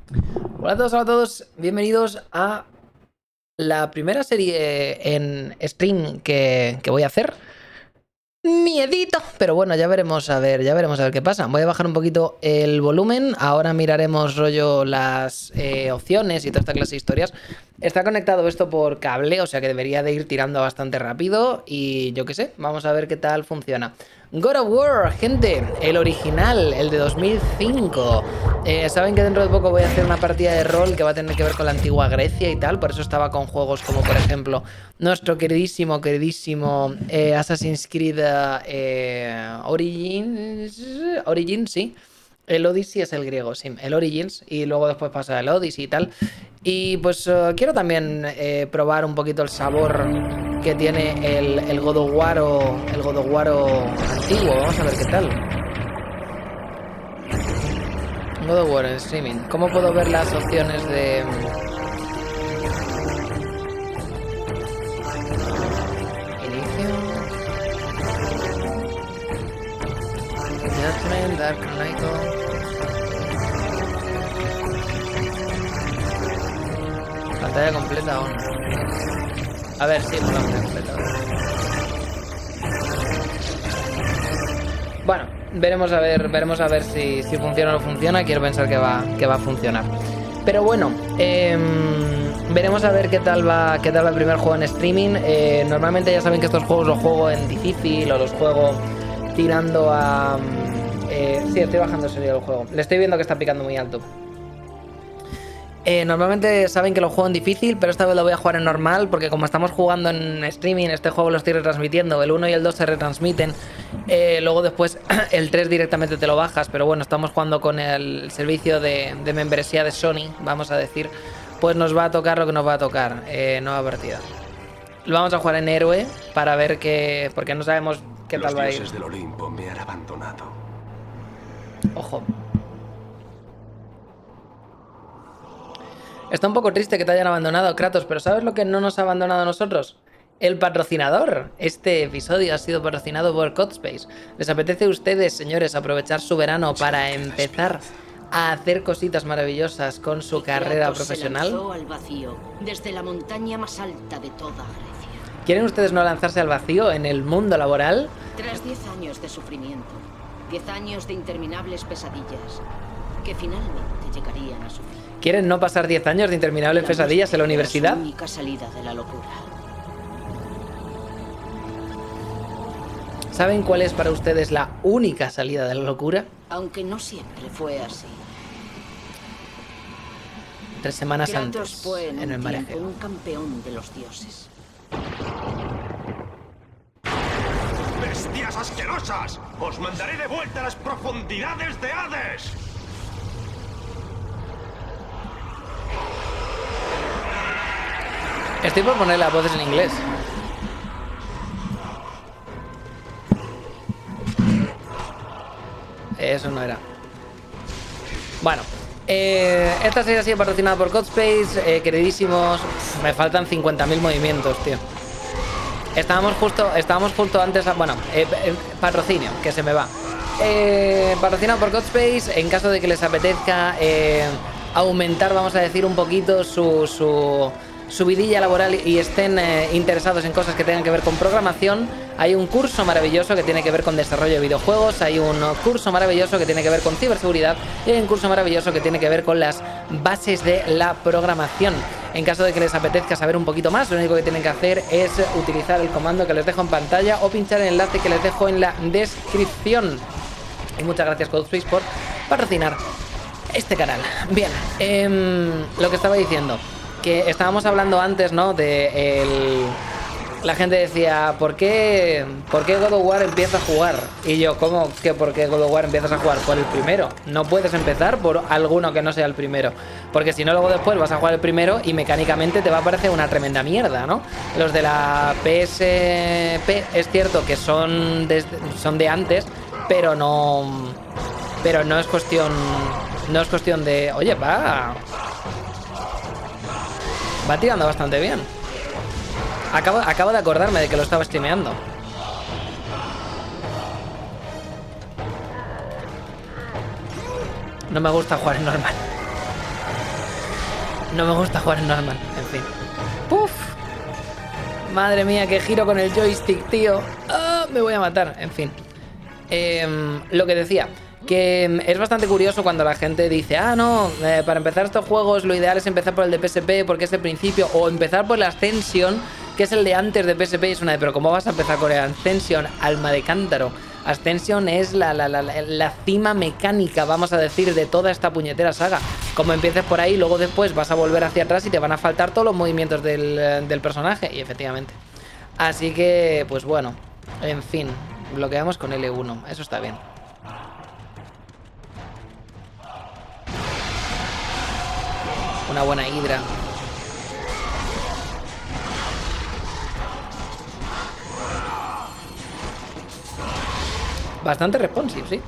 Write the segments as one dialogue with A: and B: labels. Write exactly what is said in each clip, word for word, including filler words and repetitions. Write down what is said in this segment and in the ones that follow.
A: Hola a todos, hola a todos, bienvenidos a la primera serie en stream que, que voy a hacer. Miedito, pero bueno, ya veremos a ver, ya veremos a ver qué pasa. Voy a bajar un poquito el volumen, ahora miraremos rollo las eh, opciones y toda esta clase de historias. Está conectado esto por cable, o sea que debería de ir tirando bastante rápido y yo qué sé, vamos a ver qué tal funciona. God of War, gente, el original, el de dos mil cinco. Eh, Saben que dentro de poco voy a hacer una partida de rol que va a tener que ver con la antigua Grecia y tal, por eso estaba con juegos como por ejemplo nuestro queridísimo, queridísimo eh, Assassin's Creed eh, Origins, Origins, sí. El Odyssey es el griego, sí, el Origins, y luego después pasa el Odyssey y tal. Y pues uh, quiero también eh, probar un poquito el sabor que tiene el, el God of War o el God of War antiguo. Vamos a ver qué tal. God of War en streaming. ¿Cómo puedo ver las opciones de...? Inicio. Judgment, Dark Knight. Pantalla completa aún. A ver, sí, por la pantalla completa. Bueno, veremos a ver, veremos a ver si, si funciona o no funciona. Quiero pensar que va, que va a funcionar. Pero bueno, eh, veremos a ver qué tal va, qué tal va el primer juego en streaming. Eh, normalmente ya saben que estos juegos los juego en difícil o los juego tirando a... Eh, sí, estoy bajando el serio del juego. Le estoy viendo que está picando muy alto. Eh, normalmente saben que lo juego en difícil, pero esta vez lo voy a jugar en normal, porque como estamos jugando en streaming, este juego lo estoy retransmitiendo, el uno y el dos se retransmiten, eh, luego después el tres directamente te lo bajas, pero bueno, estamos jugando con el servicio de, de membresía de Sony, vamos a decir, pues nos va a tocar lo que nos va a tocar, eh, nueva partida. Lo vamos a jugar en héroe para ver qué, porque no sabemos qué tal va a ir.
B: Los dioses del Olimpo me han abandonado.
A: Ojo. Está un poco triste que te hayan abandonado, Kratos, pero ¿sabes lo que no nos ha abandonado a nosotros? El patrocinador. Este episodio ha sido patrocinado por Codspace. ¿Les apetece a ustedes, señores, aprovechar su verano para empezar a hacer cositas maravillosas con su carrera profesional?
C: Se lanzó al vacío, desde la montaña más alta de toda Grecia.
A: ¿Quieren ustedes no lanzarse al vacío en el mundo laboral?
C: Tras diez años de sufrimiento, diez años de interminables pesadillas, que finalmente llegarían a su fin.
A: ¿Quieren no pasar diez años de interminables pesadillas en la universidad?
C: La única salida de la locura.
A: ¿Saben cuál es para ustedes la única salida de la locura?
C: Aunque no siempre fue así.
A: Tres semanas
C: Kratos
A: antes,
C: fue en,
A: en el
C: un
A: mar
C: tiempo
A: Egeo.
C: un campeón de los dioses.
B: ¡Bestias asquerosas! ¡Os mandaré de vuelta a las profundidades de Hades!
A: Estoy por poner las voces en inglés. Eso no era. Bueno, eh, esta serie ha sido patrocinada por Codspace, eh, queridísimos. Uf, me faltan cincuenta mil movimientos, tío. Estábamos justo, estábamos justo antes, a, bueno, eh, eh, patrocinio, que se me va. Eh, patrocinado por Codspace, en caso de que les apetezca eh, aumentar, vamos a decir, un poquito su... su su vidilla laboral y estén eh, interesados en cosas que tengan que ver con programación, hay un curso maravilloso que tiene que ver con desarrollo de videojuegos, hay un curso maravilloso que tiene que ver con ciberseguridad y hay un curso maravilloso que tiene que ver con las bases de la programación. En caso de que les apetezca saber un poquito más, lo único que tienen que hacer es utilizar el comando que les dejo en pantalla o pinchar el enlace que les dejo en la descripción. Y muchas gracias Codspace por patrocinar este canal. Bien, eh, lo que estaba diciendo, que estábamos hablando antes, ¿no? De el... La gente decía, ¿por qué, ¿por qué God of War empieza a jugar? Y yo, ¿cómo que por qué God of War empiezas a jugar? Por el primero. No puedes empezar por alguno que no sea el primero. Porque si no, luego después vas a jugar el primero y mecánicamente te va a parecer una tremenda mierda, ¿no? Los de la P S P es cierto que son de, son de antes, pero no... Pero no es cuestión... No es cuestión de... Oye, va... Va tirando bastante bien. Acabo, acabo de acordarme de que lo estaba streameando. No me gusta jugar en normal. No me gusta jugar en normal, en fin. ¡Puf! Madre mía, qué giro con el joystick, tío. ¡Ah! Me voy a matar, en fin. Eh, lo que decía, que es bastante curioso cuando la gente dice, ah, no, eh, para empezar estos juegos lo ideal es empezar por el de P S P porque es el principio, o empezar por el Ascension, que es el de antes de P S P, y es una de, pero ¿cómo vas a empezar con el Ascension? Alma de cántaro. Ascension es la, la, la, la cima mecánica, vamos a decir, de toda esta puñetera saga. Como empieces por ahí, luego después vas a volver hacia atrás y te van a faltar todos los movimientos del, del personaje, y efectivamente. Así que, pues bueno, en fin, bloqueamos con L uno, eso está bien. Una buena hidra. Bastante responsive, sí.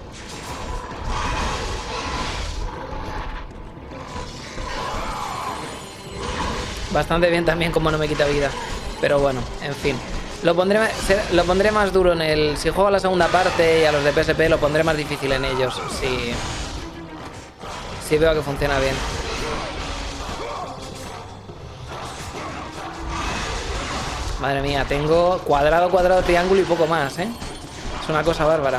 A: Bastante bien también como no me quita vida. Pero bueno, en fin. Lo pondré, lo pondré más duro en el... Si juego a la segunda parte y a los de P S P lo pondré más difícil en ellos. Si, si veo que funciona bien. Madre mía, tengo cuadrado, cuadrado, triángulo y poco más, ¿eh? Es una cosa bárbara.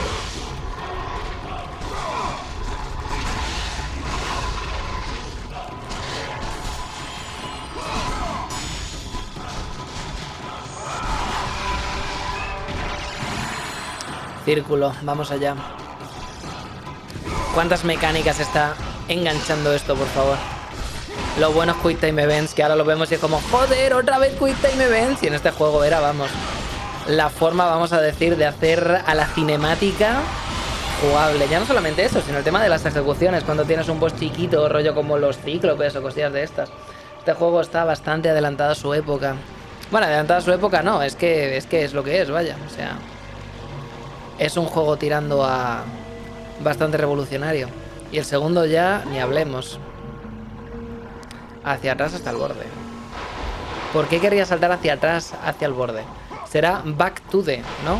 A: Círculo, vamos allá. ¿Cuántas mecánicas está enganchando esto, por favor? Los buenos Quick Time Events, que ahora lo vemos y es como, joder, otra vez Quick Time Events. Y en este juego era, vamos, la forma, vamos a decir, de hacer a la cinemática jugable. Ya no solamente eso, sino el tema de las ejecuciones. Cuando tienes un boss chiquito, rollo como los cíclopes o cosillas de estas. Este juego está bastante adelantado a su época. Bueno, adelantado a su época no, es que es que es lo que es, vaya. O sea, es un juego tirando a bastante revolucionario. Y el segundo ya, ni hablemos. Hacia atrás hasta el borde. ¿Por qué querría saltar hacia atrás, hacia el borde? Será back to the, ¿no?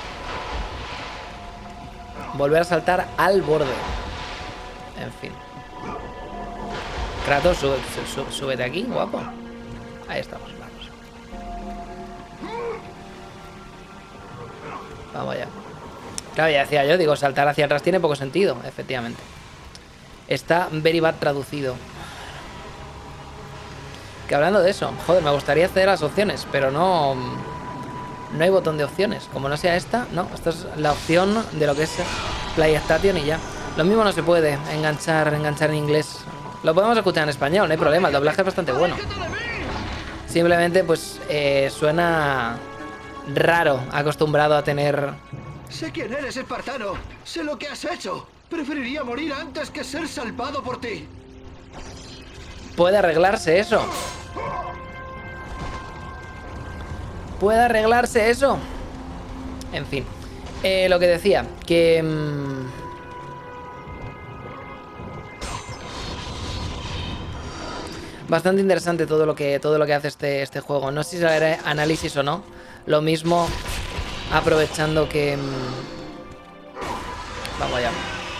A: Volver a saltar al borde. En fin. Kratos, sube, sube, súbete aquí, guapo. Ahí estamos, vamos. Vamos allá. Claro, ya decía yo, digo, saltar hacia atrás tiene poco sentido, efectivamente. Está very bad traducido. Que hablando de eso, joder, me gustaría acceder a las opciones, pero no... No hay botón de opciones. Como no sea esta, no, esta es la opción de lo que es PlayStation y ya. Lo mismo no se puede enganchar, enganchar en inglés. Lo podemos escuchar en español, no hay problema, el doblaje es bastante bueno. Simplemente, pues, eh, suena raro, acostumbrado a tener...
D: Sé quién eres, espartano. Sé lo que has hecho. Preferiría morir antes que ser salvado por ti.
A: Puede arreglarse eso. Puede arreglarse eso. En fin. Eh, lo que decía, que... Mmm, bastante interesante todo lo que todo lo que hace este, este juego. No sé si será análisis o no. Lo mismo, aprovechando que... Vamos allá.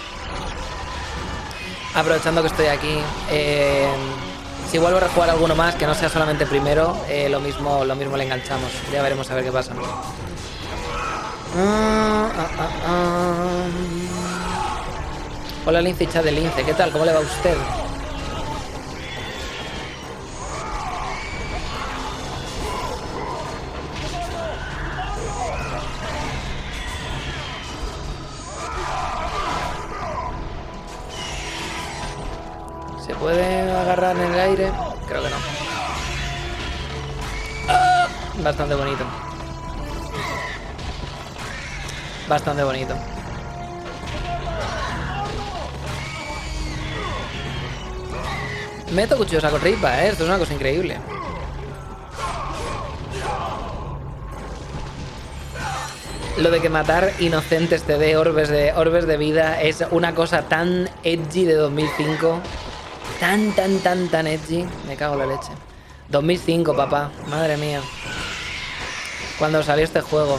A: Aprovechando que estoy aquí. Eh, si vuelvo a rejugar alguno más, que no sea solamente primero, eh, lo mismo lo mismo le enganchamos. Ya veremos a ver qué pasa. Ah, ah, ah, ah. Hola Lince y chat de Lince. ¿Qué tal? ¿Cómo le va a usted? ¿Se puede agarrar en el aire? Creo que no. ¡Ah! Bastante bonito. Bastante bonito. Meto cuchillos a corripa, ¿eh? Esto es una cosa increíble. Lo de que matar inocentes te dé orbes de, orbes de vida es una cosa tan edgy de dos mil cinco. Tan, tan, tan, tan edgy. Me cago en la leche. dos mil cinco, papá. Madre mía. Cuando salió este juego.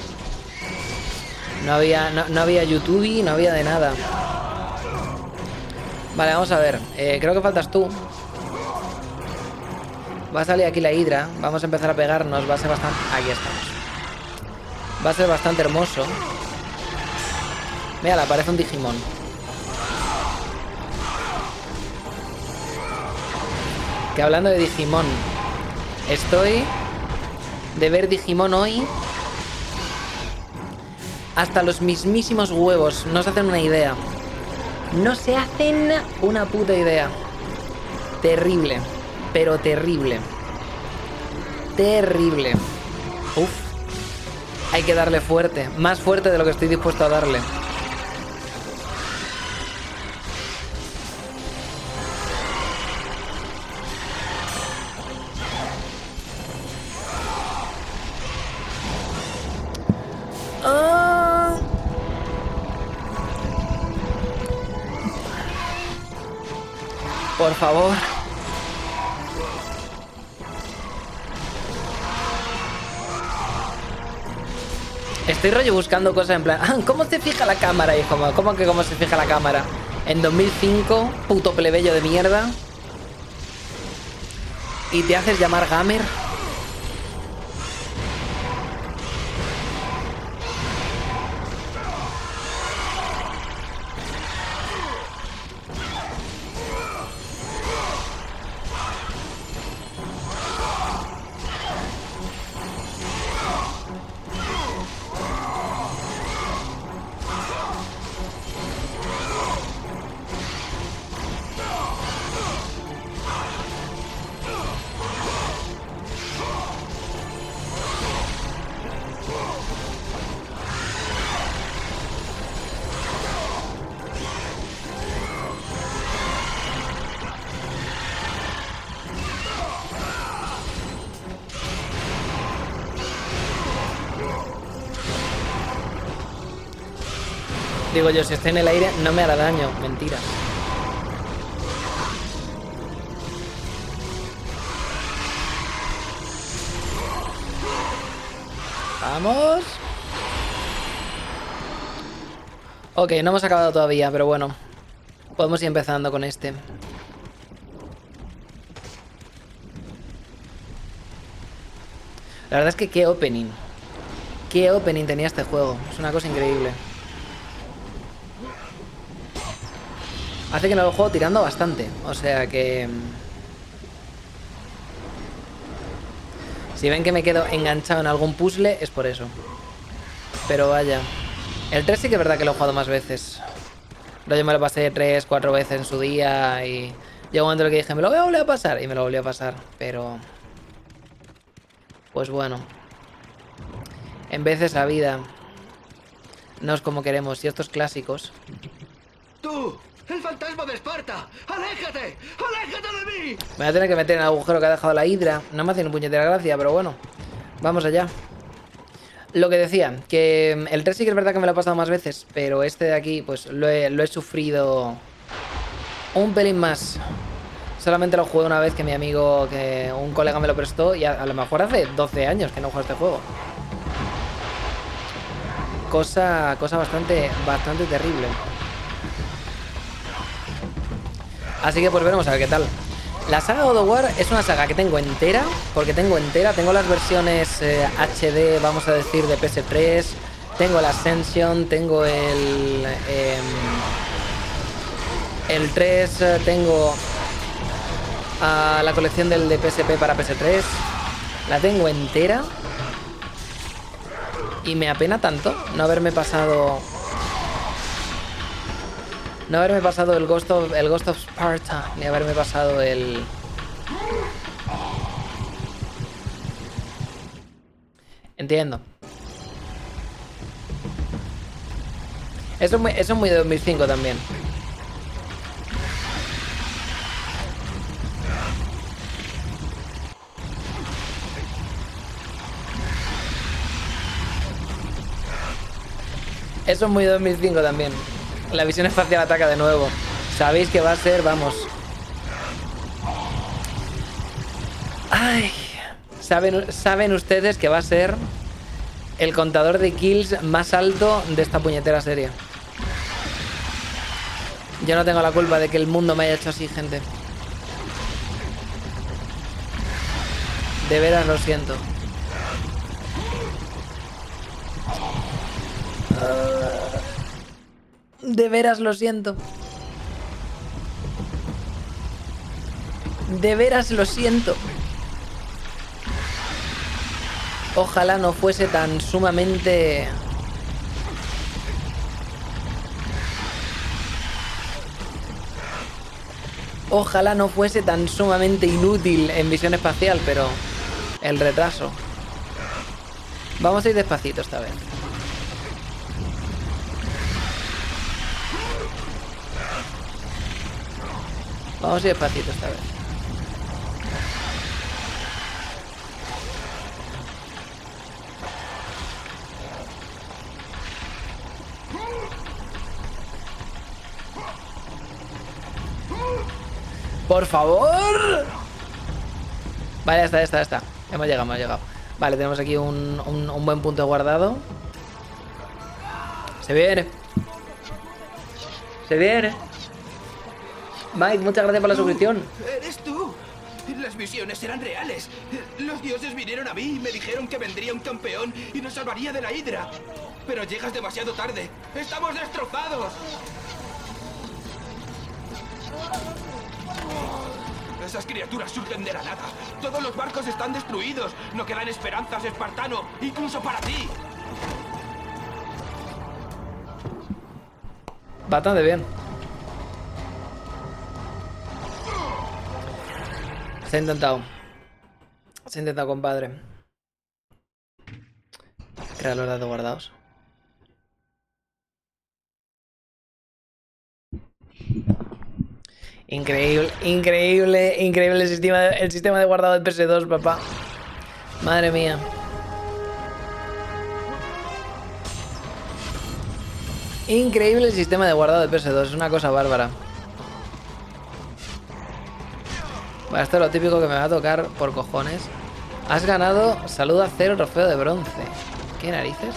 A: No había, no, no había YouTube, no había de nada. Vale, vamos a ver. Eh, creo que faltas tú. Va a salir aquí la hidra. Vamos a empezar a pegarnos. Va a ser bastante... Aquí estamos. Va a ser bastante hermoso. Mira, aparece un Digimon. Que hablando de Digimon, estoy de ver Digimon hoy hasta los mismísimos huevos. No se hacen una idea. No se hacen una puta idea. Terrible. Pero terrible. Terrible. Uf. Hay que darle fuerte. Más fuerte de lo que estoy dispuesto a darle. Ah. Por favor. Estoy rollo buscando cosas en plan... Ah, ¿cómo se fija la cámara, hijo? ¿Cómo que cómo se fija la cámara? En dos mil cinco, puto plebeyo de mierda. ¿Y te haces llamar gamer? Digo yo, si estoy en el aire no me hará daño. Mentira. Vamos. Ok, no hemos acabado todavía, pero bueno. Podemos ir empezando con este. La verdad es que qué opening. Qué opening tenía este juego. Es una cosa increíble. Hace que no lo juego tirando bastante. O sea que... Si ven que me quedo enganchado en algún puzzle, es por eso. Pero vaya. El tres sí que es verdad que lo he jugado más veces. Yo me lo pasé tres, cuatro veces en su día. Y llegó un momento en el que dije, me lo voy a volver a pasar. Y me lo volví a pasar. Pero... Pues bueno. En veces la vida no es como queremos. Y estos clásicos...
D: ¡Tú! ¡El fantasma de Esparta! ¡Aléjate! ¡Aléjate de mí!
A: Me voy a tener que meter en el agujero que ha dejado la hidra. No me hace ni puñetera gracia, pero bueno. Vamos allá. Lo que decía, que el tres sí que es verdad que me lo he pasado más veces, pero este de aquí, pues lo he, lo he sufrido un pelín más. Solamente lo jugué una vez que mi amigo, que un colega me lo prestó, y a, a lo mejor hace doce años que no juego este juego. Cosa, cosa bastante, bastante terrible. Así que pues veremos a ver qué tal. La saga God of War es una saga que tengo entera, porque tengo entera, tengo las versiones eh, H D, vamos a decir, de P S tres, tengo el Ascension, tengo el... Eh, el tres, tengo uh, la colección del de P S P para P S tres, la tengo entera. Y me apena tanto no haberme pasado... No haberme pasado el Ghost of, el Ghost of Sparta, ni haberme pasado el... Entiendo. Eso es muy, eso es muy de dos mil cinco también. Eso es muy de dos mil cinco también. La visión espacial ataca de nuevo. Sabéis que va a ser, vamos. Ay. Saben, saben ustedes que va a ser el contador de kills más alto de esta puñetera serie. Yo no tengo la culpa de que el mundo me haya hecho así, gente. De veras lo siento. De veras lo siento. De veras lo siento. Ojalá no fuese tan sumamente... Ojalá no fuese tan sumamente inútil en visión espacial, pero... El retraso. Vamos a ir despacito esta vez. Vamos a ir despacito esta vez. ¡Por favor! Vale, ya está, ya está, ya está. Hemos llegado, hemos llegado. Vale, tenemos aquí un, un, un buen punto guardado. Se viene. Se viene. Mike, muchas gracias por la suscripción.
E: ¡Eres tú! Las visiones eran reales. Los dioses vinieron a mí y me dijeron que vendría un campeón y nos salvaría de la hidra. Pero llegas demasiado tarde. ¡Estamos destrozados! Esas criaturas surgen de la nada. Todos los barcos están destruidos. No quedan esperanzas, espartano, incluso para ti.
A: Bastante bien. Se ha intentado. Se ha intentado, compadre. Crear los datos guardados. Increíble, increíble, increíble el sistema de, el sistema de guardado del P S dos, papá. Madre mía. Increíble el sistema de guardado del P S dos, es una cosa bárbara. Bueno, esto es lo típico que me va a tocar por cojones. Has ganado, saluda cero, trofeo de bronce. ¿Qué narices?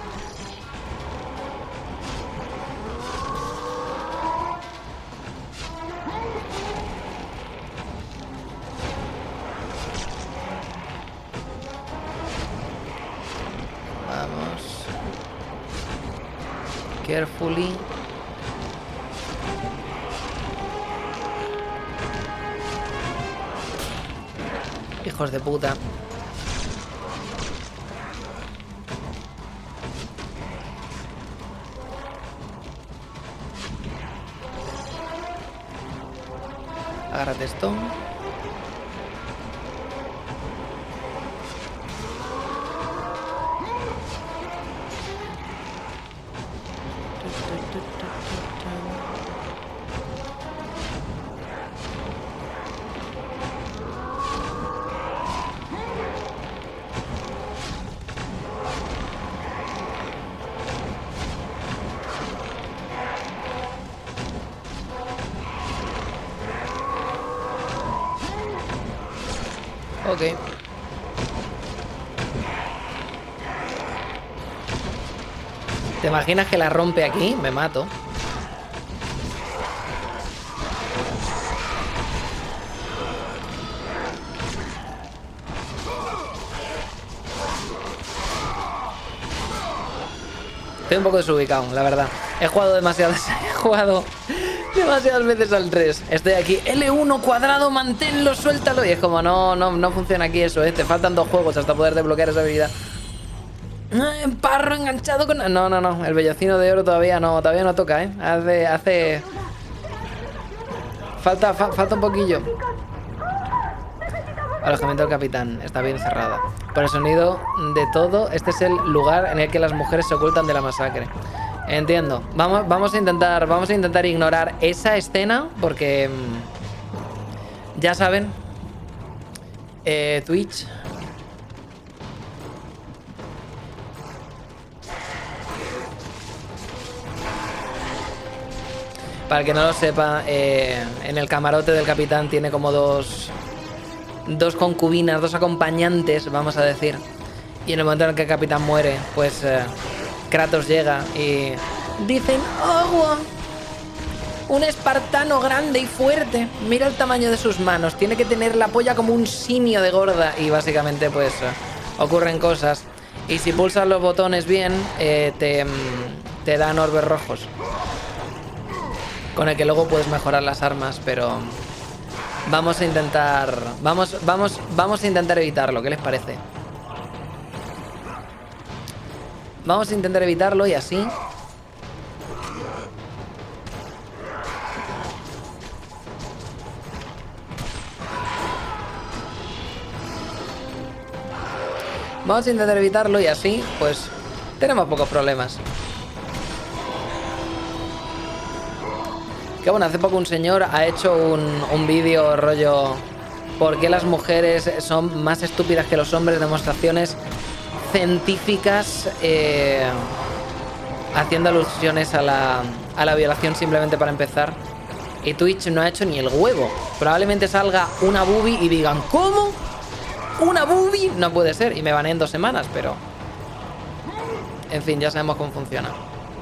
A: Vamos. Carefully. Hijos de puta. Agárrate esto. Ok. ¿Te imaginas que la rompe aquí? Me mato. Estoy un poco desubicado, la verdad. He jugado demasiadas... He jugado... demasiadas veces al tres. Estoy aquí. L uno cuadrado, manténlo, suéltalo. Y es como, no, no, no funciona aquí eso, ¿eh? Te faltan dos juegos hasta poder desbloquear esa habilidad. Parro enganchado con... No, no, no. El vellocino de oro todavía no, todavía no toca, ¿eh? Hace... hace... Falta, fa, falta un poquillo. Alojamiento del capitán. Está bien cerrada. Por el sonido de todo, este es el lugar en el que las mujeres se ocultan de la masacre. Entiendo. Vamos, vamos a intentar, vamos a intentar ignorar esa escena porque mmm, ya saben, eh, Twitch. Para el que no lo sepa, eh, en el camarote del capitán tiene como dos, dos concubinas, dos acompañantes, vamos a decir. Y en el momento en el que el capitán muere, pues... Eh, Kratos llega y dicen agua. Un espartano grande y fuerte. Mira el tamaño de sus manos. Tiene que tener la polla como un simio de gorda. Y básicamente pues ocurren cosas. Y si pulsas los botones bien, eh, te, te dan orbes rojos. Con el que luego puedes mejorar las armas, pero... Vamos a intentar... Vamos, vamos, vamos a intentar evitarlo. ¿Qué les parece? Vamos a intentar evitarlo y así... Vamos a intentar evitarlo y así, pues, tenemos pocos problemas. Que bueno, hace poco un señor ha hecho un, un vídeo rollo ¿por qué las mujeres son más estúpidas que los hombres? Demostraciones científicas eh, haciendo alusiones a la, a la violación simplemente para empezar. Y Twitch no ha hecho ni el huevo. Probablemente salga una boobie y digan ¿cómo? ¿Una boobie? No puede ser. Y me van en dos semanas, pero... En fin, ya sabemos cómo funciona.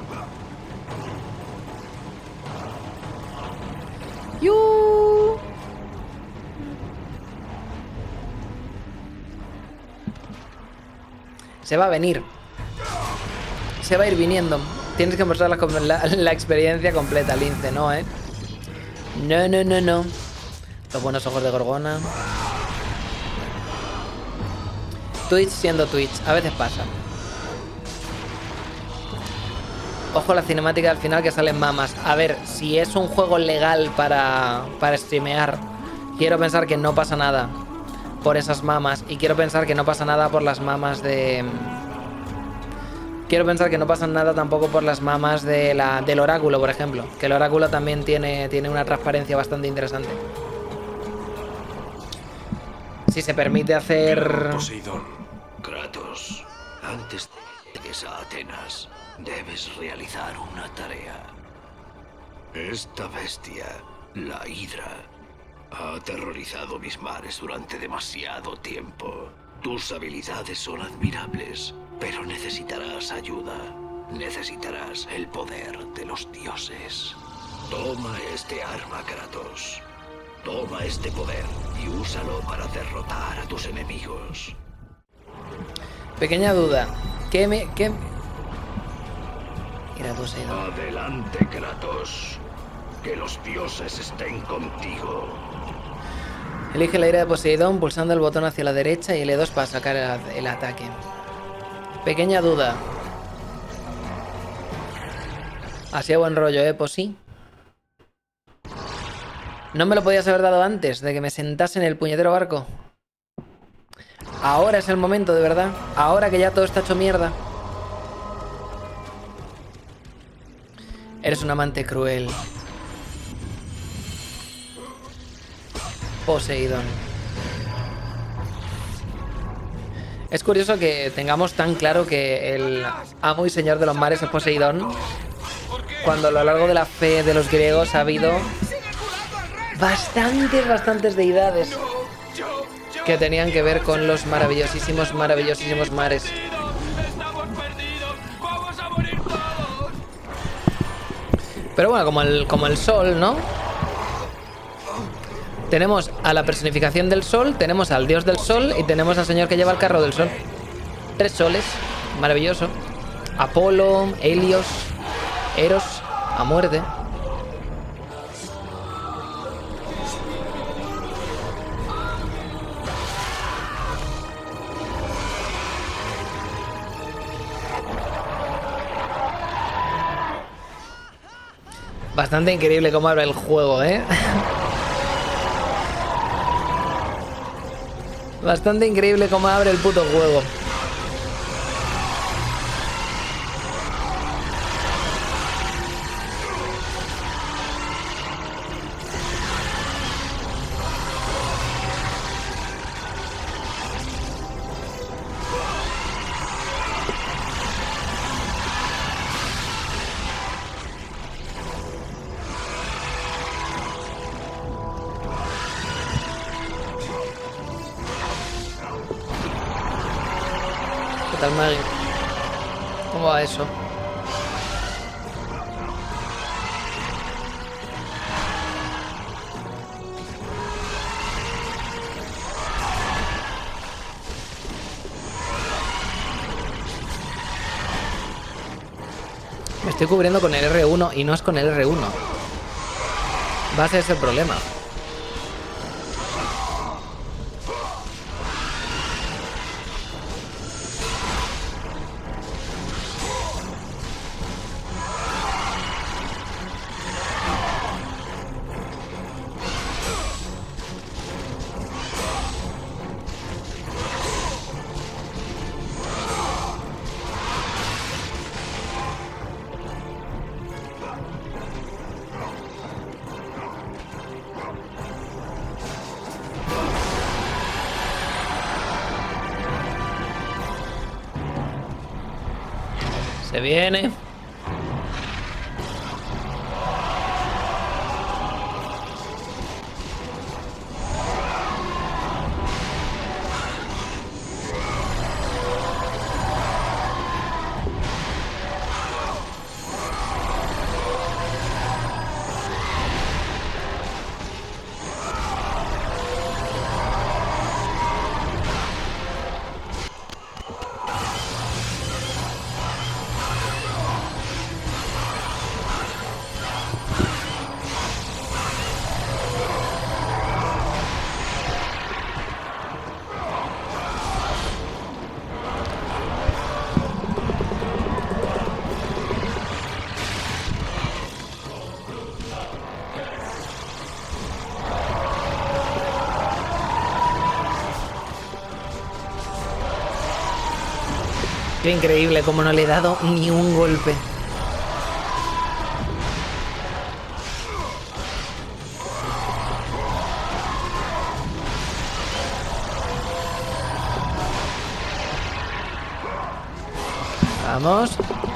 A: ¡Yu! Se va a venir. Se va a ir viniendo. Tienes que mostrar la, la, la experiencia completa, Lince, ¿no, eh? No, no, no, no. Los buenos ojos de Gorgona. Twitch siendo Twitch, a veces pasa. Ojo a la cinemática al final que salen mamas. A ver, si es un juego legal para, para streamear, quiero pensar que no pasa nada por esas mamas. Y quiero pensar que no pasa nada por las mamas de... Quiero pensar que no pasa nada tampoco por las mamas de la, del oráculo, por ejemplo. Que el oráculo también tiene, tiene una transparencia bastante interesante. Si se permite hacer...
B: Poseidón. Kratos, antes de que a Atenas, debes realizar una tarea. Esta bestia, la Hidra, ha aterrorizado mis mares durante demasiado tiempo. Tus habilidades son admirables, pero necesitarás ayuda. Necesitarás el poder de los dioses. Toma este arma, Kratos. Toma este poder y úsalo para derrotar a tus enemigos.
A: Pequeña duda. ¿Qué me...? ¿Qué...? Era Poseidón.
B: Adelante, Kratos. Que los dioses estén contigo.
A: Elige la ira de Poseidón pulsando el botón hacia la derecha y L dos para sacar el, el ataque. Pequeña duda. Así a buen rollo, ¿eh? Pues sí. No me lo podías haber dado antes de que me sentase en el puñetero barco. Ahora es el momento, de verdad. Ahora que ya todo está hecho mierda. Eres un amante cruel. Poseidón. Es curioso que tengamos tan claro que el amo y señor de los mares es Poseidón, cuando a lo largo de la fe de los griegos ha habido bastantes, bastantes deidades que tenían que ver con los maravillosísimos, maravillosísimos mares. Pero bueno, como el, como el sol, ¿no? Tenemos a la personificación del sol, tenemos al dios del sol y tenemos al señor que lleva el carro del sol. Tres soles, maravilloso. Apolo, Helios, Eros, a muerte. Bastante increíble cómo abre el juego, ¿eh? Bastante increíble cómo abre el puto juego. ¿Qué tal, Maggie? ¿Cómo va eso? estoy cubriendo con el R uno y no es con el R uno. Va a ser ese el problema. Se viene. Qué increíble, como no le he dado ni un golpe. Vamos.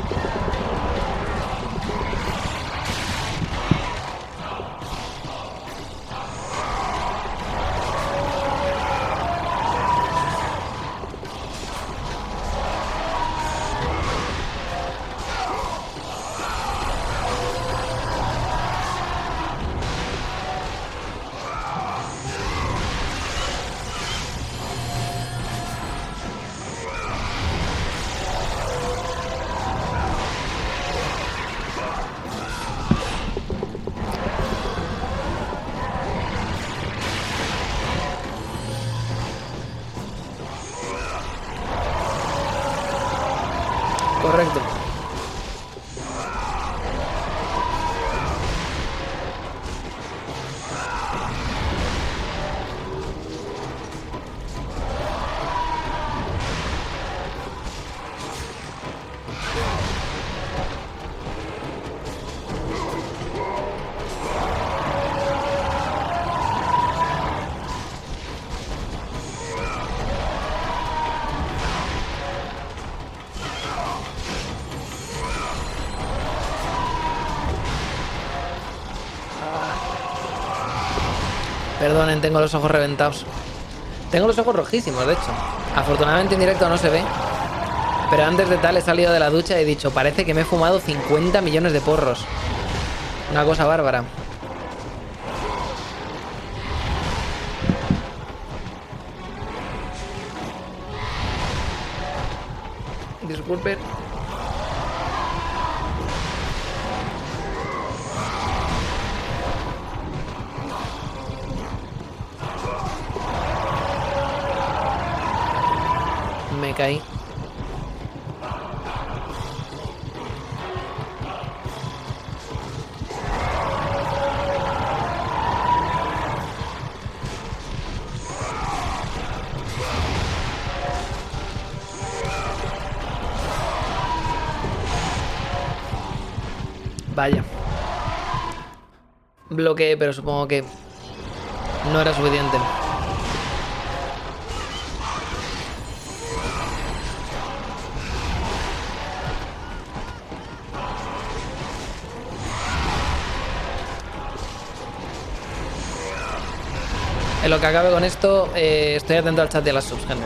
A: Correcto. Perdonen, tengo los ojos reventados. Tengo los ojos rojísimos, de hecho. Afortunadamente en directo no se ve. Pero antes de tal he salido de la ducha y he dicho, parece que me he fumado cincuenta millones de porros. Una cosa bárbara. Disculpen. Me caí. Vaya. Bloqueé, pero supongo que no era suficiente. En lo que acabe con esto, eh, estoy atento al chat de las subs, gente.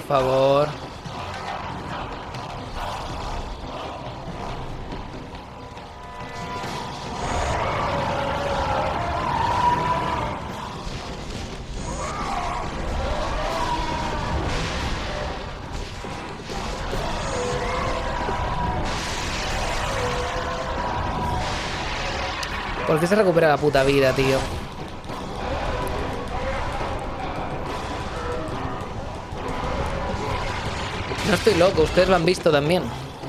A: favor. ¿Por qué se recupera la puta vida, tío? No estoy loco, ustedes lo han visto también.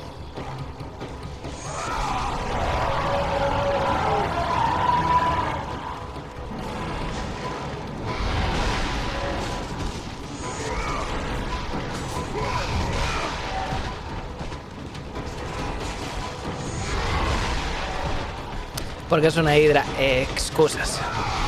A: Porque es una hidra. Eh, excusas.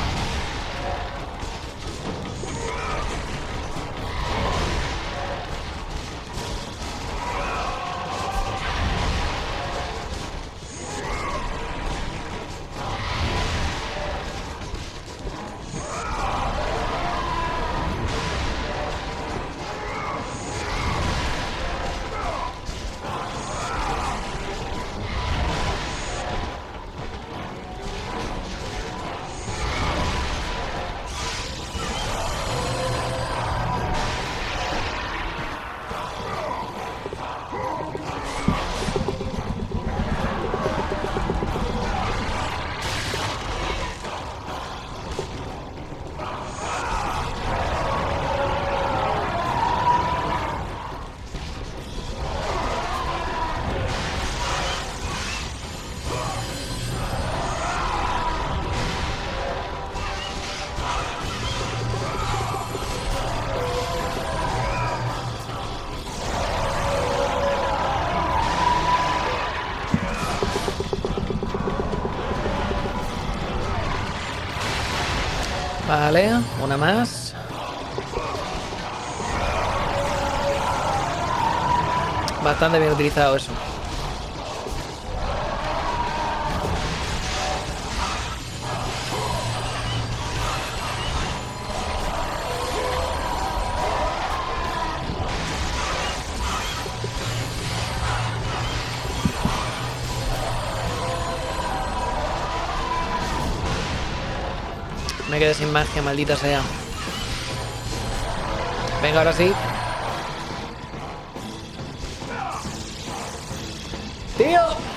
A: Vale, una más. Bastante bien utilizado eso. Me quedé sin magia, maldita sea. Venga, ahora sí. ¡Tío!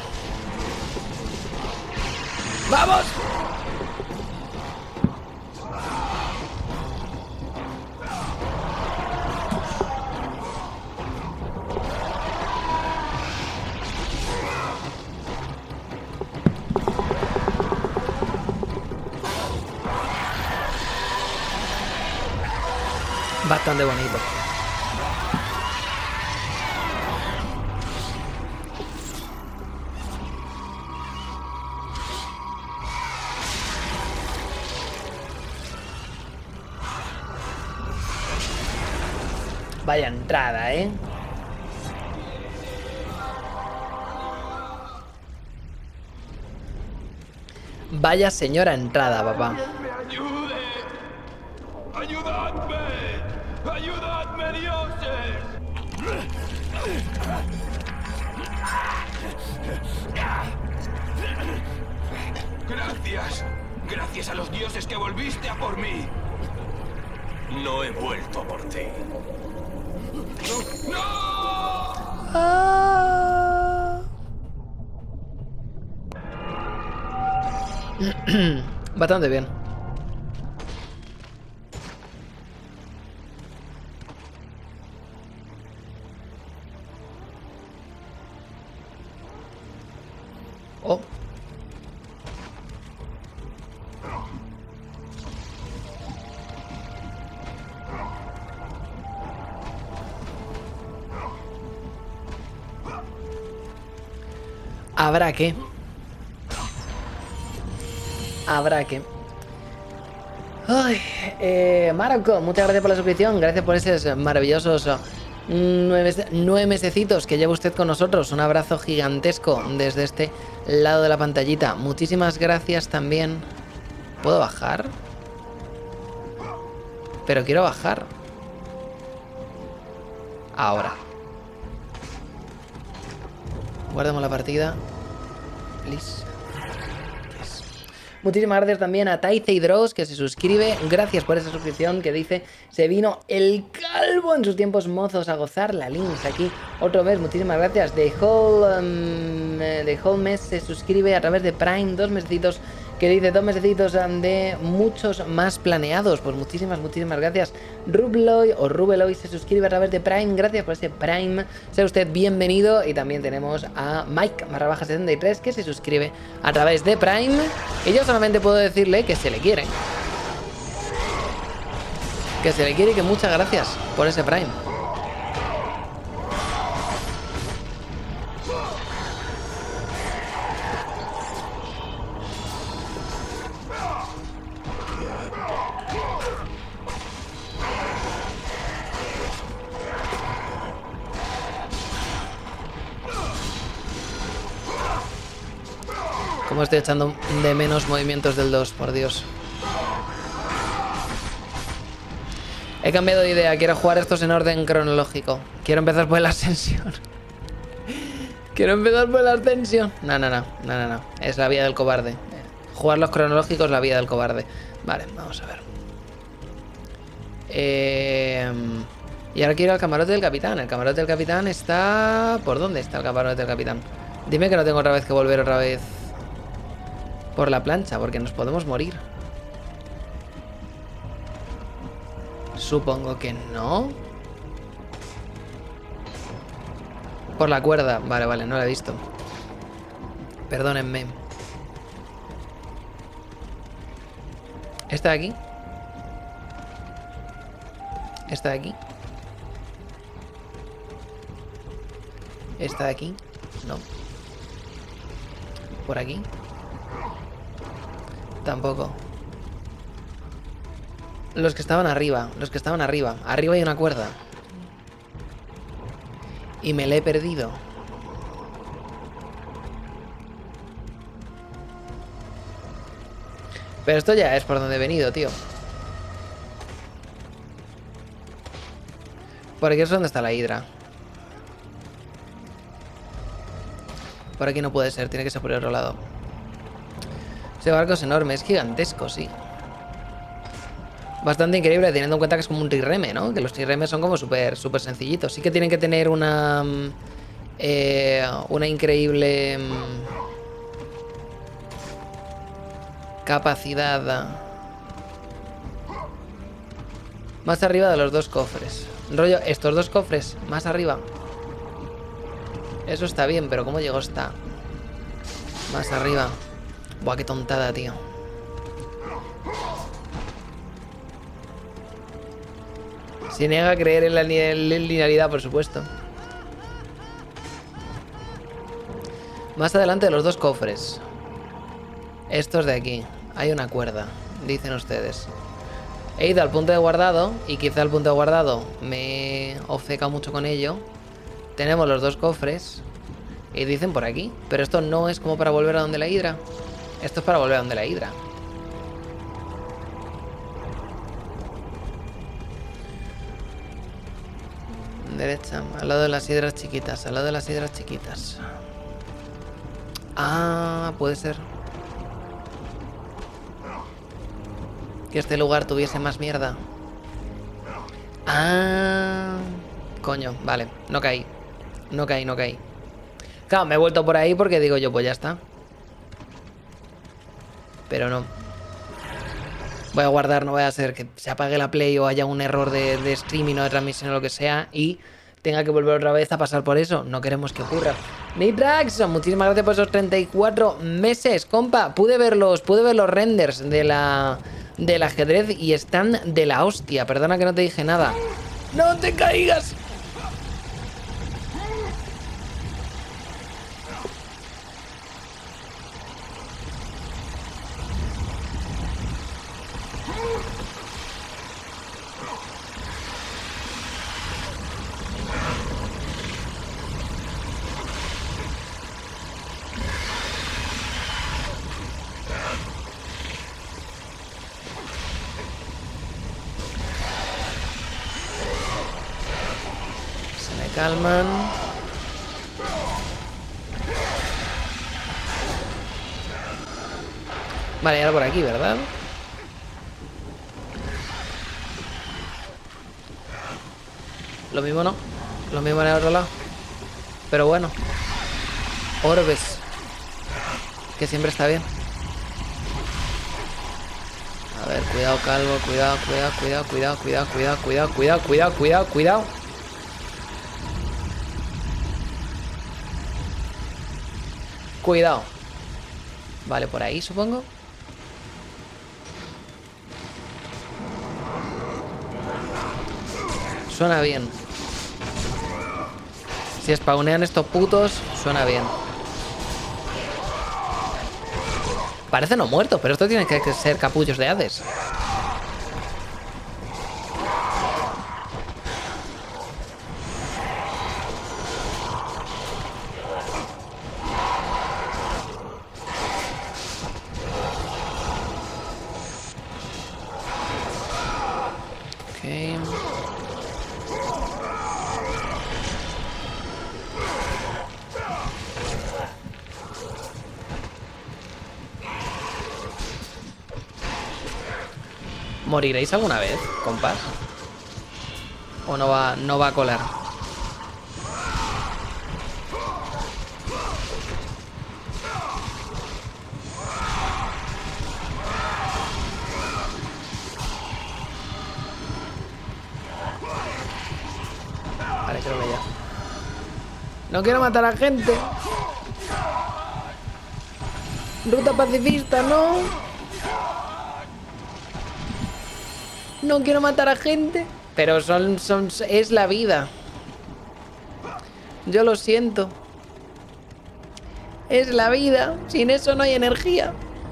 A: ¡Vamos! Bastante bonito. Vaya entrada, ¿eh? Vaya señora entrada, papá.
E: ¡Ayude! ¡Ayudadme! ¡Ayudadme, dioses! Gracias. Gracias a los dioses que volviste a por mí.
B: No he vuelto por ti.
E: ¡No!
A: Ah. Bastante bien. Oh. Habrá que. Habrá que. Ay, eh, Marco, muchas gracias por la suscripción. Gracias por esos maravillosos nueve, nueve mesecitos que lleva usted con nosotros. Un abrazo gigantesco desde este lado de la pantallita. Muchísimas gracias también. ¿Puedo bajar? Pero quiero bajar. Ahora. Guardemos la partida. Please. Yes. Muchísimas gracias también a Taice Dross, que se suscribe. Gracias por esa suscripción, que dice: se vino el calvo en sus tiempos mozos a gozar la Lynx aquí otro mes. Muchísimas gracias. The Whole, um, The Whole Mes se suscribe a través de Prime. Dos mesecitos, que dice dos mesecitos de muchos más planeados. Pues muchísimas, muchísimas gracias. Rubloy o Rubeloy se suscribe a través de Prime. Gracias por ese Prime. Sea usted bienvenido. Y también tenemos a Mike barra baja setenta y tres, que se suscribe a través de Prime. Y yo solamente puedo decirle que se le quiere. Que se le quiere y que muchas gracias por ese Prime. Como estoy echando de menos movimientos del dos, por Dios. He cambiado de idea, quiero jugar estos en orden cronológico. Quiero empezar por la ascensión. Quiero empezar por la ascensión. No, no, no, no, no, no. Es la vía del cobarde. Jugar los cronológicos es la vía del cobarde. Vale, vamos a ver. Eh... Y ahora quiero ir al camarote del capitán. El camarote del capitán está... ¿Por dónde está el camarote del capitán? Dime que no tengo otra vez que volver otra vez por la plancha, porque nos podemos morir. Supongo que no. Por la cuerda. Vale, vale, no la he visto. Perdónenme. ¿Está de aquí? ¿Está de aquí? ¿Está de aquí? No. ¿Por aquí? Tampoco. Los que estaban arriba. Los que estaban arriba. Arriba hay una cuerda. Y me la he perdido. Pero esto ya es por donde he venido, tío. Por aquí es donde está la hidra. Por aquí no puede ser, tiene que ser por el otro lado. Ese barco es enorme, es gigantesco, sí. Bastante increíble, teniendo en cuenta que es como un trireme, ¿no? Que los triremes son como súper súper sencillitos. Sí que tienen que tener una... Eh, una increíble... capacidad. Más arriba de los dos cofres. Rollo, estos dos cofres, más arriba. Eso está bien, pero ¿cómo llegó hasta más arriba? Buah, qué tontada, tío. Se niega a creer en la linealidad, por supuesto. Más adelante de los dos cofres. Estos de aquí. Hay una cuerda, dicen ustedes. He ido al punto de guardado y quizá al punto de guardado me he obcecado mucho con ello. Tenemos los dos cofres y dicen por aquí. Pero esto no es como para volver a donde la hidra. Esto es para volver a donde la hidra. Derecha, al lado de las hidras chiquitas. Al lado de las hidras chiquitas. Ah, puede ser que este lugar tuviese más mierda. Ah, coño, vale, no caí. No caí, no caí. Claro, me he vuelto por ahí porque digo yo, pues ya está. Pero no. Voy a guardar, no vaya a ser que se apague la play o haya un error de, de streaming o de transmisión o lo que sea y tenga que volver otra vez a pasar por eso. No queremos que ocurra. Nitrax, muchísimas gracias por esos treinta y cuatro meses, compa. Pude ver los, pude ver los renders de la, del ajedrez y están de la hostia. Perdona que no te dije nada. ¡No te caigas! calman. Vale, ahora por aquí, ¿verdad? Lo mismo no. Lo mismo en el otro lado. Pero bueno. Orbes. Que siempre está bien. A ver, cuidado, calvo. Cuidado, cuidado, cuidado, cuidado, cuidado, cuidado, cuidado, cuidado, cuidado, cuidado, cuidado. Cuidado. Vale, por ahí supongo. Suena bien. Si spawnean estos putos, suena bien. Parecen no muertos, pero esto tiene que ser capullos de Hades. ¿Moriréis alguna vez, compas? ¿O no va, no va a colar? Vale, creo que ya. No quiero matar a gente. Ruta pacifista, no. No quiero matar a gente. Pero son, son, es la vida. Yo lo siento. Es la vida. Sin eso no hay energía.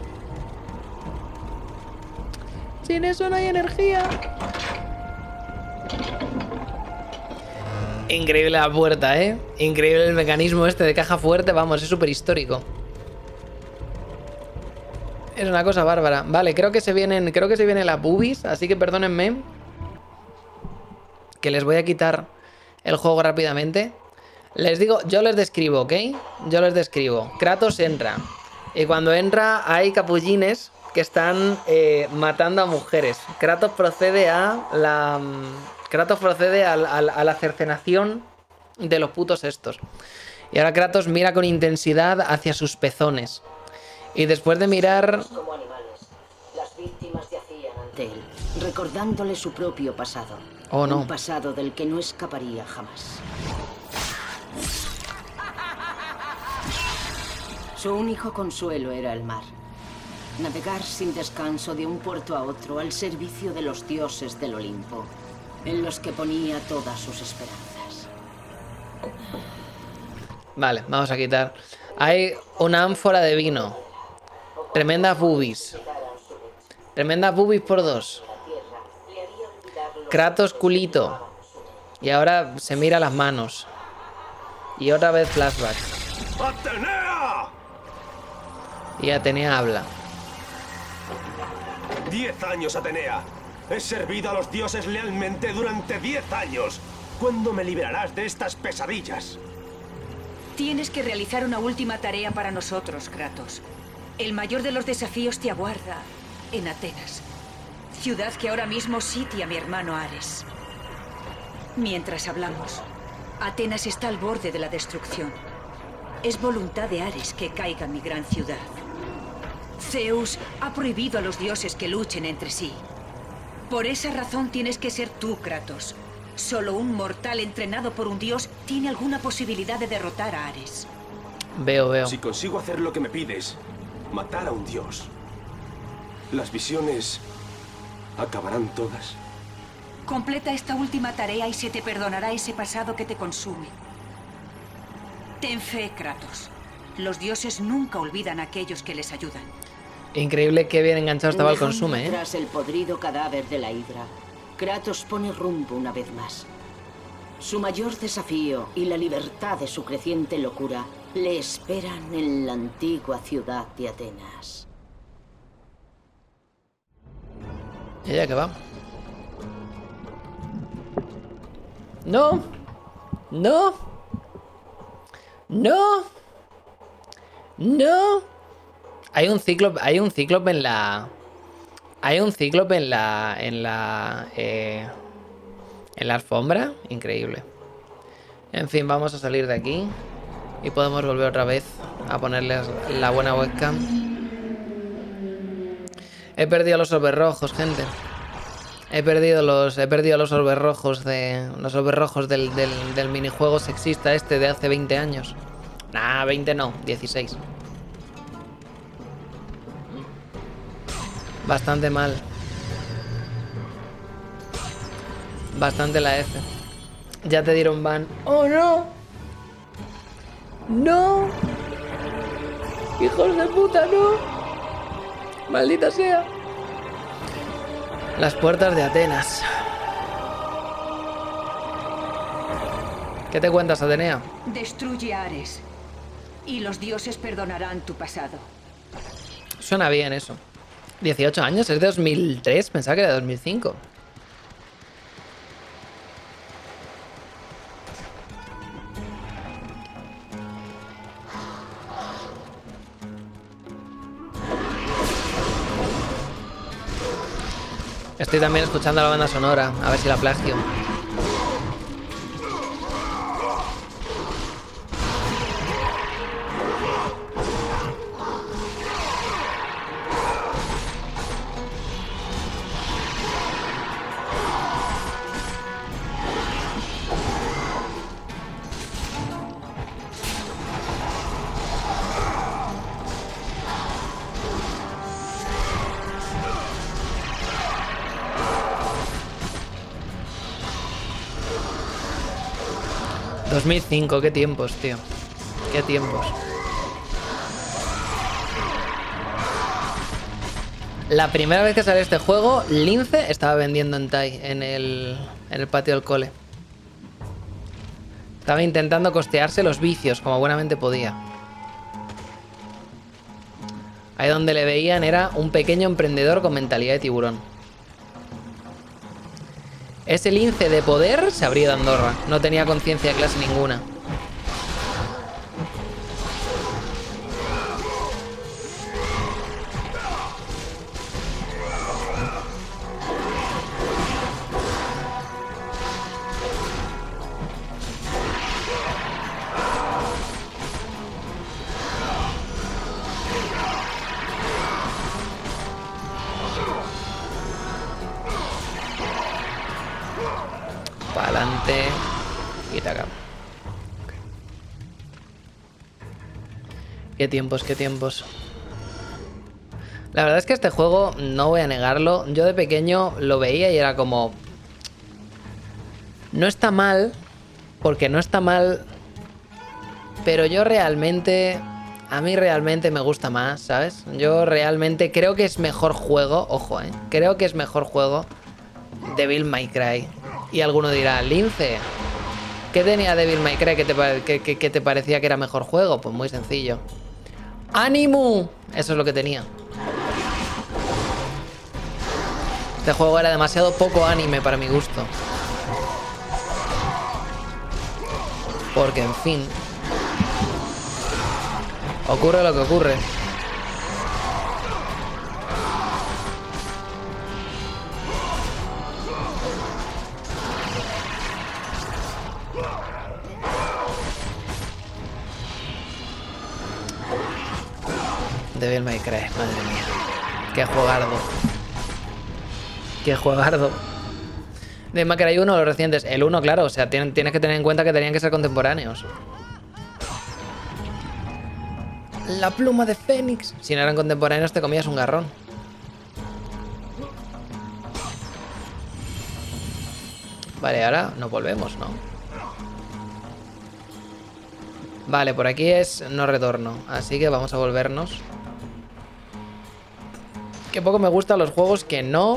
A: Sin eso no hay energía. Increíble la puerta, ¿eh? Increíble el mecanismo este de caja fuerte. Vamos, es súper histórico. Es una cosa bárbara. Vale, creo que se vienen, creo que se vienen las boobies, así que perdónenme. Que les voy a quitar el juego rápidamente. Les digo, yo les describo, ¿ok? Yo les describo. Kratos entra. Y cuando entra hay capullines que están eh, matando a mujeres. Kratos procede a la... Kratos procede a, a, a la cercenación de los putos estos. Y ahora Kratos mira con intensidad hacia sus pezones. Y después de mirar...
C: Como animales, las víctimas yacían ante él, recordándole su propio pasado.
A: Oh, no.
C: Un pasado del que no escaparía jamás. Su único consuelo era el mar. Navegar sin descanso de un puerto a otro al servicio de los dioses del Olimpo, en los que ponía todas sus esperanzas.
A: Vale, vamos a quitar. Hay una ánfora de vino. Tremendas boobies. Tremendas boobies por dos. Kratos culito. Y ahora se mira las manos. Y otra vez flashback.
F: ¡Atenea!
A: Y Atenea habla.
F: Diez años, Atenea. He servido a los dioses lealmente durante diez años. ¿Cuándo me liberarás de estas pesadillas?
G: Tienes que realizar una última tarea para nosotros, Kratos. El mayor de los desafíos te aguarda en Atenas, ciudad que ahora mismo sitia a mi hermano Ares. Mientras hablamos, Atenas está al borde de la destrucción. Es voluntad de Ares que caiga mi gran ciudad. Zeus ha prohibido a los dioses que luchen entre sí. Por esa razón tienes que ser tú, Kratos. Solo un mortal entrenado por un dios tiene alguna posibilidad de derrotar a Ares.
A: Veo, veo.
F: Si consigo hacer lo que me pides, matar a un dios, ¿las visiones acabarán todas?
G: Completa esta última tarea y se te perdonará ese pasado que te consume. Ten fe, Kratos. Los dioses nunca olvidan a aquellos que les ayudan.
A: Increíble que bien enganchado estaba el consume, ¿eh?
C: Tras el podrido cadáver de la Hidra, Kratos pone rumbo una vez más. Su mayor desafío y la libertad de su creciente locura le esperan en la antigua ciudad de Atenas.
A: ¿Y ella qué va? ¡No! No. No. No. Hay un cíclope, hay un cíclope en la... Hay un cíclope en la... En la... Eh, en la alfombra. Increíble. En fin, vamos a salir de aquí. Y podemos volver otra vez a ponerles la buena webcam. He perdido los orbes rojos, gente. He perdido los... He perdido los orbes rojos de... Los orbes rojos del, del, del minijuego sexista este de hace veinte años. Nah, veinte no, dieciséis. Bastante mal. Bastante la F. Ya te dieron ban. ¡Oh, no! ¡No! ¡Hijos de puta, no! ¡Maldita sea! Las puertas de Atenas. ¿Qué te cuentas, Atenea?
G: Destruye a Ares. Y los dioses perdonarán tu pasado.
A: Suena bien eso. dieciocho años, es de dos mil tres, pensaba que era de dos mil cinco. Estoy también escuchando la banda sonora, a ver si la plagio. dos mil cinco, qué tiempos, tío. Qué tiempos. La primera vez que salió este juego, Lince estaba vendiendo hentai en el, en el patio del cole. Estaba intentando costearse los vicios, como buenamente podía. Ahí donde le veían era un pequeño emprendedor con mentalidad de tiburón. Ese lince de poder se abría de Andorra. No tenía conciencia de clase ninguna. Pa'lante. Y te acá. Okay. Qué tiempos, qué tiempos. La verdad es que este juego, no voy a negarlo, yo de pequeño lo veía y era como... No está mal, porque no está mal, pero yo realmente... A mí realmente me gusta más, ¿sabes? Yo realmente creo que es mejor juego, ojo, ¿eh? Creo que es mejor juego Devil May Cry. Y alguno dirá, Lince, ¿qué tenía Devil May Cry que te, que, que, que te parecía que era mejor juego? Pues muy sencillo. ¡Ánimo! Eso es lo que tenía. Este juego era demasiado poco anime para mi gusto. Porque, en fin... Ocurre lo que ocurre. Devil May Cry, madre mía. Qué juegardo. Qué juegardo. Devil May Cry uno, los recientes. El uno, claro, o sea, tienes, tienes que tener en cuenta que tenían que ser contemporáneos. La pluma de Fénix. Si no eran contemporáneos, te comías un garrón. Vale, ahora nos volvemos, ¿no? Vale, por aquí es no retorno. Así que vamos a volvernos. Qué poco me gustan los juegos que no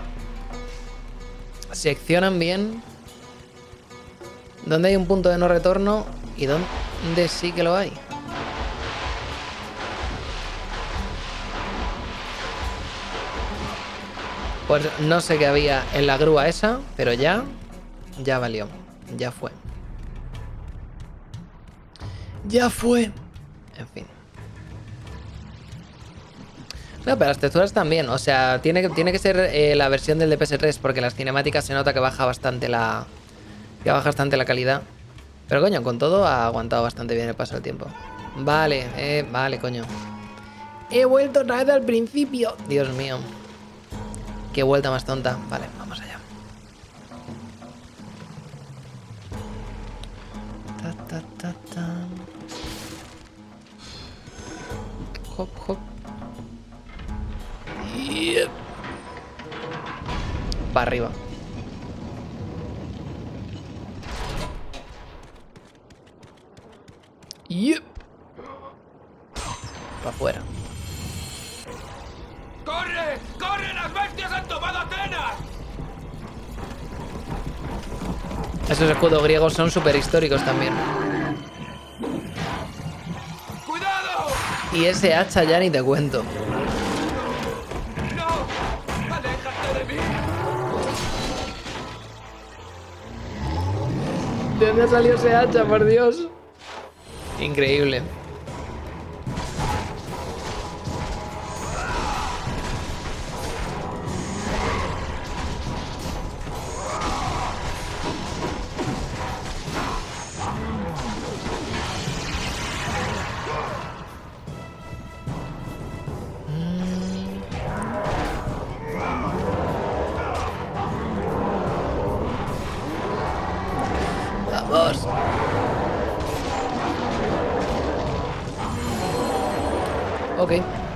A: seccionan bien dónde hay un punto de no retorno y dónde sí que lo hay. Pues no sé qué había en la grúa esa, pero ya, ya valió, ya fue. Ya fue. En fin. No, pero las texturas también. O sea, tiene que, tiene que ser eh, la versión del de P S tres porque las cinemáticas se nota que baja bastante la... Que baja bastante la calidad. Pero coño, con todo ha aguantado bastante bien el paso del tiempo. Vale, eh, vale, coño. He vuelto otra vez al principio. Dios mío. Qué vuelta más tonta. Vale, vamos allá. Ta, ta, ta, ta. Hop, hop. Yep. Para arriba. Yep. Para afuera.
E: ¡Corre! ¡Corre! ¡Las bestias han tomado Atenas!
A: Esos escudos griegos son súper históricos también.
E: ¡Cuidado!
A: Y ese hacha ya ni te cuento.
E: ¡No! ¡Aléjate de mí!
A: ¿De dónde ha salido ese hacha, por Dios? Increíble. Vamos. Ok.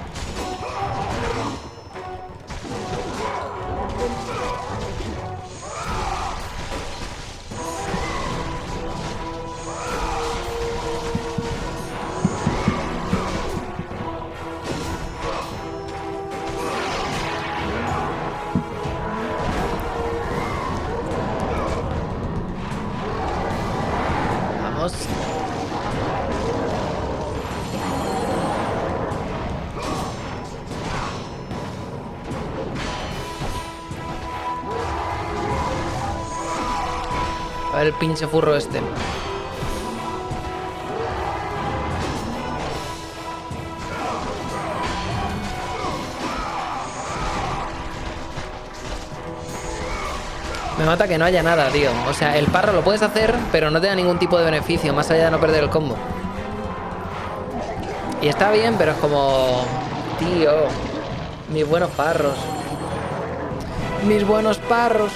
A: Vamos. A ver el pinche furro este. Me mata que no haya nada, tío. O sea, el parro lo puedes hacer, pero no te da ningún tipo de beneficio, más allá de no perder el combo. Y está bien, pero es como... Tío, mis buenos parros. Mis buenos parros.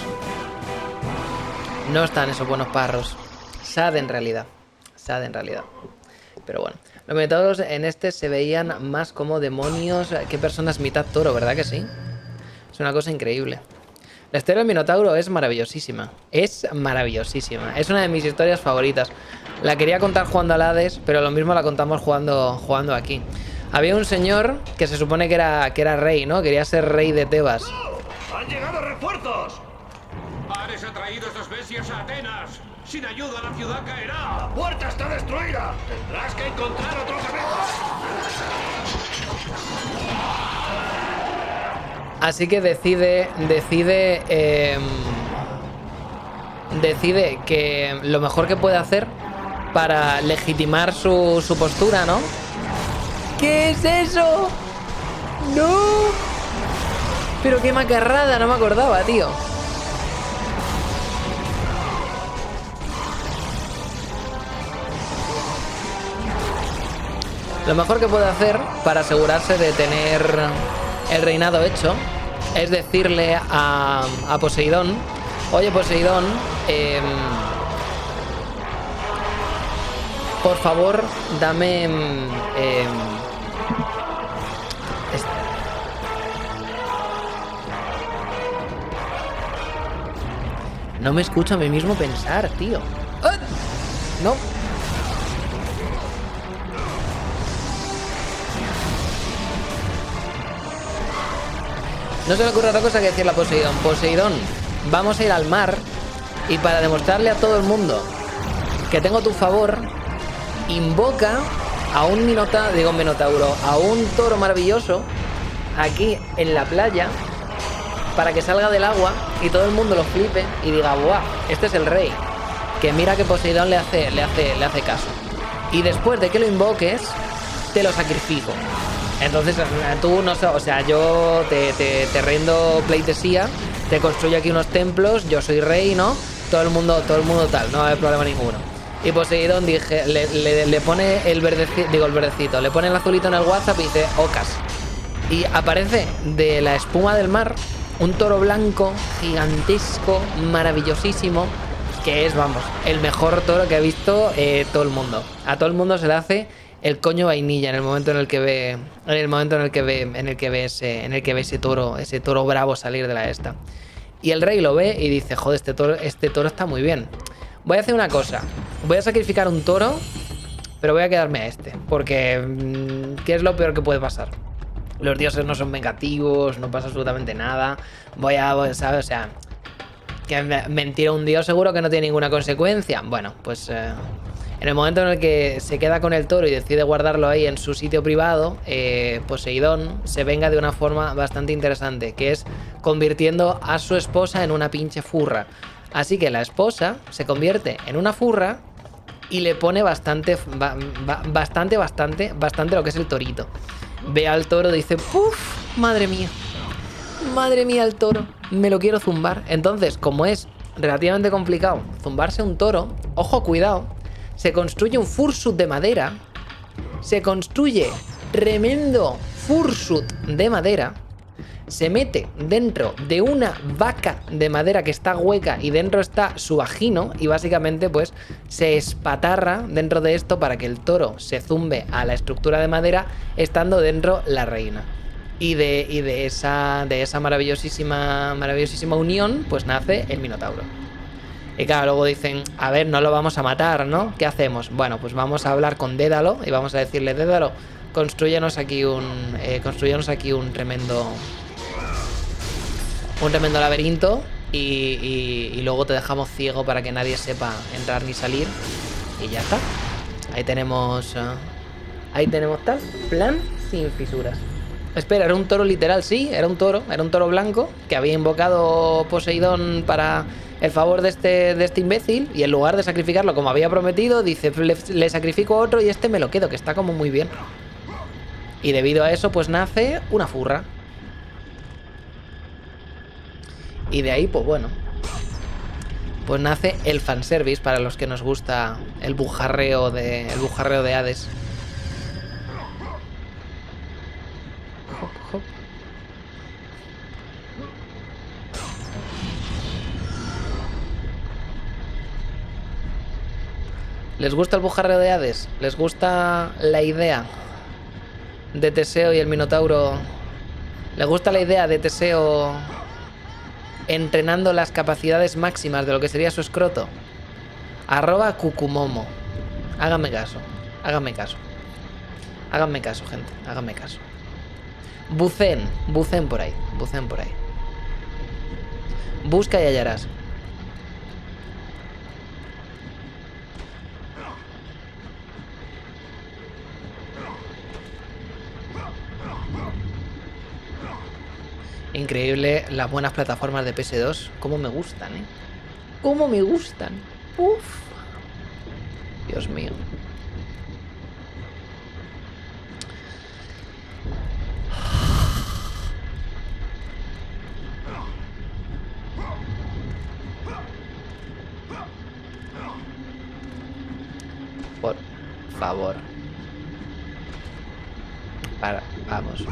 A: No están esos buenos parros. Sad en realidad. Sad en realidad. Pero bueno. Los minotauros en este se veían más como demonios que personas mitad toro, ¿verdad que sí? Es una cosa increíble. La historia del Minotauro es maravillosísima. Es maravillosísima. Es una de mis historias favoritas. La quería contar jugando al Hades, pero lo mismo la contamos jugando, jugando aquí. Había un señor que se supone que era, que era rey, ¿no? Quería ser rey de Tebas.
F: ¡Han llegado refuerzos!
H: Ares ha traído esas bestias a Atenas. Sin ayuda la ciudad caerá.
F: ¡La puerta está destruida! Tendrás que encontrar otro camino.
A: Así que decide, decide, eh, decide que lo mejor que puede hacer para legitimar su, su postura, ¿no? ¿Qué es eso? ¡No! Pero qué macarrada, no me acordaba, tío. Lo mejor que puede hacer para asegurarse de tener el reinado hecho es decirle a, a Poseidón: oye, Poseidón, eh, por favor, dame... Eh, este. No me escucho a mí mismo pensar, tío. ¡Ah! No. No se le ocurre otra cosa que decirle a Poseidón: Poseidón, vamos a ir al mar y para demostrarle a todo el mundo que tengo tu favor, invoca a un minotauro, digo un minotauro, a un toro maravilloso aquí en la playa para que salga del agua y todo el mundo lo flipe y diga: ¡buah! Este es el rey. Que mira que Poseidón le hace, le hace, le hace caso. y después de que lo invoques, te lo sacrifico. Entonces tú no sé, o sea, yo te, te, te rindo pleitesía, te construyo aquí unos templos, yo soy rey, ¿no? Todo el mundo, todo el mundo tal, no hay problema ninguno. Y Poseidón dije, le, le, le pone el verdecito, digo el verdecito, le pone el azulito en el WhatsApp y dice, ocas. Y aparece de la espuma del mar un toro blanco, gigantesco, maravillosísimo, que es, vamos, el mejor toro que ha visto eh, todo el mundo. A todo el mundo se le hace el coño vainilla en el momento en el que ve, en el momento en el que ve, en el que ve ese, en el que ve ese toro, ese toro bravo salir de la esta. Y el rey lo ve y dice, joder, este toro, este toro está muy bien. Voy a hacer una cosa, voy a sacrificar un toro, pero voy a quedarme a este, porque ¿qué es lo peor que puede pasar? Los dioses no son vengativos, no pasa absolutamente nada. Voy a, ¿sabes? O sea, que mentir a un dios seguro que no tiene ninguna consecuencia. Bueno, pues eh, en el momento en el que se queda con el toro y decide guardarlo ahí en su sitio privado, eh, Poseidón se venga de una forma bastante interesante, que es convirtiendo a su esposa en una pinche furra. Así que la esposa se convierte en una furra y le pone bastante, ba, ba, bastante, bastante, bastante lo que es el torito. Ve al toro y dice, ¡puf! Madre mía, madre mía el toro, me lo quiero zumbar. Entonces, como es relativamente complicado zumbarse un toro, ojo, cuidado, se construye un fursuit de madera, se construye tremendo fursuit de madera, se mete dentro de una vaca de madera que está hueca y dentro está su vagino y básicamente pues se espatarra dentro de esto para que el toro se zumbe a la estructura de madera estando dentro la reina. Y de, y de esa, de esa maravillosísima, maravillosísima unión pues nace el Minotauro. Y claro, luego dicen, a ver, no lo vamos a matar, ¿no? ¿Qué hacemos? Bueno, pues vamos a hablar con Dédalo y vamos a decirle, Dédalo, construyenos aquí un, eh, construyenos aquí un tremendo... Un tremendo laberinto y, y, y luego te dejamos ciego para que nadie sepa entrar ni salir. Y ya está. Ahí tenemos... Uh, ahí tenemos tal plan sin fisuras. Espera, era un toro literal, sí, era un toro. Era un toro blanco que había invocado Poseidón para el favor de este, de este imbécil. Y en lugar de sacrificarlo como había prometido, dice, le, le sacrifico otro y este me lo quedo, que está como muy bien. Y debido a eso, pues nace una furra. Y de ahí, pues bueno, pues nace el fanservice para los que nos gusta el bujarreo de, el bujarreo de Hades. Hop, hop. ¿Les gusta el bujarreo de Hades? ¿Les gusta la idea de Teseo y el Minotauro? ¿Les gusta la idea de Teseo entrenando las capacidades máximas de lo que sería su escroto? Arroba Cucumomo. Háganme caso, háganme caso. Háganme caso, gente, háganme caso. Bucen, bucen por ahí, bucen por ahí. Busca y hallarás. Increíble las buenas plataformas de P S dos. Cómo me gustan, ¿eh? Cómo me gustan. Uf. Dios mío. Por favor. Para, vamos.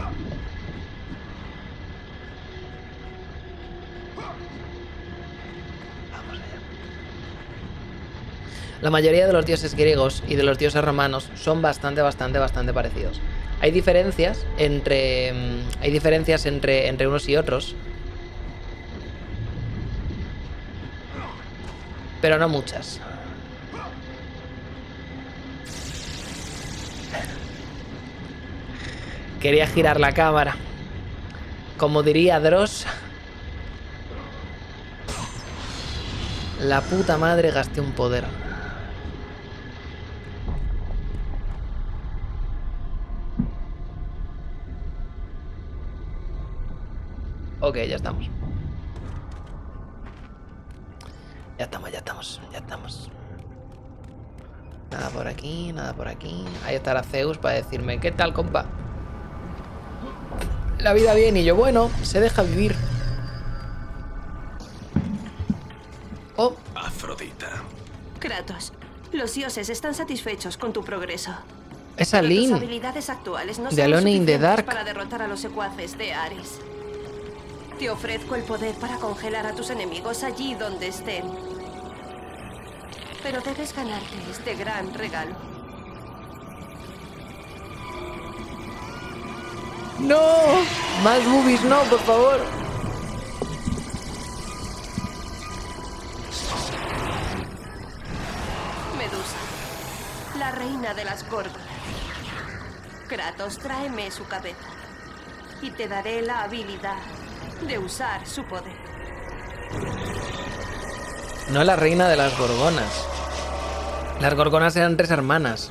A: La mayoría de los dioses griegos y de los dioses romanos son bastante, bastante, bastante parecidos. Hay diferencias entre, hay diferencias entre, entre unos y otros, pero no muchas. Quería girar la cámara. Como diría Dross, la puta madre, gasté un poder. Ok, ya estamos. Ya estamos, ya estamos, ya estamos. Nada por aquí, nada por aquí. Ahí estará Zeus para decirme, ¿qué tal, compa? La vida bien, y yo, bueno, se deja vivir. Oh.
F: Afrodita.
I: Kratos, los dioses están satisfechos con tu progreso.
A: Esa
I: Pero
A: Lyn
I: tus habilidades actuales no
A: de
I: son
A: Alone in the
I: suficientes
A: Dark.
I: para derrotar a los secuaces de Ares. Te ofrezco el poder para congelar a tus enemigos allí donde estén. Pero debes ganarte este gran regalo.
A: ¡No! Más boobies, no, por favor.
I: Medusa, la reina de las górgonas. Kratos, tráeme su cabeza y te daré la habilidad de usar su poder.
A: No es la reina de las gorgonas. Las gorgonas eran tres hermanas.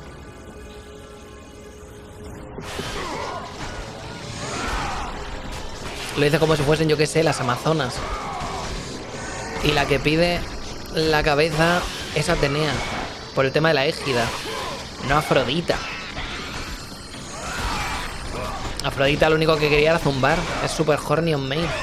A: Lo dice como si fuesen, yo qué sé, las amazonas. Y la que pide la cabeza es Atenea, por el tema de la égida, no Afrodita. Afrodita lo único que quería era zumbar. Es super horny on maid.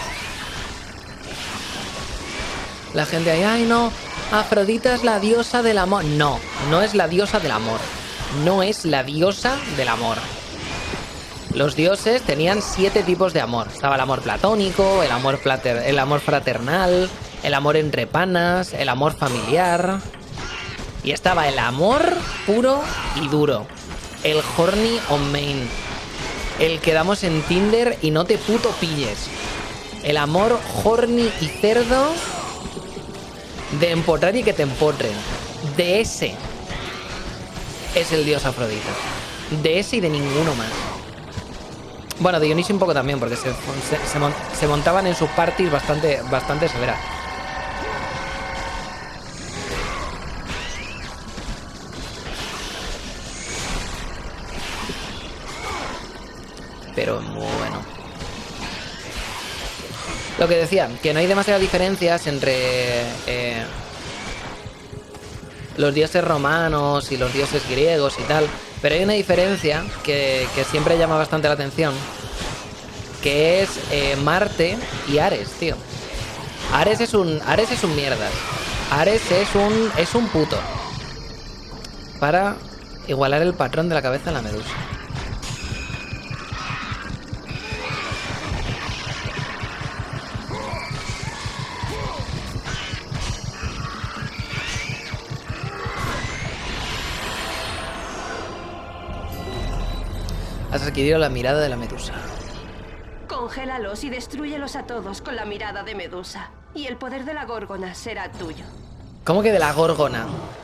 A: La gente ahí, ay no, Afrodita es la diosa del amor. No, no es la diosa del amor. No es la diosa del amor. Los dioses tenían siete tipos de amor. Estaba el amor platónico, el amor, plater, el amor fraternal, el amor entre panas, el amor familiar. Y estaba el amor puro y duro. El horny on main. El que damos en Tinder y no te puto pilles. El amor horny y cerdo de empotrar y que te empotren. De ese es el dios Afrodita. De ese y de ninguno más. Bueno, de Dionisio un poco también, porque se, se, se, mon, se montaban en sus parties bastante, bastante severas. Pero bueno. Lo que decía, que no hay demasiadas diferencias entre eh, los dioses romanos y los dioses griegos y tal. Pero hay una diferencia que, que siempre llama bastante la atención, que es eh, Marte y Ares, tío. Ares es un Ares es un mierdas. Ares es un es un puto. Para igualar el patrón de la cabeza en la Medusa. Has adquirido la mirada de la Medusa.
I: Congélalos y destrúyelos a todos con la mirada de Medusa. Y el poder de la Górgona será tuyo.
A: ¿Cómo que de la Górgona?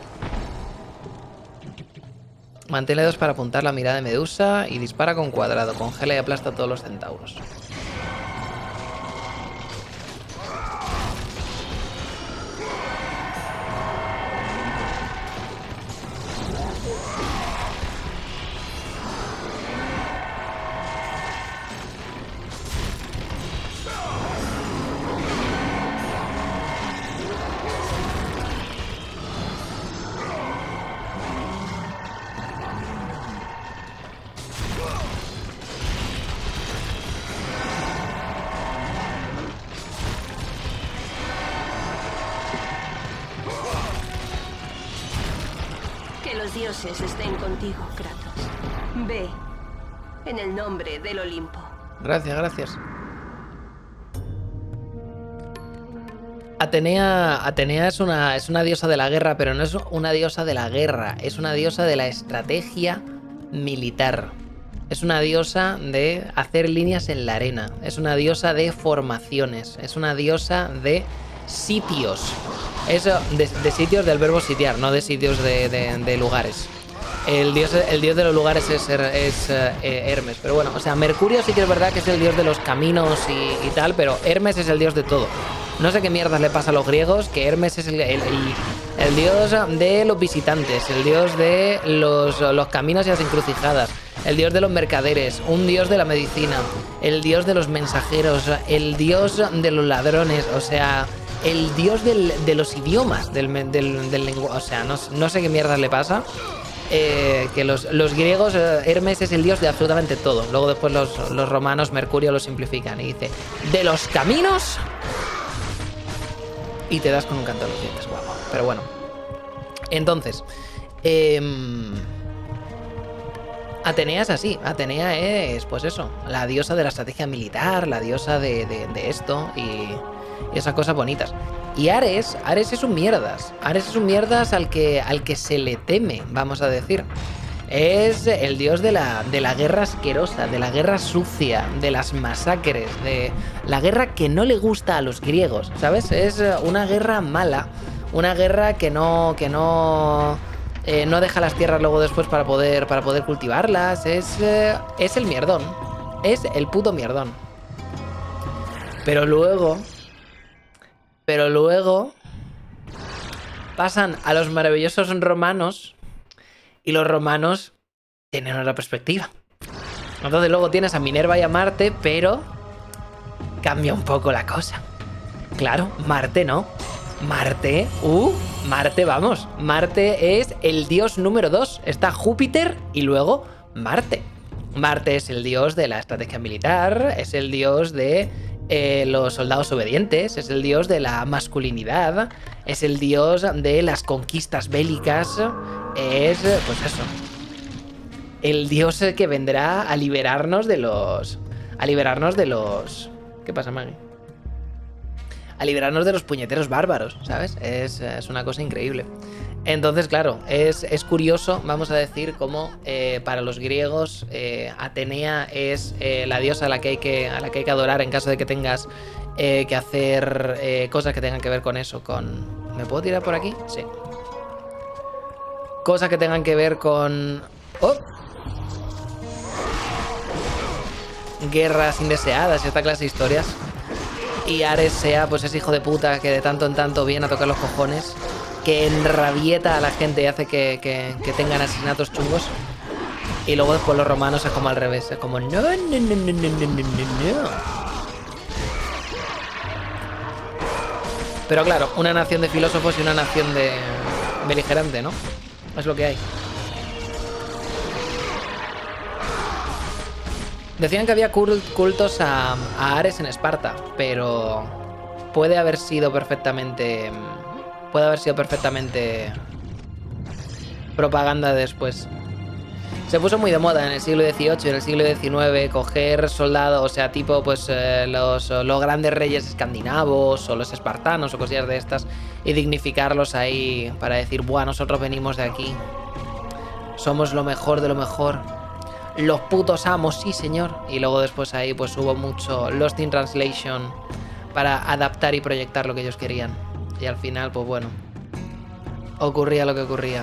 A: Mantén dos para apuntar la mirada de Medusa y dispara con cuadrado. Congela y aplasta a todos los centauros.
I: Dioses estén contigo, Kratos. Ve, en el nombre del Olimpo.
A: Gracias, gracias. Atenea, Atenea es una, es una diosa de la guerra, pero no es una diosa de la guerra, es una diosa de la estrategia militar. Es una diosa de hacer líneas en la arena, es una diosa de formaciones, es una diosa de sitios. Eso, de, de sitios del verbo sitiar, no de sitios de, de, de lugares. El dios, el dios de los lugares es, es eh, Hermes. Pero bueno, o sea, Mercurio sí que es verdad que es el dios de los caminos y, y tal, pero Hermes es el dios de todo. No sé qué mierdas le pasa a los griegos, que Hermes es el, el, el, el dios de los visitantes, el dios de los, los caminos y las encrucijadas, el dios de los mercaderes, un dios de la medicina, el dios de los mensajeros, el dios de los ladrones, o sea... El dios del, de los idiomas, del, del, del lenguaje. O sea, no, no sé qué mierdas le pasa. eh, que los, los griegos, eh, Hermes es el dios de absolutamente todo. Luego después los, los romanos, Mercurio lo simplifican y dice, de los caminos, y te das con un canto de los dientes, guapo. Pero bueno, entonces, eh, Atenea es así. Atenea es, pues eso, la diosa de la estrategia militar, la diosa de, de, de esto y, y esas cosas bonitas. Y Ares, Ares es un mierdas. Ares es un mierdas al que, al que se le teme, vamos a decir. Es el dios de la, de la guerra asquerosa, de la guerra sucia, de las masacres, de la guerra que no le gusta a los griegos, ¿sabes? Es una guerra mala, una guerra que no, que no, eh, no deja las tierras luego después para poder, para poder cultivarlas. Es, eh, es el mierdón, es el puto mierdón. Pero luego, pero luego pasan a los maravillosos romanos. Y los romanos tienen otra perspectiva. Entonces luego tienes a Minerva y a Marte, pero cambia un poco la cosa. Claro, Marte no. Marte, uh, Marte, vamos. Marte es el dios número dos. Está Júpiter y luego Marte. Marte es el dios de la estrategia militar, es el dios de eh, los soldados obedientes, es el dios de la masculinidad, es el dios de las conquistas bélicas. Es, pues eso, el dios que vendrá a liberarnos de los... A liberarnos de los... ¿Qué pasa, Maggie? A liberarnos de los puñeteros bárbaros, ¿sabes? Es, es una cosa increíble. Entonces, claro, es, es curioso, vamos a decir, cómo eh, para los griegos eh, Atenea es eh, la diosa a la, que hay que, a la que hay que adorar en caso de que tengas eh, que hacer eh, cosas que tengan que ver con eso, con... ¿Me puedo tirar por aquí? Sí. Cosas que tengan que ver con... ¡Oh! Guerras indeseadas y esta clase de historias. Y Ares sea pues ese hijo de puta que de tanto en tanto viene a tocar los cojones, que enrabieta a la gente y hace que, que, que tengan asesinatos chungos. Y luego después los romanos es como al revés. Es como no, no, no, no, no, no, no, no. Pero claro, una nación de filósofos y una nación de beligerante, ¿no? Es lo que hay. Decían que había cultos a, a Ares en Esparta, pero puede haber sido perfectamente... Puede haber sido perfectamente propaganda después. Se puso muy de moda en el siglo dieciocho y en el siglo diecinueve coger soldados, o sea, tipo pues eh, los, los grandes reyes escandinavos o los espartanos o cosillas de estas, y dignificarlos ahí para decir, buah, nosotros venimos de aquí, somos lo mejor de lo mejor, los putos amos, sí señor. Y luego después ahí pues hubo mucho Lost in Translation para adaptar y proyectar lo que ellos querían. Y al final, pues bueno, ocurría lo que ocurría.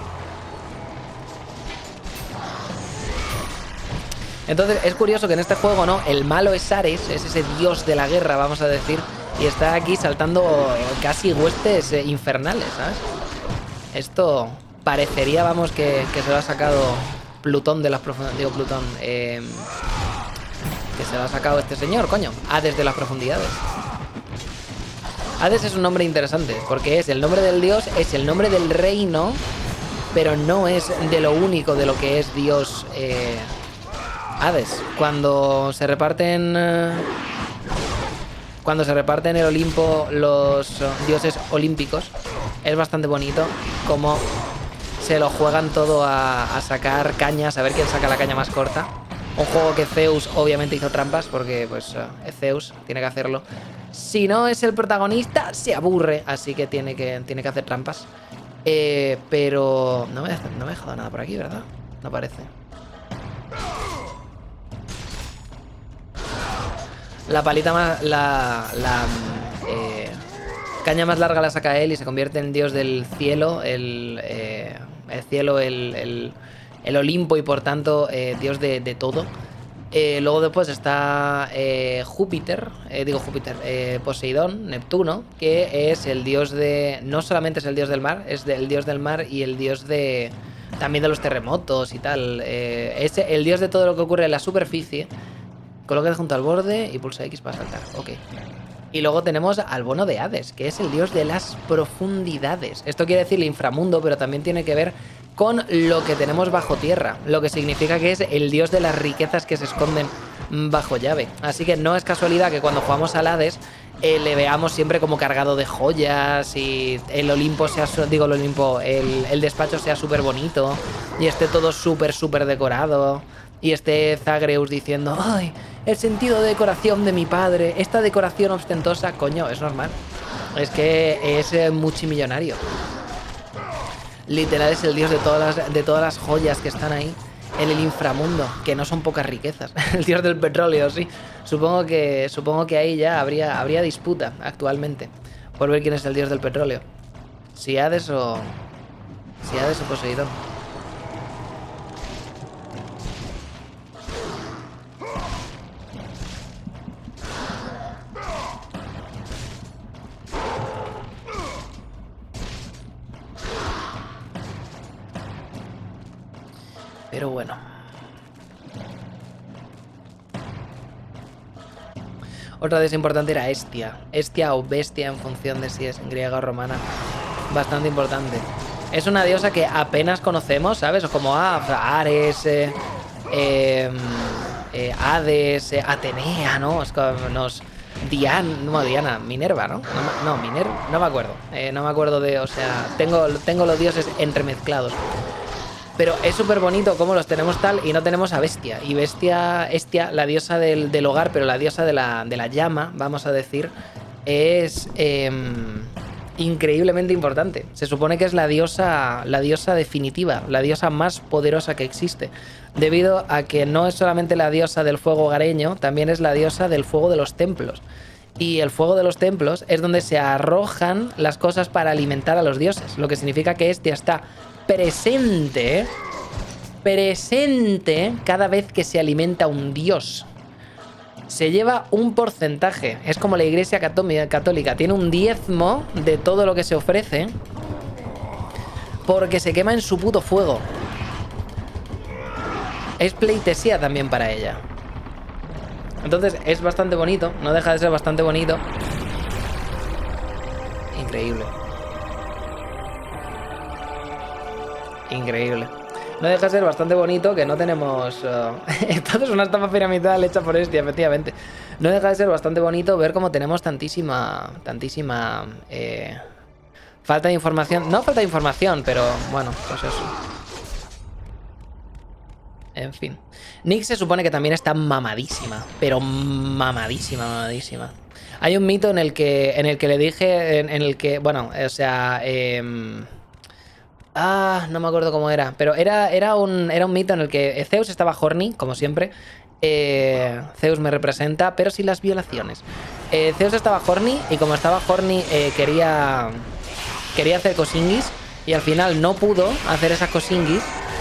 A: Entonces es curioso que en este juego, ¿no? El malo es Ares, es ese dios de la guerra, vamos a decir, y está aquí saltando casi huestes eh, infernales, ¿sabes? Esto parecería, vamos, que, que se lo ha sacado Plutón de las profundidades. Digo, Plutón. Eh, que se lo ha sacado este señor, coño. Hades de las profundidades. Hades es un nombre interesante, porque es el nombre del dios, es el nombre del reino, pero no es de lo único de lo que es dios... Eh, Hades, cuando se reparten uh, cuando se reparten el Olimpo los uh, dioses olímpicos, es bastante bonito como se lo juegan todo a, a sacar cañas, a ver quién saca la caña más corta. Un juego que Zeus obviamente hizo trampas porque pues uh, es Zeus, tiene que hacerlo. Si no es el protagonista, se aburre, así que tiene que, tiene que hacer trampas. Eh, pero no me, no me he dejado nada por aquí, ¿verdad? No parece. La palita más... La, la eh, caña más larga la saca él y se convierte en dios del cielo, el, eh, el cielo, el, el, el Olimpo y por tanto eh, dios de, de todo. Eh, luego después está eh, Júpiter, eh, digo Júpiter, eh, Poseidón, Neptuno, que es el dios de... No solamente es el dios del mar, es el dios del mar y el dios de... También de los terremotos y tal. Eh, es el dios de todo lo que ocurre en la superficie. Colócate junto al borde y pulsa X para saltar. Ok. Y luego tenemos al bono de Hades, que es el dios de las profundidades. Esto quiere decir el inframundo, pero también tiene que ver con lo que tenemos bajo tierra, lo que significa que es el dios de las riquezas que se esconden bajo llave. Así que no es casualidad que cuando jugamos al Hades eh, le veamos siempre como cargado de joyas y el Olimpo sea, digo el Olimpo, el, el despacho sea súper bonito y esté todo súper súper decorado y esté Zagreus diciendo, ay, el sentido de decoración de mi padre, esta decoración ostentosa, coño, es normal, es que es eh, multimillonario. Literal es el dios de todas las, de todas las joyas que están ahí en el inframundo, que no son pocas riquezas. El dios del petróleo, sí. Supongo que, supongo que ahí ya habría, habría disputa actualmente por ver quién es el dios del petróleo. Si Hades o... Si Hades o Poseidón. Pero bueno. Otra diosa importante era Hestia. Hestia o Bestia en función de si es griega o romana. Bastante importante. Es una diosa que apenas conocemos, ¿sabes? O como ah, Ares, eh, eh, eh, Hades, eh, Atenea, ¿no? Es como nos... Diana, no, Diana, Minerva, ¿no? No, no Minerva, no me acuerdo. Eh, no me acuerdo de... O sea, tengo, tengo los dioses entremezclados. Pero es súper bonito cómo los tenemos tal y no tenemos a Bestia. Y Bestia, Hestia, la diosa del, del hogar, pero la diosa de la, de la llama, vamos a decir, es eh, increíblemente importante. Se supone que es la diosa, la diosa definitiva, la diosa más poderosa que existe. Debido a que no es solamente la diosa del fuego hogareño, también es la diosa del fuego de los templos. Y el fuego de los templos es donde se arrojan las cosas para alimentar a los dioses. Lo que significa que Hestia está presente, presente cada vez que se alimenta un dios. Se lleva un porcentaje, es como la iglesia católica, tiene un diezmo de todo lo que se ofrece porque se quema en su puto fuego. Es pleitesía también para ella. Entonces es bastante bonito, no deja de ser bastante bonito. Increíble. Increíble. No deja de ser bastante bonito que no tenemos... Uh... Esto es una estafa piramidal hecha por Hestia, efectivamente. No deja de ser bastante bonito ver cómo tenemos tantísima... Tantísima... Eh... Falta de información. No falta de información, pero bueno, pues eso. En fin. Nyx se supone que también está mamadísima. Pero mamadísima, mamadísima. Hay un mito en el que, en el que le dije... En, en el que... Bueno, o sea... Eh... Ah, no me acuerdo cómo era. Pero era, era, un, era un mito en el que Zeus estaba horny, como siempre. Eh, Zeus me representa, pero sin las violaciones. Eh, Zeus estaba horny y como estaba horny eh, quería, quería hacer cosinguis. Y al final no pudo hacer esas cosinguis.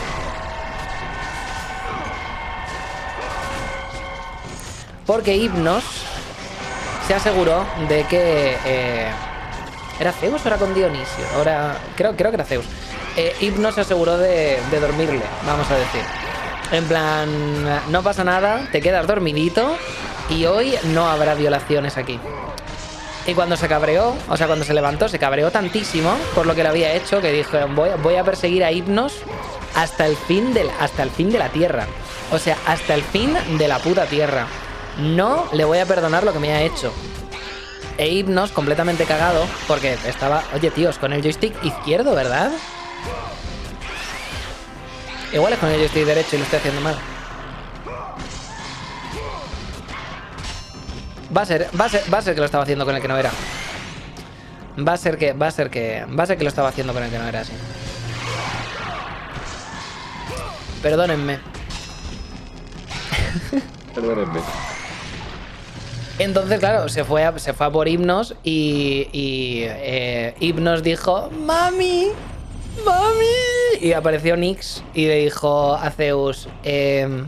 A: Porque Hypnos se aseguró de que... Eh, ¿Era Zeus o era con Dionisio? Ahora, creo, creo que era Zeus. Eh, Hypnos se aseguró de, de dormirle, vamos a decir. En plan, no pasa nada, te quedas dormidito y hoy no habrá violaciones aquí. Y cuando se cabreó, o sea, cuando se levantó, se cabreó tantísimo por lo que le había hecho que dijo, voy, voy a perseguir a Hypnos hasta el fin del, hasta el fin de la tierra. O sea, hasta el fin de la puta tierra. No le voy a perdonar lo que me ha hecho. E Hypnos completamente cagado porque estaba... Oye, tíos, con el joystick izquierdo, ¿verdad? Igual es con el joystick derecho y lo estoy haciendo mal. Va a ser, va a ser, va a ser que lo estaba haciendo con el que no era. Va a ser que, va a ser que, va a ser que lo estaba haciendo con el que no era así. Perdónenme.
J: Perdónenme.
A: Entonces, claro, se fue a, se fue a por Hypnos y, y eh, Hypnos dijo, ¡Mami! ¡Mami! Y apareció Nyx y le dijo a Zeus, eh,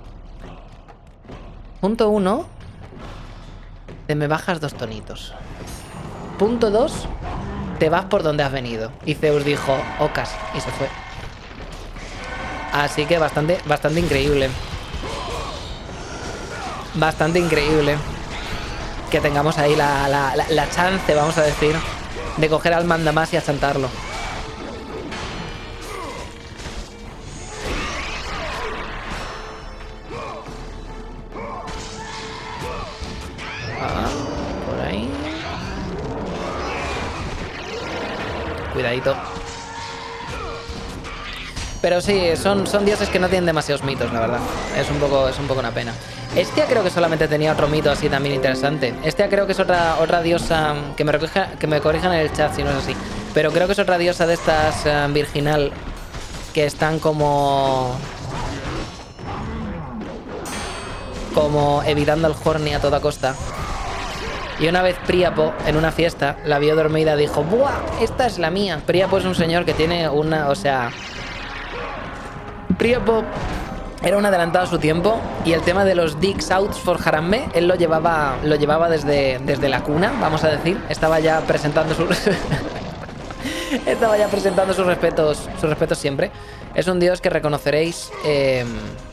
A: punto uno, te me bajas dos tonitos. Punto dos, te vas por donde has venido. Y Zeus dijo, ocas, y se fue. Así que bastante, bastante increíble. Bastante increíble que tengamos ahí la, la, la, la chance, vamos a decir, de coger al mandamás y achantarlo. cuidadito. Pero sí, son, son dioses que no tienen demasiados mitos, la verdad. Es un poco, es un poco una pena. Estia creo que solamente tenía otro mito así también interesante. Estia creo que es otra, otra diosa... Que me, recoja, que me corrijan en el chat si no es así. Pero creo que es otra diosa de estas uh, virginal que están como... Como evitando el Horny a toda costa. Y una vez Príapo, en una fiesta, la vio dormida y dijo: ¡buah! Esta es la mía. Príapo es un señor que tiene una... O sea... Príapo era un adelantado a su tiempo y el tema de los Dicks Outs for Harambe, él lo llevaba, lo llevaba desde, desde la cuna, vamos a decir. Estaba ya presentando sus... Estaba ya presentando sus respetos, sus respetos siempre. Es un dios que reconoceréis... Eh...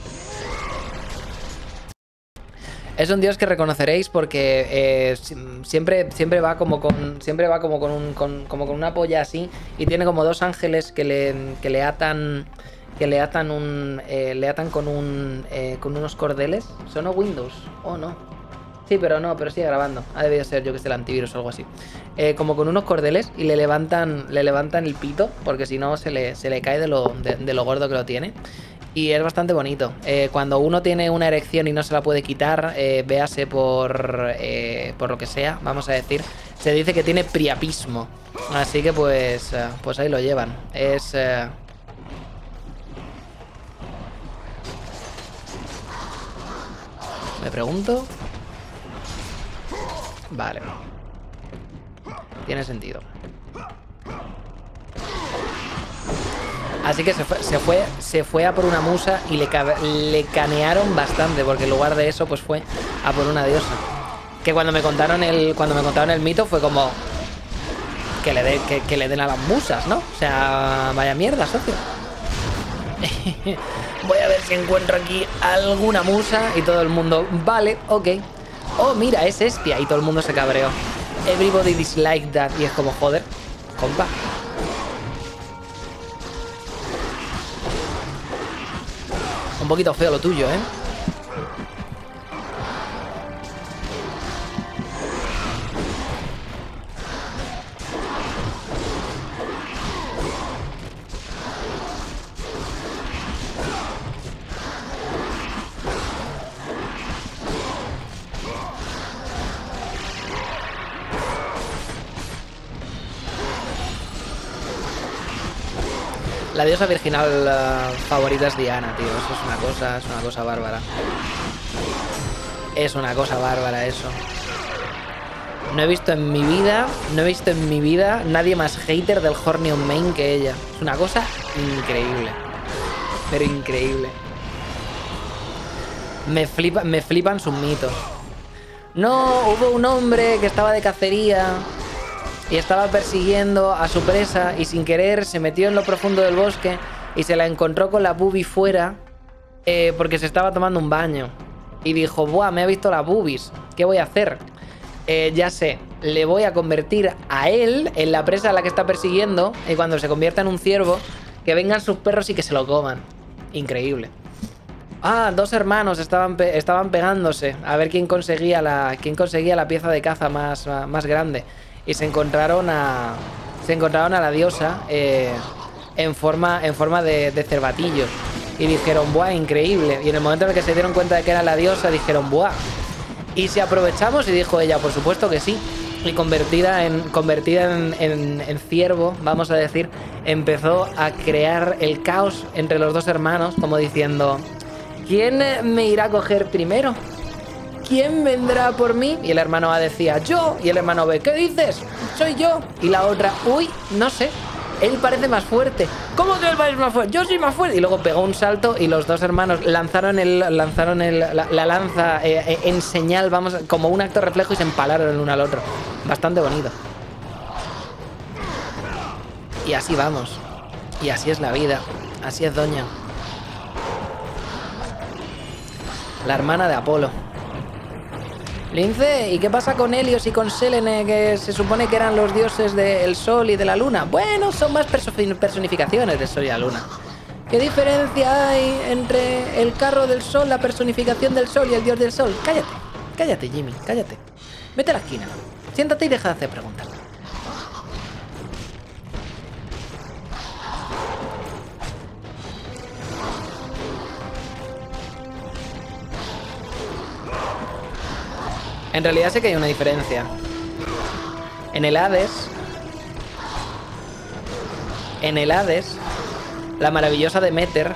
A: Es un dios que reconoceréis porque eh, siempre, siempre va como con. Siempre va como con un. Con, como con una polla así. Y tiene como dos ángeles que le. que le atan. Que le atan un. Eh, le atan con un. Eh, con unos cordeles. ¿Sonó Windows? Oh no. Sí, pero no, pero sigue grabando. Ha debido ser, yo que sé, el antivirus o algo así. Eh, como con unos cordeles y le levantan. Le levantan el pito. Porque si no se le, se le cae de lo, de, de lo gordo que lo tiene. Y es bastante bonito. Eh, cuando uno tiene una erección y no se la puede quitar, eh, véase por, eh, por lo que sea, vamos a decir, se dice que tiene priapismo. Así que pues, eh, pues ahí lo llevan. Es... Eh... Me pregunto... Vale. Tiene sentido. Así que se fue, se fue, se fue a por una musa y le, le canearon bastante, porque en lugar de eso, pues fue a por una diosa. Que cuando me contaron el, cuando me contaron el mito fue como que le, de, que, que le den a las musas, ¿no? O sea, vaya mierda, socio. Voy a ver si encuentro aquí alguna musa y todo el mundo, vale, ok. Oh, mira, es Estia y todo el mundo se cabreó. Everybody disliked that y es como, joder, compa. Un poquito feo lo tuyo, ¿eh? La diosa virginal uh, favorita es Diana, tío. Eso es una cosa, es una cosa bárbara. Es una cosa bárbara eso. No he visto en mi vida, no he visto en mi vida nadie más hater del Horny on Main que ella. Es una cosa increíble. Pero increíble. Me flipa, me flipan sus mitos. No, hubo un hombre que estaba de cacería y estaba persiguiendo a su presa y sin querer se metió en lo profundo del bosque y se la encontró con la boobie fuera eh, porque se estaba tomando un baño. Y dijo, buah, me ha visto la boobies, ¿qué voy a hacer? Eh, ya sé, le voy a convertir a él en la presa a la que está persiguiendo y cuando se convierta en un ciervo, que vengan sus perros y que se lo coman. Increíble. Ah, dos hermanos estaban, pe estaban pegándose a ver quién conseguía la, quién conseguía la pieza de caza más, más grande. Y se encontraron a. Se encontraron a la diosa eh, en forma, en forma de, de cervatillos. Y dijeron, buah, increíble. Y en el momento en el que se dieron cuenta de que era la diosa, dijeron, buah. Y si aprovechamos, y dijo ella, por supuesto que sí. Y convertida en. Convertida en, en, en ciervo, vamos a decir, empezó a crear el caos entre los dos hermanos, como diciendo, ¿quién me irá a coger primero? ¿Quién vendrá por mí? Y el hermano A decía, yo. Y el hermano B, ¿qué dices? Soy yo. Y la otra, uy, no sé. Él parece más fuerte. ¿Cómo que él parece más fuerte? Yo soy más fuerte. Y luego pegó un salto y los dos hermanos lanzaron, el, lanzaron el, la, la lanza eh, en señal, vamos, como un acto reflejo y se empalaron el uno al otro. Bastante bonito. Y así vamos. Y así es la vida. Así es Doña. La hermana de Apolo. Lince, ¿y qué pasa con Helios y con Selene, que se supone que eran los dioses del sol y de la luna? Bueno, son más personificaciones del sol y la luna. ¿Qué diferencia hay entre el carro del sol, la personificación del sol y el dios del sol? Cállate, cállate, Jimmy, cállate. Vete a la esquina, siéntate y deja de hacer preguntas. En realidad sé que hay una diferencia. En el Hades... En el Hades, la maravillosa Demeter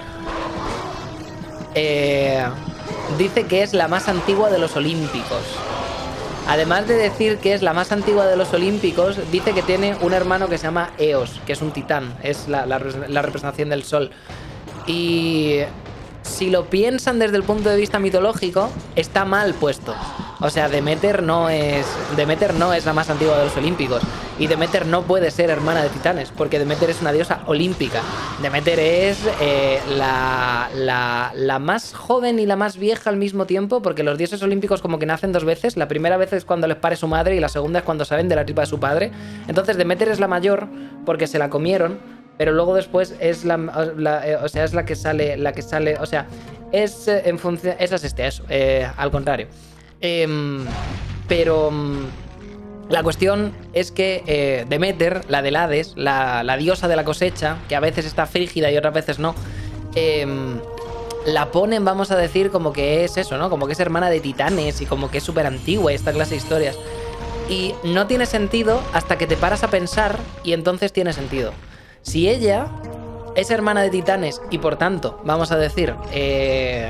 A: eh, dice que es la más antigua de los olímpicos. Además de decir que es la más antigua de los olímpicos, dice que tiene un hermano que se llama Eos, que es un titán, es la, la, la representación del sol. Y si lo piensan desde el punto de vista mitológico, está mal puesto. O sea, Demeter no es Demeter no es la más antigua de los olímpicos. Y Demeter no puede ser hermana de titanes, porque Demeter es una diosa olímpica. Demeter es eh, la, la, la más joven y la más vieja al mismo tiempo, porque los dioses olímpicos como que nacen dos veces. La primera vez es cuando les pare su madre y la segunda es cuando salen de la tripa de su padre. Entonces Demeter es la mayor porque se la comieron, pero luego después es la, la eh, o sea, es la que sale, la que sale, o sea, es eh, en función, esa es este, eso, eh, al contrario. Eh, pero la cuestión es que eh, Demeter, la del Hades, la, la diosa de la cosecha, que a veces está frígida y otras veces no, eh, la ponen, vamos a decir, como que es eso, ¿no? Como que es hermana de titanes y como que es súper antigua y esta clase de historias. Y no tiene sentido hasta que te paras a pensar y entonces tiene sentido. Si ella es hermana de titanes y por tanto, vamos a decir, eh,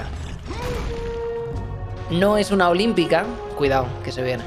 A: no es una olímpica, cuidado, que se viene.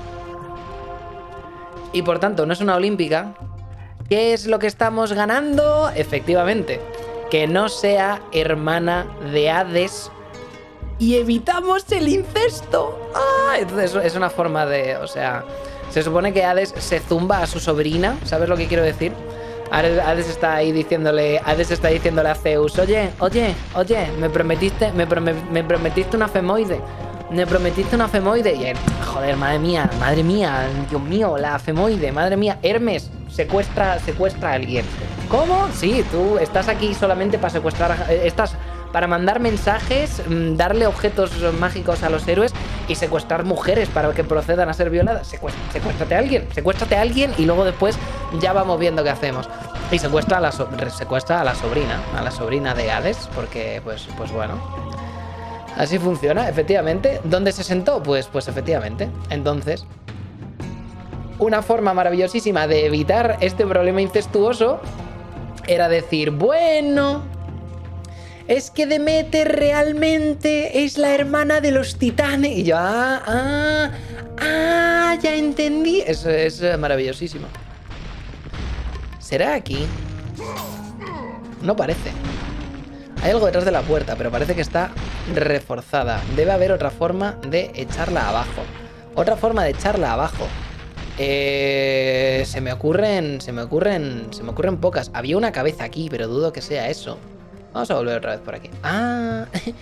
A: Y por tanto, no es una olímpica, ¿qué es lo que estamos ganando? Efectivamente, que no sea hermana de Hades y evitamos el incesto. ¡Ah! Entonces es una forma de, o sea, se supone que Hades se zumba a su sobrina, ¿sabes lo que quiero decir? Hades está ahí diciéndole, Hades está diciéndole a Zeus, oye, oye, oye, me prometiste, me, prom me prometiste una femoide, me prometiste una femoide. Y él, joder, madre mía, madre mía, Dios mío, la femoide, madre mía, Hermes secuestra, secuestra a alguien. ¿Cómo? Sí, tú estás aquí solamente para secuestrar, a, estás para mandar mensajes, darle objetos mágicos a los héroes y secuestrar mujeres para que procedan a ser violadas. Secuéstrate, secuéstrate a alguien, secuéstrate a alguien y luego después ya vamos viendo qué hacemos. Y secuestra a la, so secuestra a la sobrina, a la sobrina de Hades, porque pues, pues bueno, así funciona, efectivamente. ¿Dónde se sentó? Pues, pues efectivamente. Entonces, una forma maravillosísima de evitar este problema incestuoso era decir, bueno, es que Demeter realmente es la hermana de los titanes. Y yo, ah, ah, ah, ya entendí. Eso es maravillosísimo. ¿Será aquí? No parece. Hay algo detrás de la puerta, pero parece que está reforzada. Debe haber otra forma de echarla abajo. Otra forma de echarla abajo. Eh, se me ocurren, se me ocurren, se me ocurren pocas. Había una cabeza aquí, pero dudo que sea eso. Vamos a volver otra vez por aquí. Ah,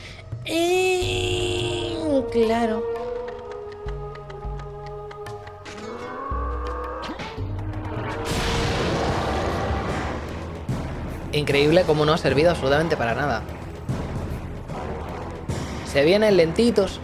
A: eh, claro. Increíble cómo no ha servido absolutamente para nada. Se vienen lentitos.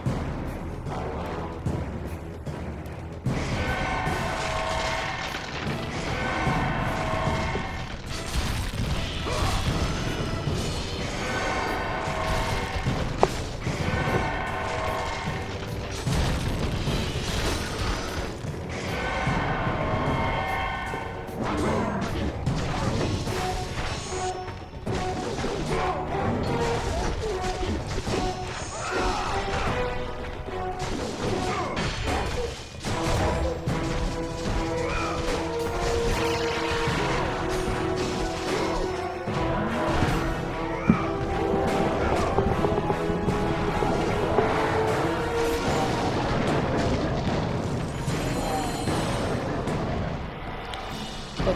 A: Ok.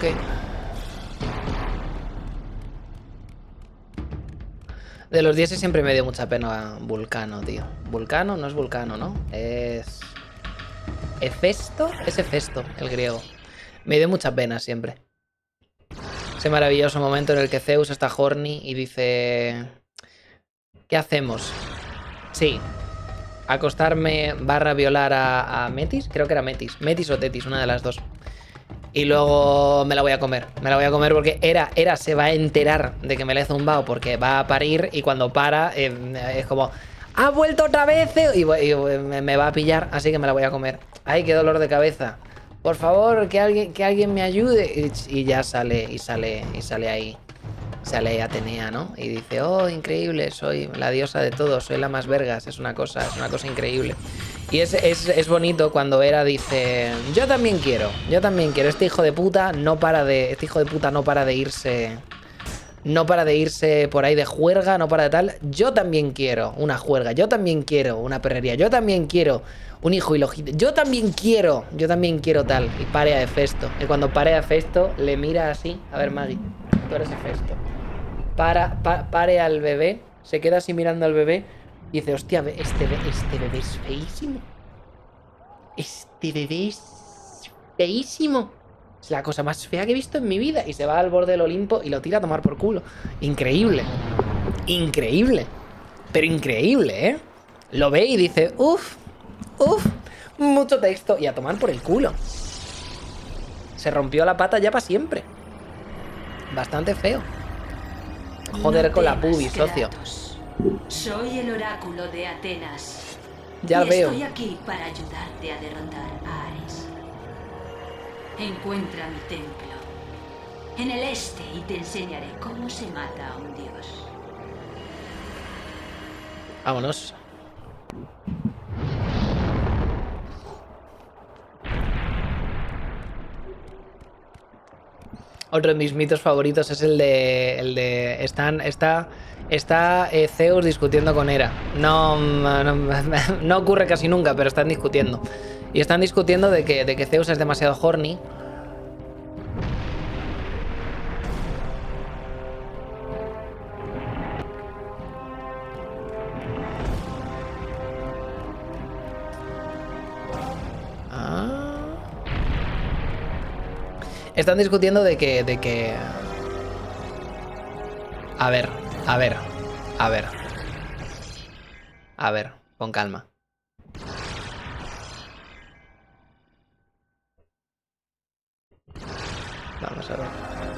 A: De los dioses siempre me dio mucha pena Vulcano, tío. Vulcano no es Vulcano, ¿no? Es... ¿Hefesto? Es Hefesto, el griego. Me dio mucha pena siempre. Ese maravilloso momento en el que Zeus está horny y dice... ¿Qué hacemos? Sí. Acostarme barra violar a, a Metis. Creo que era Metis. Metis o Tetis, una de las dos. Y luego me la voy a comer. Me la voy a comer porque Hera, Hera se va a enterar de que me la he zumbado porque va a parir y cuando para eh, es como... ¡Ha vuelto otra vez Zeus! Y, y me, me va a pillar, así que me la voy a comer. ¡Ay, qué dolor de cabeza! Por favor, que alguien, que alguien me ayude. Y, y ya sale, y sale, y sale ahí. Sale ahí Atenea, ¿no? Y dice, oh, increíble, soy la diosa de todo, soy la más vergas, es una cosa, es una cosa increíble. Y es, es, es bonito cuando Hera dice, yo también quiero, yo también quiero. Este hijo de puta no para de, este hijo de puta no para de irse, no para de irse por ahí de juerga, no para de tal. Yo también quiero una juerga, yo también quiero una perrería, yo también quiero un hijo ilógico, yo también quiero, yo también quiero tal. Y pare a Hefesto. Y cuando pare a Hefesto, le mira así, a ver, Maggie, tú eres Hefesto. Para, pa, pare al bebé, se queda así mirando al bebé y dice, hostia, este, este bebé es feísimo. Este bebé es feísimo. Es la cosa más fea que he visto en mi vida. Y se va al borde del Olimpo y lo tira a tomar por culo. Increíble. Increíble. Pero increíble, ¿eh? Lo ve y dice, uff, uff, mucho texto. Y a tomar por el culo. Se rompió la pata ya para siempre. Bastante feo. Joder, no con la pubis, socio.
G: Soy el oráculo de Atenas.
A: Ya
G: y
A: veo.
G: Estoy aquí para ayudarte a derrotar a Ares. Encuentra mi templo en el este y te enseñaré cómo se mata a un dios.
A: Vámonos. Otro de mis mitos favoritos es el de... El de están, está está eh, Zeus discutiendo con Hera. No, no, no ocurre casi nunca, pero están discutiendo. Y están discutiendo de que, de que Zeus es demasiado horny. Están discutiendo de que, de que... A ver, a ver, a ver. A ver, con calma. Vamos a ver.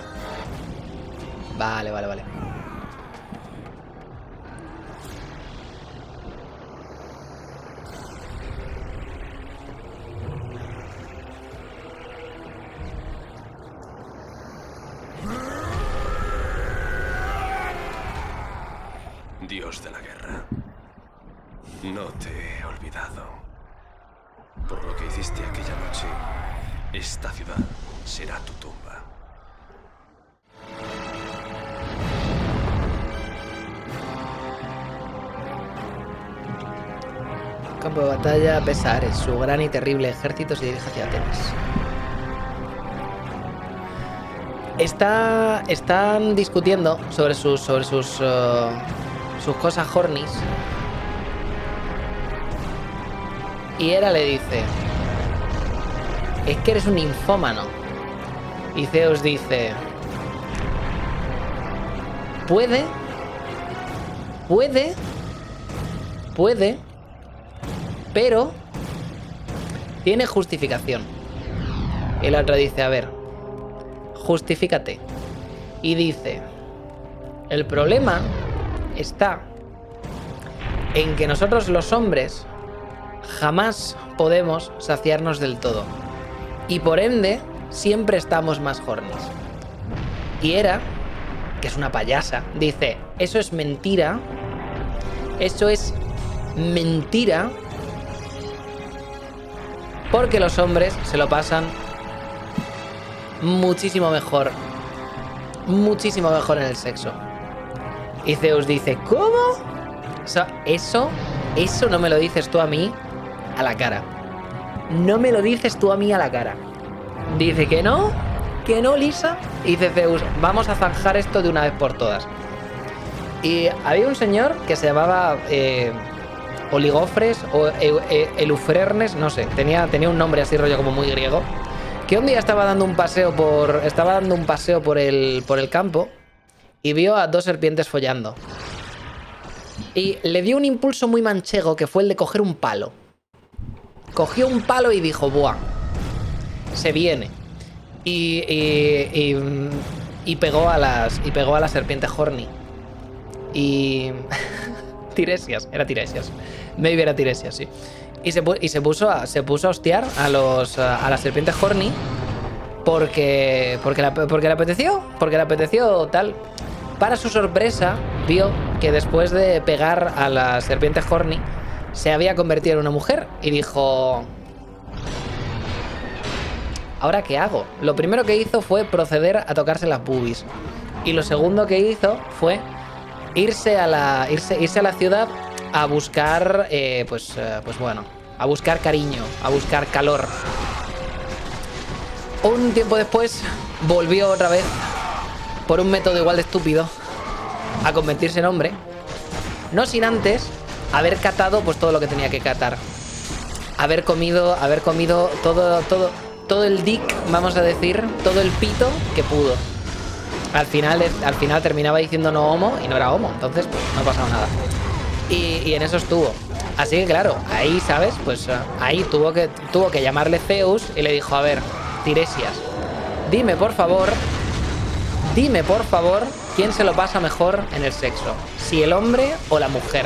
A: Vale, vale, vale.
F: Dios de la guerra, no te he olvidado. Por lo que hiciste aquella noche, esta ciudad será tu tumba.
A: Campo de batalla, pesa Ares, su gran y terrible ejército se dirige hacia Atenas. Está, están discutiendo sobre sus, sobre sus, uh, sus cosas hornies. Y Hera le dice, es que eres un ninfómano. Y Zeus dice, puede, puede, puede, pero tiene justificación. Y la otra dice, a ver, justifícate. Y dice, el problema está en que nosotros los hombres jamás podemos saciarnos del todo. Y por ende, siempre estamos más hornies. Y Hera, que es una payasa, dice, eso es mentira. Eso es mentira. Porque los hombres se lo pasan muchísimo mejor. Muchísimo mejor en el sexo. Y Zeus dice, ¿cómo? O sea, eso, eso no me lo dices tú a mí a la cara. No me lo dices tú a mí a la cara. Dice que no, que no, Lisa. Y dice Zeus, vamos a zanjar esto de una vez por todas. Y había un señor que se llamaba eh, Oligofres o eh, Elufrernes, no sé, tenía, tenía un nombre así rollo como muy griego. Que un día estaba dando un paseo por. Estaba dando un paseo por el. por el campo. Y vio a dos serpientes follando. Y le dio un impulso muy manchego que fue el de coger un palo. Cogió un palo y dijo, buah, se viene. Y. y, y, y pegó a las. Y pegó a la serpiente horny. Y. Tiresias, era Tiresias. Maybe era Tiresias, sí. Y se, y se, puso, a, se puso a hostiar a, los, a las serpientes Horny porque, porque, la, porque le apeteció, porque le apeteció tal. Para su sorpresa, vio que después de pegar a la serpiente Horny se había convertido en una mujer y dijo... ¿Ahora qué hago? Lo primero que hizo fue proceder a tocarse las boobies. Y lo segundo que hizo fue irse a la, irse, irse a la ciudad a buscar, eh, pues, eh, pues bueno, a buscar cariño, a buscar calor. Un tiempo después volvió otra vez, por un método igual de estúpido, a convertirse en hombre. No sin antes haber catado pues todo lo que tenía que catar. Haber comido, haber comido todo, todo... todo el dick, vamos a decir, todo el pito que pudo. Al final, al final terminaba diciendo no homo y no era homo, entonces pues no pasaba nada. Y, y en eso estuvo. Así que claro, ahí, ¿sabes? Pues uh, ahí tuvo que, tuvo que llamarle Zeus y le dijo, a ver, Tiresias, dime por favor, dime por favor, quién se lo pasa mejor en el sexo, si el hombre o la mujer.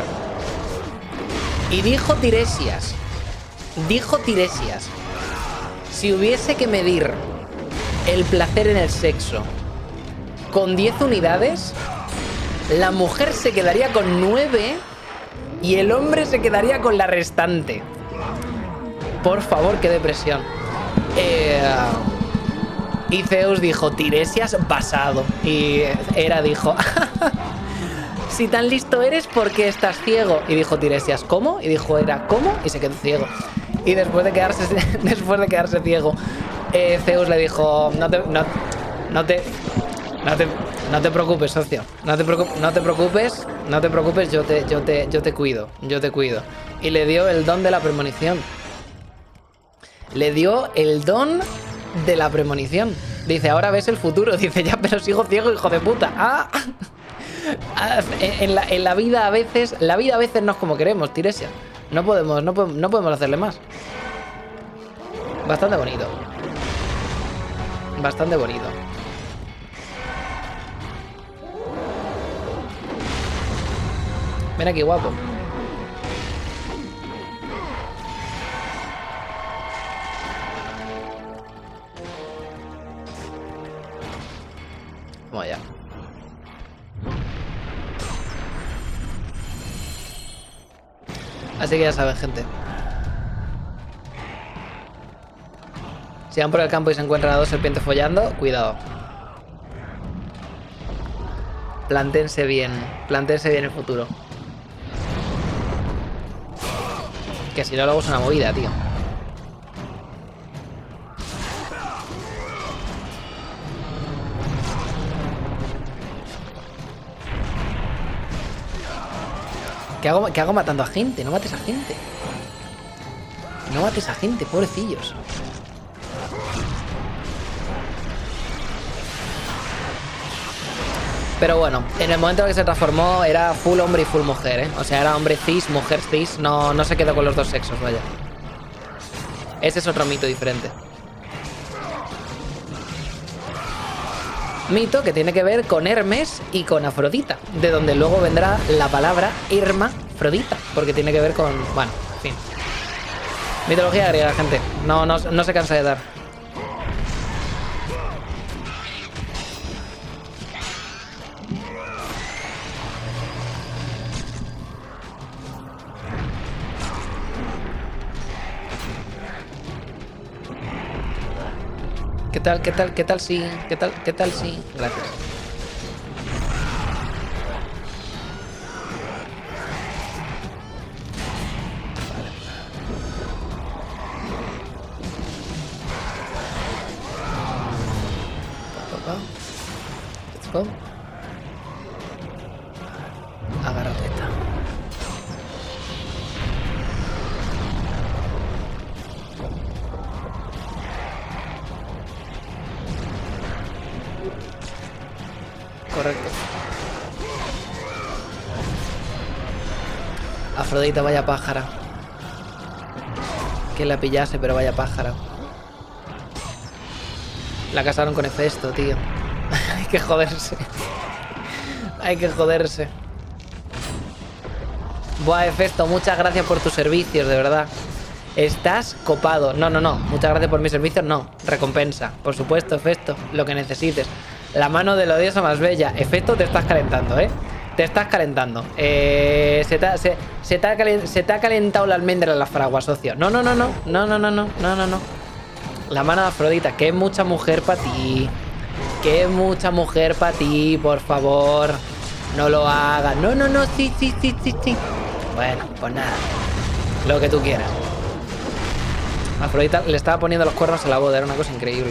A: Y dijo Tiresias, dijo Tiresias, si hubiese que medir el placer en el sexo con diez unidades, la mujer se quedaría con nueve y el hombre se quedaría con la restante. Por favor, qué depresión. Eh, y Zeus dijo, Tiresias basado. Y Hera dijo, si tan listo eres, ¿por qué estás ciego? Y dijo Tiresias, ¿cómo? Y dijo Hera, ¿cómo? Y se quedó ciego. Y después de quedarse, después de quedarse ciego, eh, Zeus le dijo, no te, no, no te, no te, no te preocupes, socio, no te preocupes, no te preocupes, no te preocupes, yo te, yo te, yo te cuido, yo te cuido. Y le dio el don de la premonición. Le dio el don de la premonición. Dice, ahora ves el futuro. Dice, ya, pero sigo ciego, hijo de puta. Ah. En la, en la vida a veces, la vida a veces no es como queremos, Tiresias. No podemos, no podemos, no podemos hacerle más. Bastante bonito. Bastante bonito. Ven aquí, guapo. Vamos allá. Así que ya saben, gente. Si van por el campo y se encuentran a dos serpientes follando, cuidado. Plántense bien. Plántense bien el futuro. Que si no, luego es una movida, tío. ¿Qué hago, ¿Qué hago matando a gente? No mates a gente. No mates a gente, pobrecillos. Pero bueno, en el momento en que se transformó era full hombre y full mujer, ¿eh? O sea, era hombre cis, mujer cis. No, no se quedó con los dos sexos, vaya. Ese es otro mito diferente. Mito que tiene que ver con Hermes y con Afrodita, de donde luego vendrá la palabra hermafrodita, porque tiene que ver con... Bueno, en fin. Mitología griega, gente. No, no, no se cansa de dar. ¿Qué tal, qué tal, qué tal sí? ¿Qué tal, qué tal sí? Gracias. Vale. Let's go. Agárrate esta. Correcto. Afrodita, vaya pájara. Que la pillase, pero vaya pájara. La casaron con Hefesto, tío. Hay que joderse. Hay que joderse. Buah, Hefesto, muchas gracias por tus servicios, de verdad. Estás copado. No, no, no. Muchas gracias por mis servicios, no. Recompensa. Por supuesto, Hefesto. Lo que necesites. La mano de la diosa más bella. Hefesto, te estás calentando, ¿eh? Te estás calentando. Eh, se, te ha, se, se, te ha calen, se te ha calentado la almendra en la fragua, socio. No, no, no, no. No, no, no, no. No, no, no. La mano de Afrodita. Que es mucha mujer para ti. Que es mucha mujer para ti, por favor. No lo hagas. No, no, no. Sí, sí, sí, sí, sí. Bueno, pues nada. Lo que tú quieras. Afrodita le estaba poniendo los cuernos a la boda. Era una cosa increíble.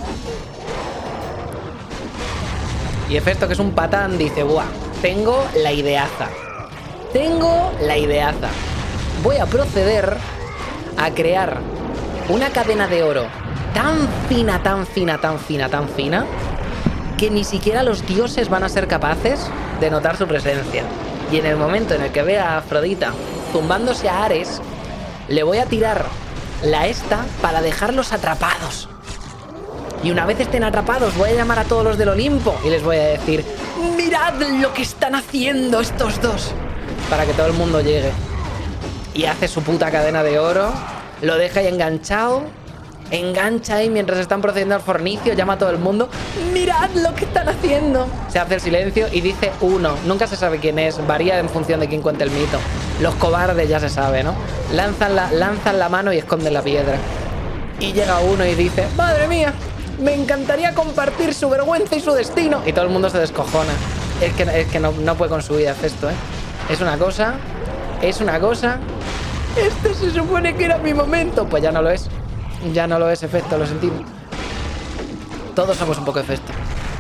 A: Y Hefesto, que es un patán, dice: buah, tengo la ideaza. Tengo la ideaza. Voy a proceder a crear una cadena de oro tan fina, tan fina, tan fina, tan fina, que ni siquiera los dioses van a ser capaces de notar su presencia. Y en el momento en el que vea a Afrodita zumbándose a Ares, le voy a tirar la esta para dejarlos atrapados. Y una vez estén atrapados, voy a llamar a todos los del Olimpo y les voy a decir: mirad lo que están haciendo estos dos. Para que todo el mundo llegue. Y hace su puta cadena de oro, lo deja ahí enganchado, engancha ahí mientras están procediendo al fornicio, llama a todo el mundo: mirad lo que están haciendo. Se hace el silencio y dice uno. Nunca se sabe quién es, varía en función de quién cuente el mito. Los cobardes ya se sabe, ¿no? Lanzan la, lanzan la mano y esconden la piedra. Y llega uno y dice: madre mía, me encantaría compartir su vergüenza y su destino. Y todo el mundo se descojona. Es que, es que no, no puede con su vida esto, ¿eh? Es una cosa, es una cosa. Este se supone que era mi momento. Pues ya no lo es. Ya no lo es, Hefesto, lo sentimos. Todos somos un poco Hefesto.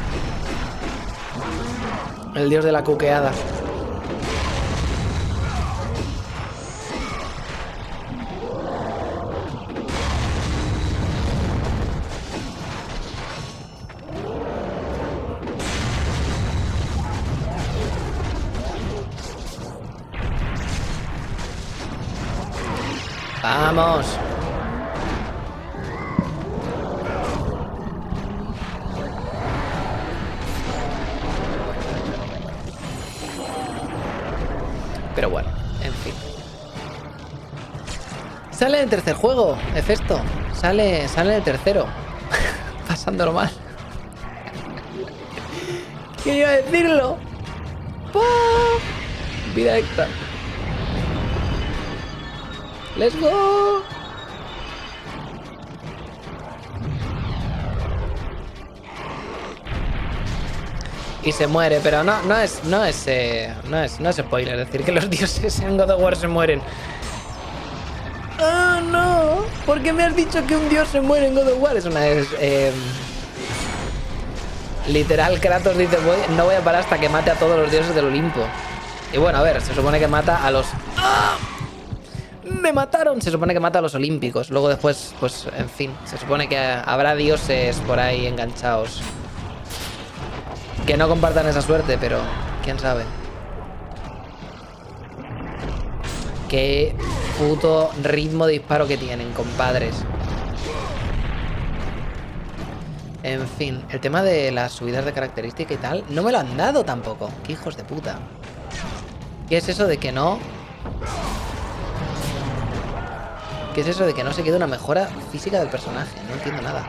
A: El dios de la cuqueada. Vamos. Pero bueno, en fin. Sale el tercer juego, Hefesto. Sale, sale el tercero. Pasándolo mal. Quería decirlo. ¡Pum! Vida extra. ¡Let's go! Y se muere, pero no, no es, no es, eh, no es, no es spoiler decir que los dioses en God of War se mueren. ¡Ah, oh, no! ¿Por qué me has dicho que un dios se muere en God of War? Es una... Es, eh, literal, Kratos dice: voy, no voy a parar hasta que mate a todos los dioses del Olimpo. Y bueno, a ver, se supone que mata a los... ¡Ah! ¡Me mataron! Se supone que mata a los olímpicos. Luego después, pues, en fin, se supone que habrá dioses por ahí enganchados que no compartan esa suerte, pero quién sabe. Qué puto ritmo de disparo que tienen, compadres. En fin, el tema de las subidas de característica y tal, no me lo han dado tampoco. Qué hijos de puta. ¿Qué es eso de que no? ¿Qué es eso de que no se quede una mejora física del personaje? No entiendo nada.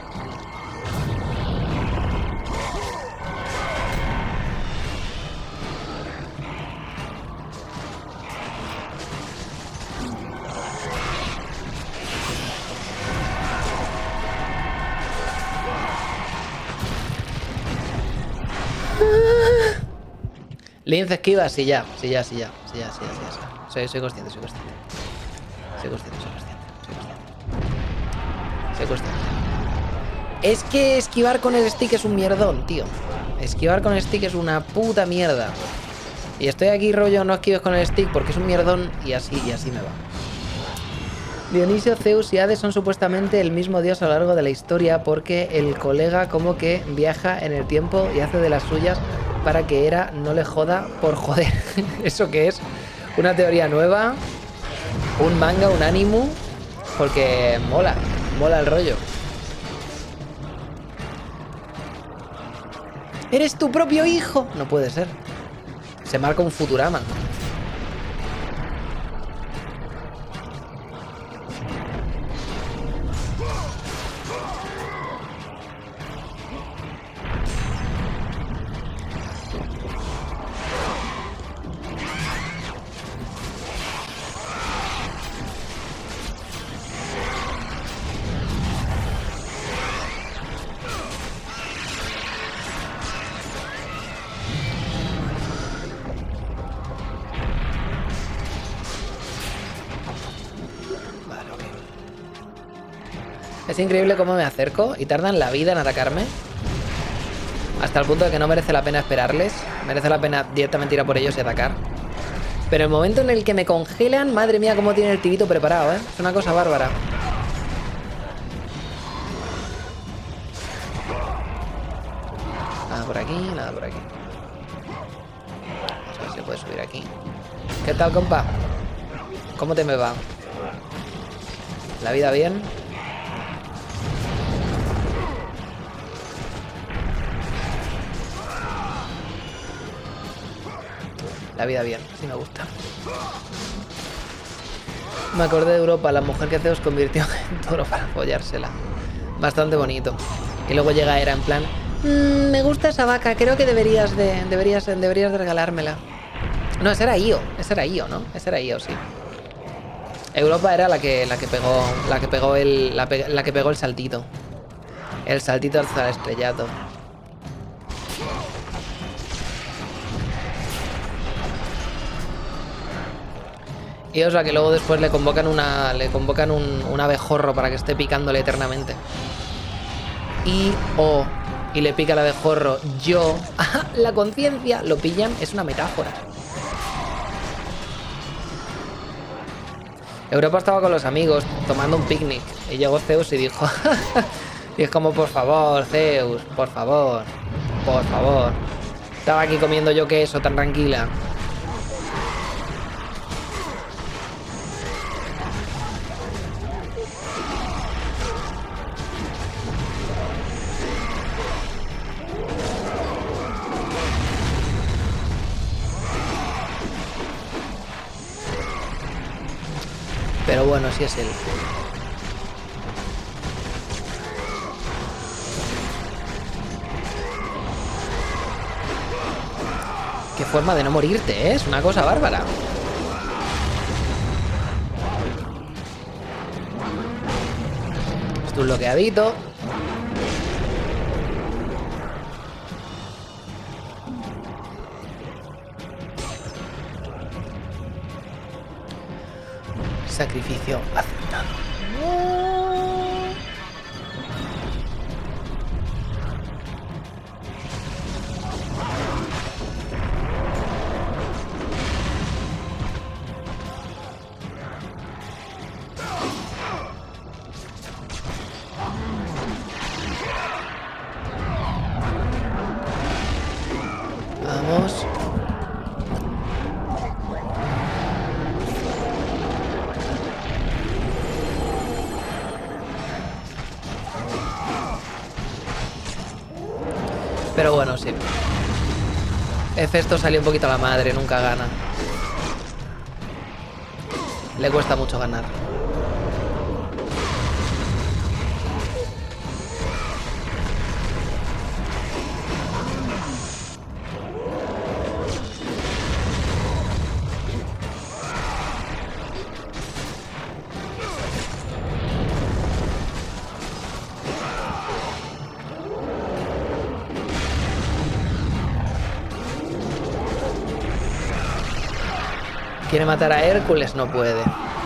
A: Lince esquiva, sí ya, sí ya, sí ya, sí ya, sí ya, sí ya, sí ya. Soy, soy consciente, soy consciente. Soy consciente, soy consciente, soy consciente. Soy consciente. Es que esquivar con el stick es un mierdón, tío. Esquivar con el stick es una puta mierda. Y estoy aquí rollo, no esquives con el stick porque es un mierdón y así, y así me va. Dionisio, Zeus y Hades son supuestamente el mismo dios a lo largo de la historia porque el colega como que viaja en el tiempo y hace de las suyas para que Hera no le joda por joder. ¿Eso qué es? ¿Una teoría nueva? ¿Un manga? ¿Un ánimo? Porque mola, mola el rollo. ¿Eres tu propio hijo? No puede ser. Se marca un Futurama. Es increíble cómo me acerco y tardan la vida en atacarme. Hasta el punto de que no merece la pena esperarles. Merece la pena directamente ir a por ellos y atacar. Pero el momento en el que me congelan, madre mía, cómo tiene el tirito preparado, ¿eh? Es una cosa bárbara. Nada por aquí, nada por aquí. Vamos a ver si puede subir aquí. ¿Qué tal, compa? ¿Cómo te me va? ¿La vida bien? La vida bien, sí me gusta. Me acordé de Europa, la mujer que Zeus convirtió en toro para follársela. Bastante bonito. Y luego llega Hera en plan, mmm, me gusta esa vaca, creo que deberías de, deberías, deberías de regalármela. No, esa era Io, esa era Io, ¿no? Esa era Io, sí. Europa era la que, la que pegó, la que pegó el, la, pe, la que pegó el saltito. El saltito hasta el estrellato. Y o sea que luego después le convocan una. Le convocan un, un abejorro para que esté picándole eternamente. Y o. Y le pica el abejorro. Yo. La conciencia. Lo pillan. Es una metáfora. Europa estaba con los amigos tomando un picnic. Y llegó Zeus y dijo. Y es como, por favor, Zeus. Por favor. Por favor. Estaba aquí comiendo yo queso tan tranquila. Pero bueno, sí es él. Qué forma de no morirte, ¿eh? Es una cosa bárbara. Esto es un bloqueadito. Sacrificio aceptado. Vamos. Pero bueno, sí. Hefesto salió un poquito a la madre, nunca gana. Le cuesta mucho ganar. Quiere matar a Hércules, no puede.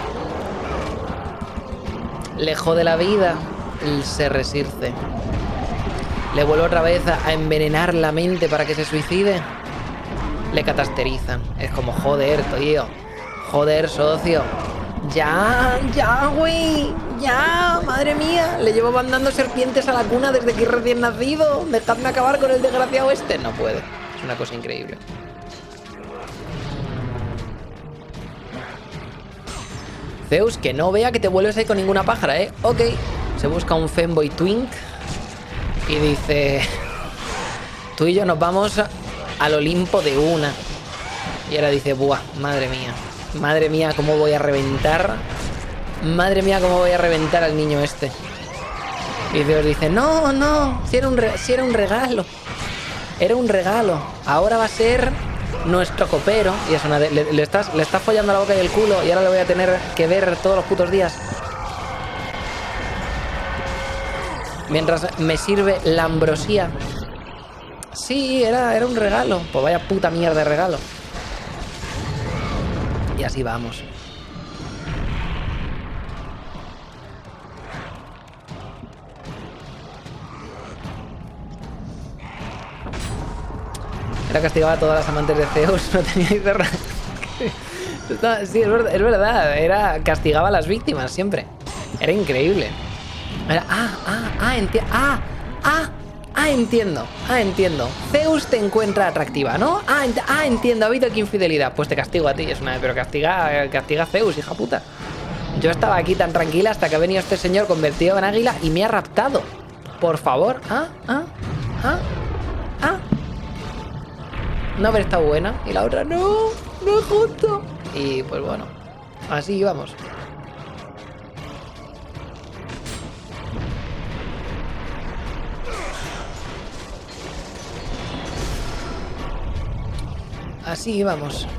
A: Le jode la vida, se resirce. Le vuelve otra vez a envenenar la mente para que se suicide. Le catasterizan. Es como, joder, tío. Joder, socio. Ya, ya, güey. Ya, madre mía. Le llevo mandando serpientes a la cuna desde que es recién nacido. Dejadme acabar con el desgraciado este. No puede. Es una cosa increíble. Zeus, que no vea que te vuelves ahí con ninguna pájara, ¿eh? Ok. Se busca un femboy twink y dice... Tú y yo nos vamos al Olimpo de una. Y ahora dice, buah, madre mía. Madre mía, cómo voy a reventar. Madre mía, cómo voy a reventar al niño este. Y Zeus dice, no, no, si era un, re si era un regalo. Era un regalo. Ahora va a ser... nuestro copero. Y es una de, le, le, estás, le estás follando la boca y el culo. Y ahora le voy a tener que ver todos los putos días. Mientras me sirve la ambrosía. Sí, era, era un regalo. Pues vaya puta mierda de regalo. Y así vamos. Homero castigaba a todas las amantes de Zeus, no tenía ni cerrar. Sí, es verdad, es verdad, era, castigaba a las víctimas siempre. Era increíble. Era, ah, ah, ah, enti ah, ah, ah, entiendo, ah, entiendo. Zeus te encuentra atractiva, ¿no? Ah, ent ah, entiendo, ha habido aquí infidelidad. Pues te castigo a ti, es una, pero castiga, castiga a Zeus, hija puta. Yo estaba aquí tan tranquila hasta que ha venido este señor convertido en águila y me ha raptado. Por favor, ah, ah, ah, ah. No haber estado buena y la otra no, no es justo. Y pues bueno, así íbamos. Así íbamos.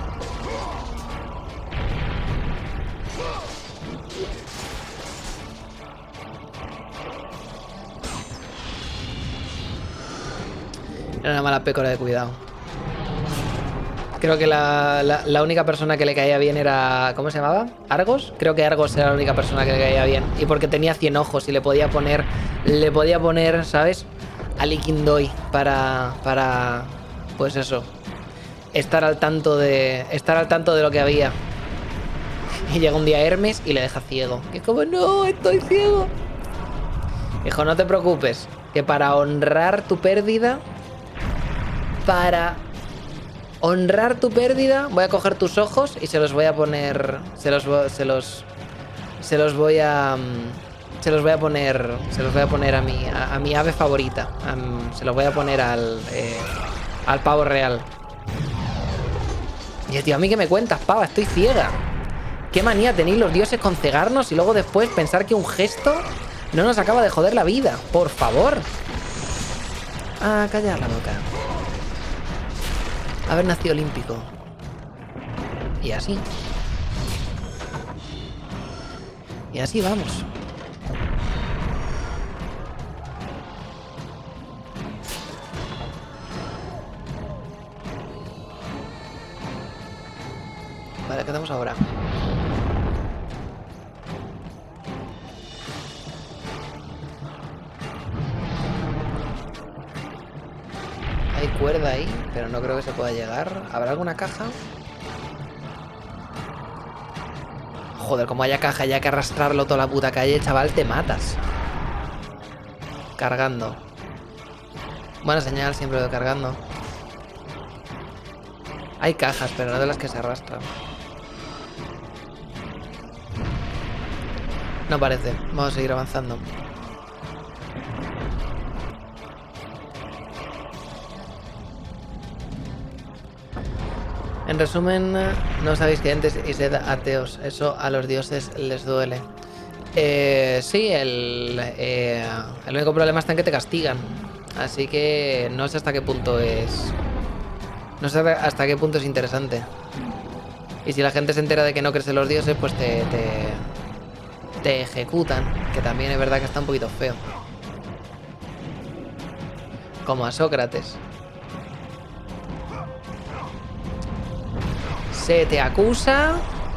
A: Era una mala pécora de cuidado. Creo que la, la, la única persona que le caía bien era... ¿Cómo se llamaba? ¿Argos? Creo que Argos era la única persona que le caía bien. Y porque tenía cien ojos y le podía poner... Le podía poner, ¿sabes? A Liquindoi para... Para... Pues eso. Estar al tanto de... Estar al tanto de lo que había. Y llega un día Hermes y le deja ciego. Y es como, no, estoy ciego. Hijo, no te preocupes. Que para honrar tu pérdida... Para... honrar tu pérdida, voy a coger tus ojos y se los voy a poner... Se los, se los, se los voy a... Se los voy a poner... Se los voy a poner a mi, a, a mi ave favorita. A, se los voy a poner al... Eh, al pavo real. Y el tío, ¿a mí qué me cuentas, pava? Estoy ciega. ¿Qué manía tenéis los dioses con cegarnos y luego después pensar que un gesto no nos acaba de joder la vida? Por favor. Ah, callar la boca. Haber nacido olímpico. Y así. Y así vamos. Vale, ¿qué hacemos ahora? Hay cuerda ahí, pero no creo que se pueda llegar. ¿Habrá alguna caja? Joder, como haya caja y hay que arrastrarlo toda la puta calle, chaval, te matas. Cargando. Buena señal, siempre lo de cargando. Hay cajas, pero no de las que se arrastran. No parece. Vamos a seguir avanzando. En resumen, no sabéis que entes y sed ateos. Eso a los dioses les duele. Eh, sí, el, eh, el único problema está en que te castigan. Así que no sé hasta qué punto es... No sé hasta qué punto es interesante. Y si la gente se entera de que no crees en los dioses, pues te, te, te ejecutan. Que también es verdad que está un poquito feo. Como a Sócrates. Se te acusa...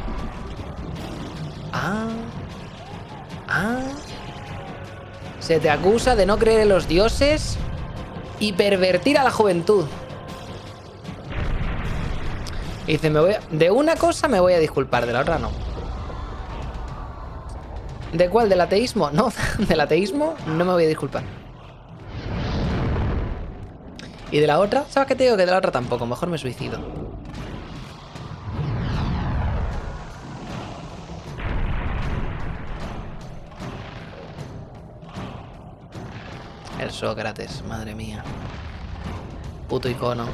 A: Ah... Ah... Se te acusa de no creer en los dioses y pervertir a la juventud. Y dice, me voy a... de una cosa me voy a disculpar, de la otra no. ¿De cuál? ¿Del ateísmo? No, del ateísmo no me voy a disculpar. ¿Y de la otra? ¿Sabes qué te digo? Que de la otra tampoco, mejor me suicido. El Sócrates, madre mía. Puto icono.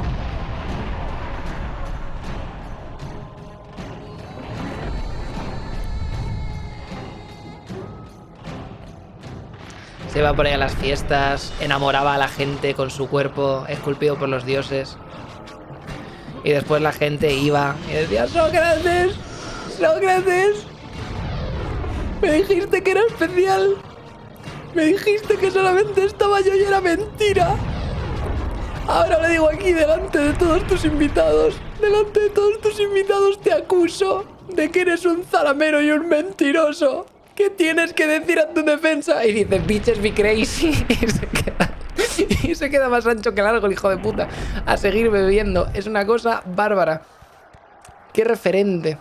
A: Se iba por ahí a las fiestas, enamoraba a la gente con su cuerpo esculpido por los dioses. Y después la gente iba y decía, Sócrates, Sócrates, me dijiste que era especial. Me dijiste que solamente estaba yo y era mentira. Ahora le digo aquí delante de todos tus invitados, delante de todos tus invitados te acuso de que eres un zalamero y un mentiroso. ¿Qué tienes que decir a tu defensa? Y dice, bitches be crazy. Y se queda, Y se queda más ancho que largo el hijo de puta. A seguir bebiendo. Es una cosa bárbara. Qué referente.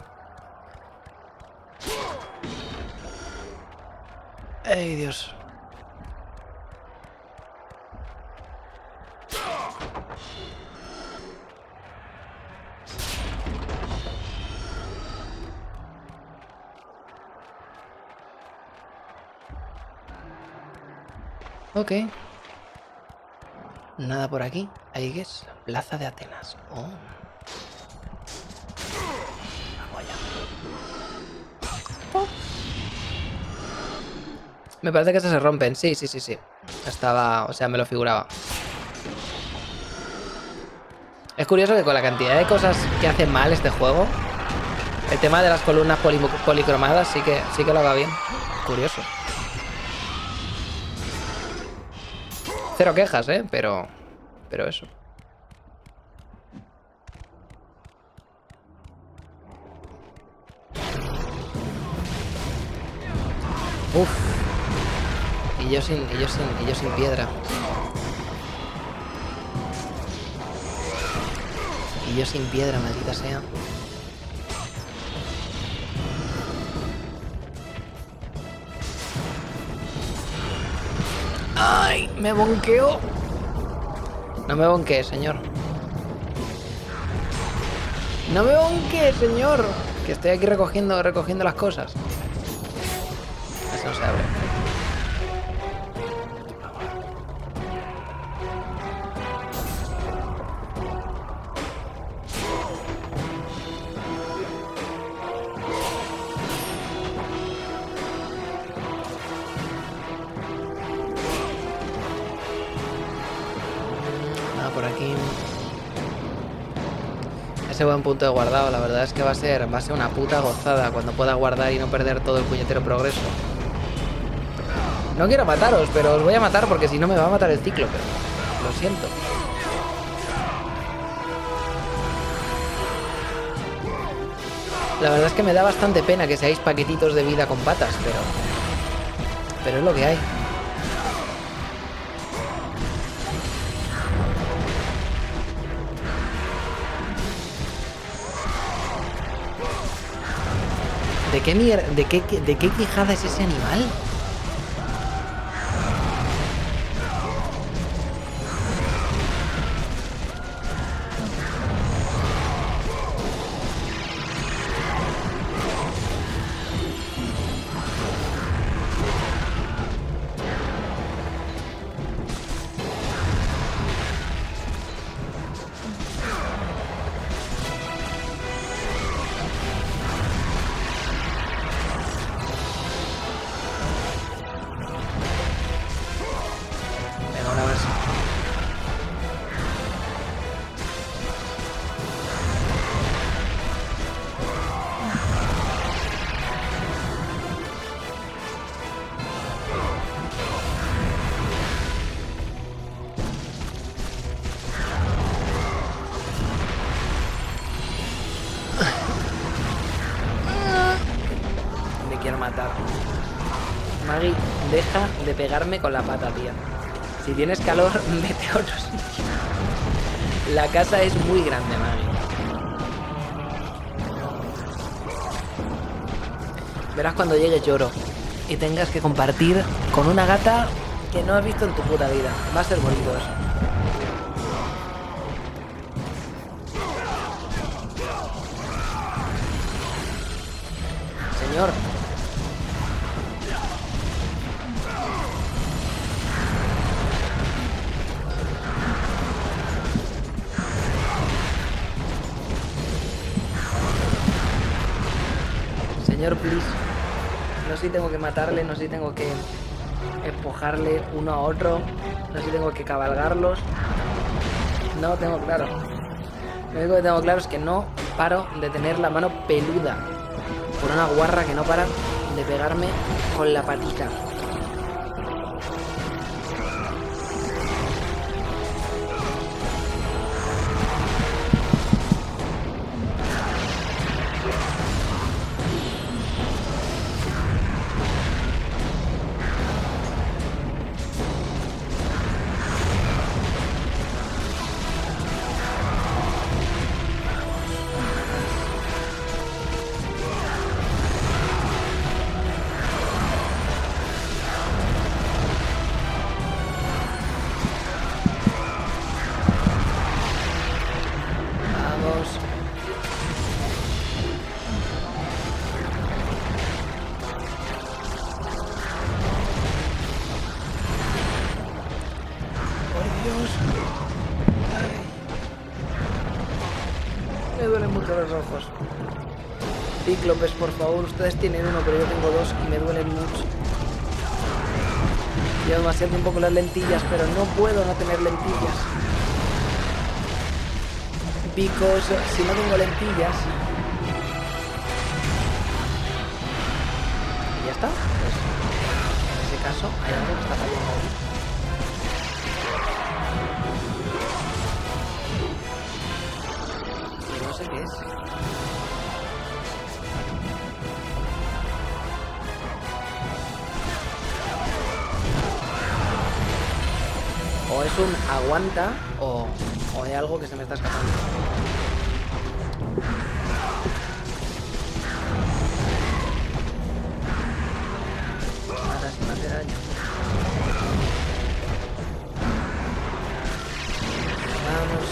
A: Ay, Dios. Ok. Nada por aquí. Ahí que es Plaza de Atenas. Oh. Vamos allá. Oh. Me parece que esas se rompen. Sí, sí, sí, sí. Estaba... O sea, me lo figuraba. Es curioso que con la cantidad de cosas que hace mal este juego, el tema de las columnas poli policromadas sí que, sí que lo haga bien. Curioso. Cero quejas, ¿eh? Pero... Pero eso. Uf. Y yo sin... Y yo sin... Y yo sin piedra. Y yo sin piedra, maldita sea. ¡Ay! ¡Me bonqueo! No me bonquee, señor. ¡No me bonquee, señor! Que estoy aquí recogiendo, recogiendo las cosas. Eso no se abre. Por aquí. Ese buen punto de guardado, la verdad es que va a ser va a ser una puta gozada cuando pueda guardar y no perder todo el puñetero progreso. No quiero mataros, pero os voy a matar porque si no me va a matar el ciclo, pero lo siento. La verdad es que me da bastante pena que seáis paquetitos de vida con patas, pero pero es lo que hay. ¿De qué mierda? ¿De qué, de qué quijada es ese animal? Maggie, deja de pegarme con la pata, tía. Si tienes calor, vete a otro sitio. La casa es muy grande, Maggie. Verás cuando llegue Lloro y tengas que compartir con una gata que no has visto en tu puta vida. Va a ser bonito eso. Señor. Señor, please. No sé si tengo que matarle, no sé si tengo que empujarle uno a otro, no sé si tengo que cabalgarlos. No tengo claro. Lo único que tengo claro es que no paro de tener la mano peluda por una guarra que no para de pegarme con la patita. cofres rojos. Cíclopes, por favor. Ustedes tienen uno, pero yo tengo dos y me duelen mucho. Llevo demasiado tiempo con las lentillas, pero no puedo no tener lentillas. Because si no tengo lentillas... Y ya está. Pues, en ese caso, hay algo que está fallando ahí. Pero no sé qué es. O es un aguanta o, o hay algo que se me está escapando. Ahora sí me hace daño. Vamos.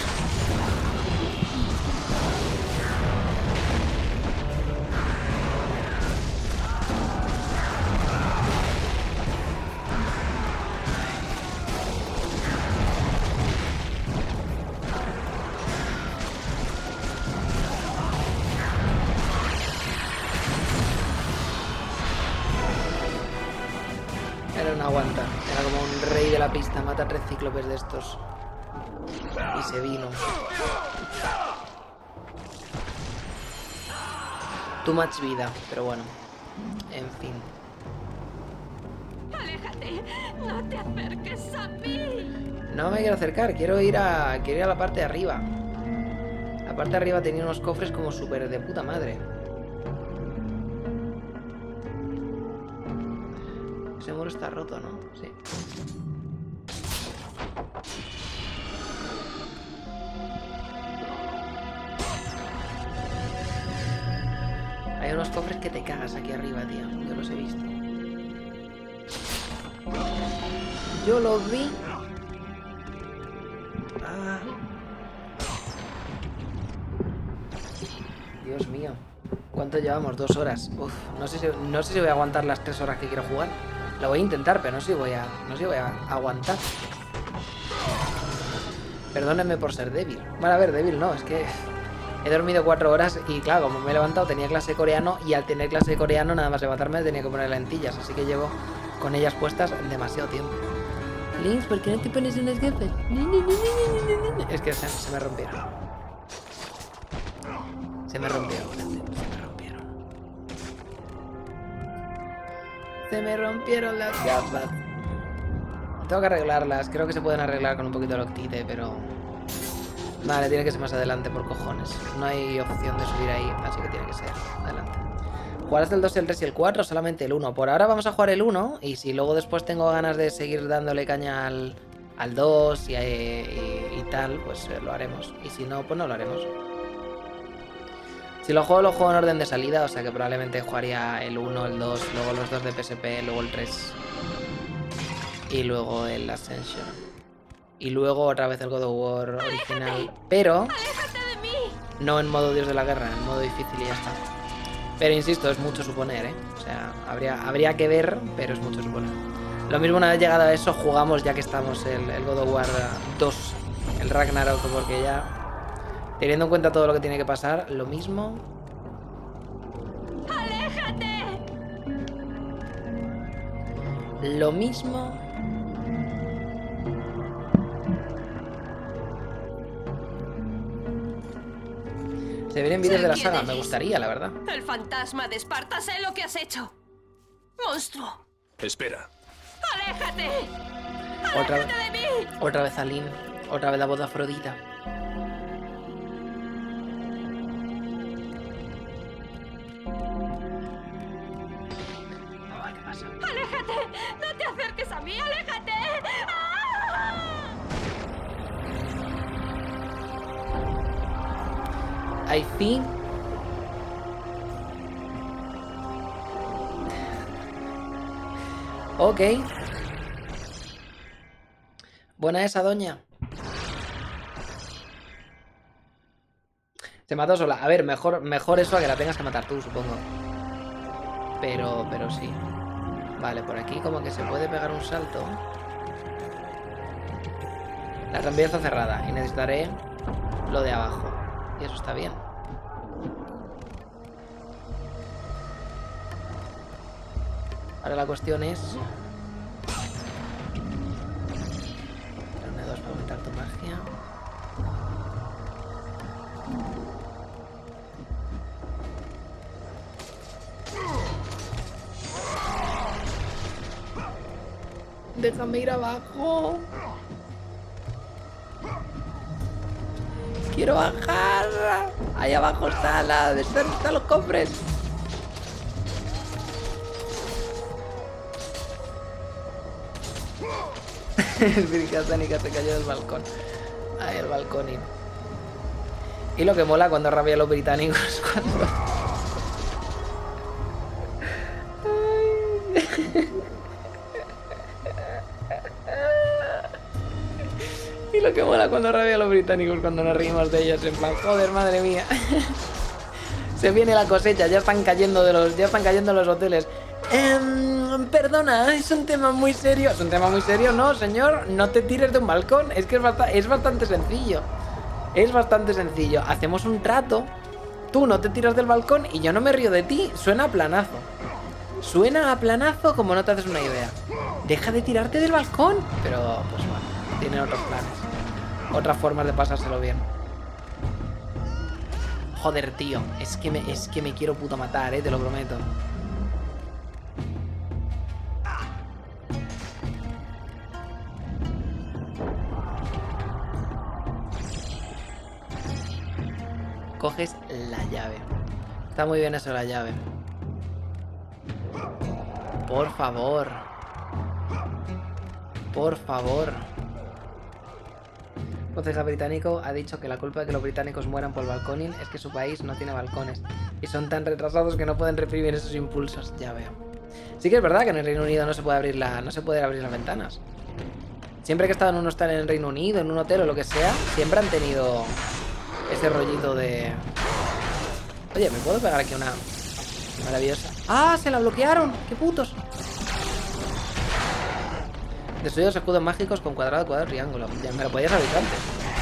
A: Era un aguanta, era como un rey de la pista, mata tres cíclopes de estos. Y se vino. Too much vida, pero bueno. En fin.
I: ¡Aléjate! ¡No te acerques a mí!
A: No me quiero acercar, quiero ir a. Quiero ir a la parte de arriba. La parte de arriba tenía unos cofres como súper de puta madre. Ese muro está roto, ¿no? Sí. Hay unos cofres que te cagas aquí arriba, tío. Yo los he visto. Yo los vi. Ah. Dios mío. ¿Cuánto llevamos? Dos horas. Uf, no sé si, no sé si voy a aguantar las tres horas que quiero jugar. Lo voy a intentar, pero no sé si voy a, no sé si voy a aguantar. Perdónenme por ser débil. Bueno, a ver, débil no, es que he dormido cuatro horas y claro, como me he levantado tenía clase de coreano y al tener clase de coreano nada más levantarme tenía que poner lentillas, así que llevo con ellas puestas demasiado tiempo. Links, ¿por qué no te pones unas gafas? Es que se, se me rompieron. Se me rompieron, gente. Se me rompieron. Se me rompieron las gafas. Tengo que arreglarlas. Creo que se pueden arreglar con un poquito de loctite, pero... Vale, tiene que ser más adelante, por cojones. No hay opción de subir ahí, así que tiene que ser adelante. ¿Jugarás el dos, el tres y el cuatro? Solamente el uno. Por ahora vamos a jugar el uno. Y si luego después tengo ganas de seguir dándole caña al, al dos y, y, y tal, pues eh, lo haremos. Y si no, pues no lo haremos. Si lo juego, lo juego en orden de salida. O sea que probablemente jugaría el uno, el dos, luego los dos de P S P, luego el tres. Y luego el Ascension. Y luego otra vez el God of War original. ¡Aléjate! Pero no en modo Dios de la Guerra, en modo difícil y ya está. Pero insisto, es mucho suponer, ¿eh? O sea, habría, habría que ver, pero es mucho suponer. Lo mismo, una vez llegado a eso, jugamos ya que estamos el, el God of War dos, el Ragnarok, porque ya... Teniendo en cuenta todo lo que tiene que pasar, lo mismo...
I: ¡Aléjate!
A: Lo mismo... Se vienen vídeos de la saga, me gustaría, la verdad.
I: El fantasma de Esparta, sé lo que has hecho. ¡Monstruo!
F: Espera.
I: ¡Aléjate!
A: Otra,
I: ¡Aléjate de mí!
A: Otra vez Aline. Otra vez la voz de Afrodita. Ay, ¿qué pasa?
I: ¡Aléjate! ¡No te acerques a mí! ¡Aléjate! ¡Ah!
A: I think... Ok. Buena esa, doña. Se mató sola. A ver, mejor, mejor eso a que la tengas que matar tú, supongo. Pero, pero sí. Vale, por aquí como que se puede pegar un salto. La trampilla está cerrada y necesitaré lo de abajo. Y eso está bien. Ahora la cuestión es... N dos para aumentar tu magia. Déjame ir abajo. Quiero bajar. Ahí abajo está la... ¿Dónde están los cofres? Espíritu Sánica se cayó del balcón. Ay, el balcónino. Y lo que mola cuando rabia a los británicos cuando... Y lo que mola cuando rabia a los británicos cuando nos reímos de ellos en plan, joder, madre mía. Se viene la cosecha, ya están cayendo de los, ya están cayendo los hoteles. Eh, perdona, es un tema muy serio. ¿Es un tema muy serio? No, señor, no te tires de un balcón. Es que es, bast es bastante sencillo. Es bastante sencillo. Hacemos un trato. Tú no te tiras del balcón y yo no me río de ti. Suena a planazo. Suena a planazo como no te haces una idea. Deja de tirarte del balcón. Pero, pues bueno, tienen otros planes. Otras formas de pasárselo bien. Joder, tío. Es que me, es que me quiero puto matar, eh, te lo prometo. Coges la llave. Está muy bien eso, la llave. Por favor. Por favor. El concejal británico ha dicho que la culpa de que los británicos mueran por el balconing es que su país no tiene balcones. Y son tan retrasados que no pueden reprimir esos impulsos. Ya veo. Sí que es verdad que en el Reino Unido no se puede abrir la, no se puede abrir las ventanas. Siempre que he estado en un hostal en el Reino Unido, en un hotel o lo que sea, siempre han tenido... ese rollito de... Oye, ¿me puedo pegar aquí una maravillosa? ¡Ah! ¡Se la bloquearon! ¡Qué putos! Destruye los escudos mágicos con cuadrado, cuadrado, triángulo. Ya me lo podías avisar antes.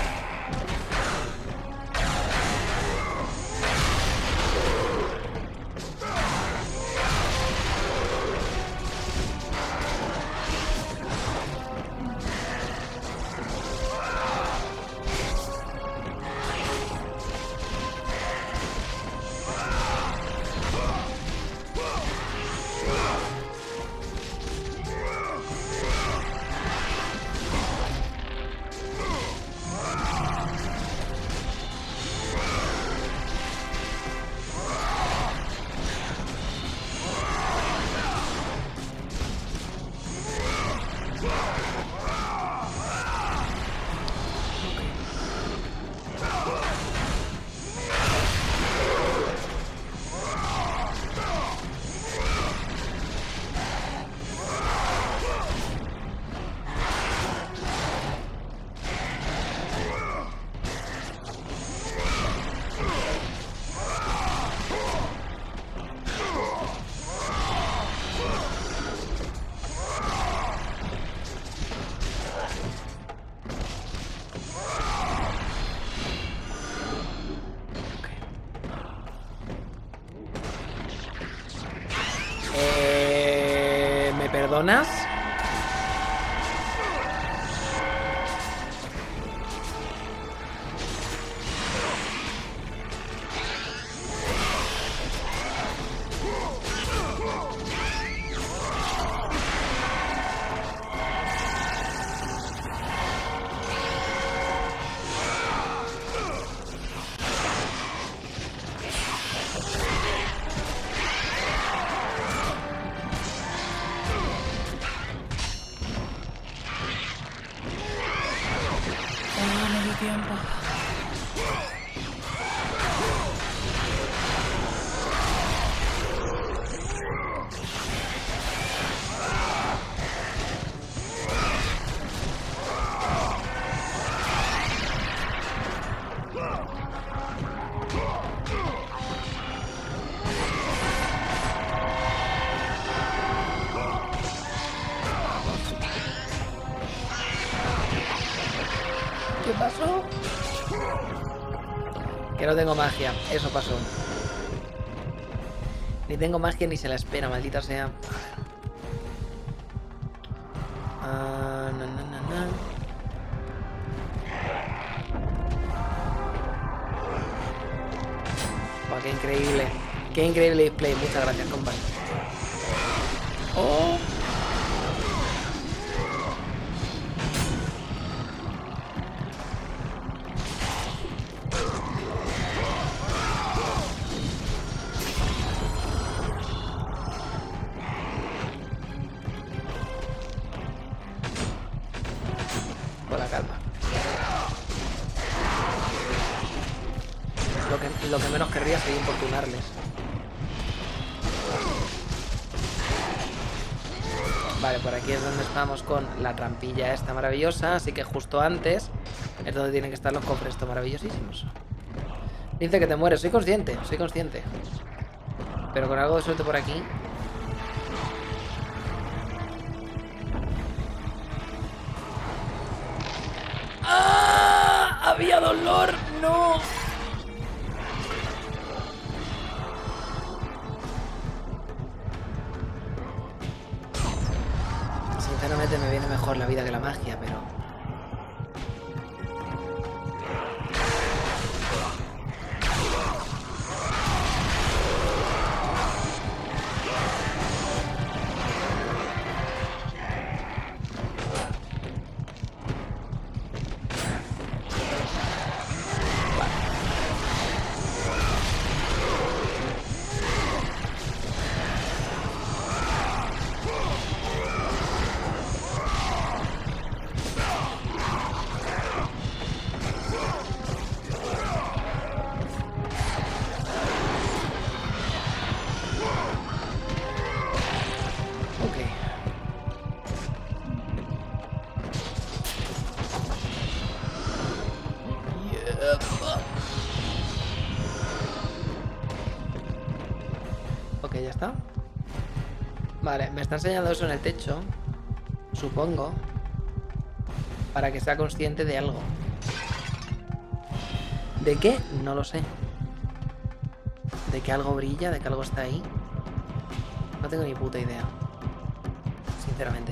A: ¿Perdonas? ¿Qué pasó? Que no tengo magia, eso pasó. Ni tengo magia ni se la espera, maldita sea. Ah, na, na, na, na. Buah, qué increíble. Qué increíble display. Muchas gracias, compadre. Oh. Con la calma. Lo que, lo que menos querría sería importunarles. Vale, por aquí es donde estamos con la trampilla esta maravillosa. Así que justo antes es donde tienen que estar los cofres estos maravillosísimos. Dice que te mueres, soy consciente, soy consciente. Pero con algo de suerte por aquí. ¡Ah! ¡Había dolor! ¡No! Sinceramente me viene mejor la vida que la magia, pero... Ok, ya está. Vale, me está enseñando eso en el techo. Supongo. Para que sea consciente de algo. ¿De qué? No lo sé. ¿De que algo brilla? ¿De que algo está ahí? No tengo ni puta idea. Sinceramente.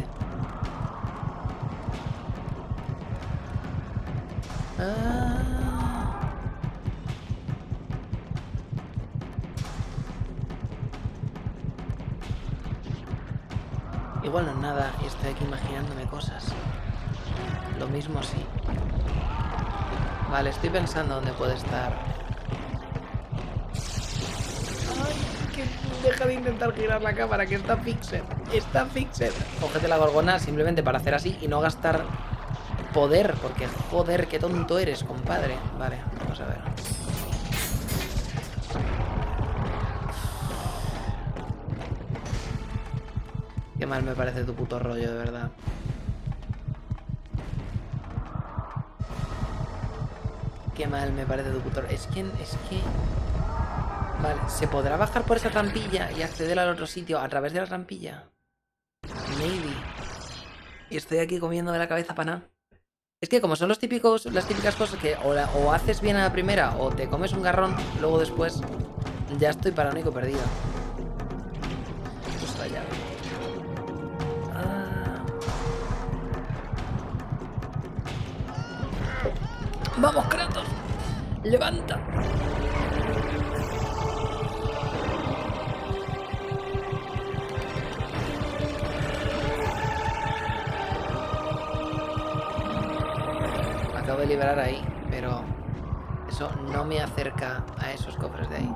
A: Ah... Igual no es nada y estoy aquí imaginándome cosas. Lo mismo sí. Vale, estoy pensando dónde puede estar. Ay, que deja de intentar girar la cámara, que está fixed. Está fixed. Cógete la gorgona simplemente para hacer así y no gastar poder, porque joder, qué tonto eres, compadre. Vale, vamos a ver. Qué mal me parece tu puto rollo, de verdad. Qué mal me parece tu puto rollo. Es que... Es que... Vale, ¿se podrá bajar por esa trampilla y acceder al otro sitio a través de la trampilla? Maybe. Y estoy aquí comiendo de la cabeza para nada. Es que como son los típicos, las típicas cosas que o, la, o haces bien a la primera o te comes un garrón, luego después ya estoy paranoico perdido. Justo allá. ¡Vamos, Kratos! ¡Levanta! Acabo de liberar ahí, pero eso no me acerca a esos cofres de ahí.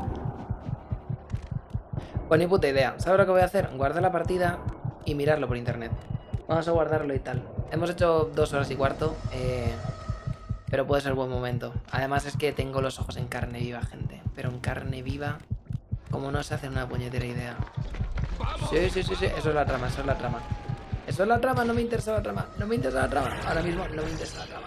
A: Pues ni puta idea. ¿Sabes lo que voy a hacer? Guardar la partida y mirarlo por internet. Vamos a guardarlo y tal. Hemos hecho dos horas y cuarto. Eh... Pero puede ser buen momento. Además es que tengo los ojos en carne viva, gente. Pero en carne viva, como no se hace una puñetera idea. Sí, sí, sí, sí. Eso es la trama, eso es la trama. Eso es la trama, no me interesa la trama. No me interesa la trama. Ahora mismo no me interesa la trama.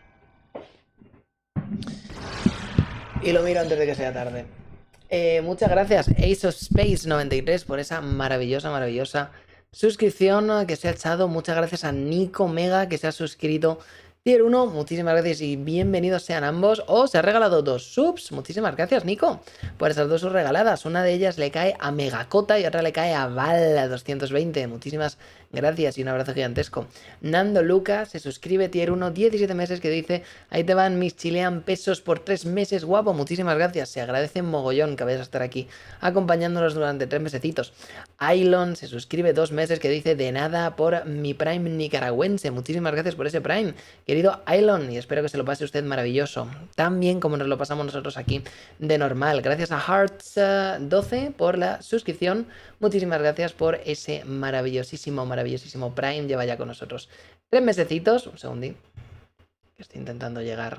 A: Y lo miro antes de que sea tarde. Eh, muchas gracias, Ace of Space noventa y tres, por esa maravillosa, maravillosa suscripción que se ha echado. Muchas gracias a Nico Mega, que se ha suscrito Tier uno, muchísimas gracias y bienvenidos sean ambos. Oh, se ha regalado dos subs. Muchísimas gracias, Nico, por esas dos subs regaladas. Una de ellas le cae a Megacota y otra le cae a Val doscientos veinte. Muchísimas gracias y un abrazo gigantesco. Nando Lucas se suscribe, tier uno, diecisiete meses, que dice: ahí te van mis chilean pesos por tres meses, guapo. Muchísimas gracias. Se agradece mogollón que vayas a estar aquí acompañándonos durante tres mesecitos. Ailon se suscribe dos meses, que dice: de nada por mi Prime nicaragüense. Muchísimas gracias por ese Prime, querido Ailon, y espero que se lo pase usted maravilloso, tan bien como nos lo pasamos nosotros aquí de normal. Gracias a Hearts doce por la suscripción. Muchísimas gracias por ese maravillosísimo, maravillosísimo Prime. Lleva ya con nosotros tres mesecitos. Un segundín, que estoy intentando llegar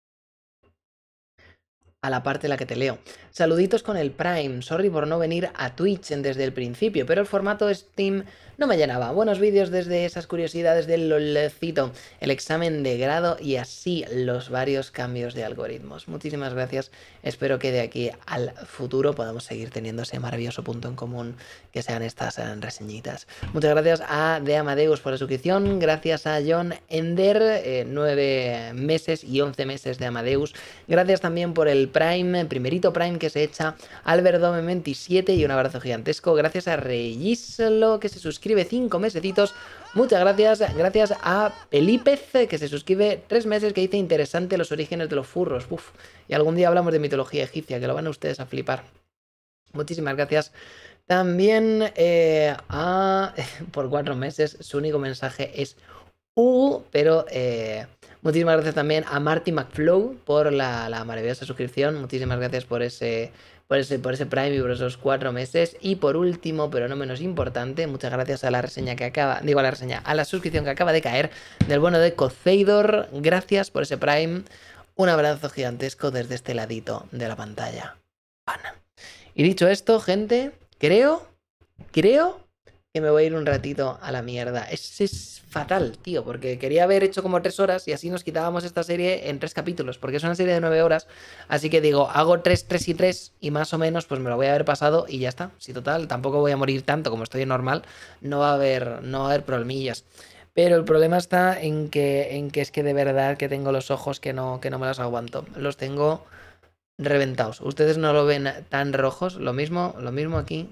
A: a la parte en la que te leo. Saluditos con el Prime. Sorry por no venir a Twitch desde el principio, pero el formato Steam no me llenaba. Buenos vídeos desde esas curiosidades del LOLcito, el examen de grado y así los varios cambios de algoritmos. Muchísimas gracias. Espero que de aquí al futuro podamos seguir teniendo ese maravilloso punto en común que sean estas reseñitas. Muchas gracias a De Amadeus por la suscripción. Gracias a John Ender, eh, nueve meses y once meses de Amadeus. Gracias también por el Prime, primerito Prime que se echa Alberdome veintisiete y un abrazo gigantesco. Gracias a Regislo, que se suscribe cinco mesecitos. Muchas gracias. Gracias a Pelípez, que se suscribe tres meses, que dice: interesante los orígenes de los furros. Uf. Y algún día hablamos de mitología egipcia, que lo van a ustedes a flipar. Muchísimas gracias. También eh, a... por cuatro meses, su único mensaje es Uh, pero eh, muchísimas gracias también a Marty McFlow por la, la maravillosa suscripción. Muchísimas gracias por ese, por ese, por ese Prime y por esos cuatro meses. Y por último, pero no menos importante, muchas gracias a la reseña que acaba, digo a la reseña, a la suscripción que acaba de caer del bueno de Coceidor. Gracias por ese Prime. Un abrazo gigantesco desde este ladito de la pantalla. Pana. Y dicho esto, gente, creo, creo que me voy a ir un ratito a la mierda. Es, es fatal, tío, porque quería haber hecho como tres horas y así nos quitábamos esta serie en tres capítulos, porque es una serie de nueve horas, así que digo, hago tres, tres y tres y más o menos pues me lo voy a haber pasado y ya está. Si total, tampoco voy a morir tanto como estoy normal, no va a haber, no va a haber problemillas. Pero el problema está en que, en que es que de verdad que tengo los ojos que no, que no me los aguanto. Los tengo reventados. Ustedes no lo ven tan rojos, lo mismo, lo mismo aquí.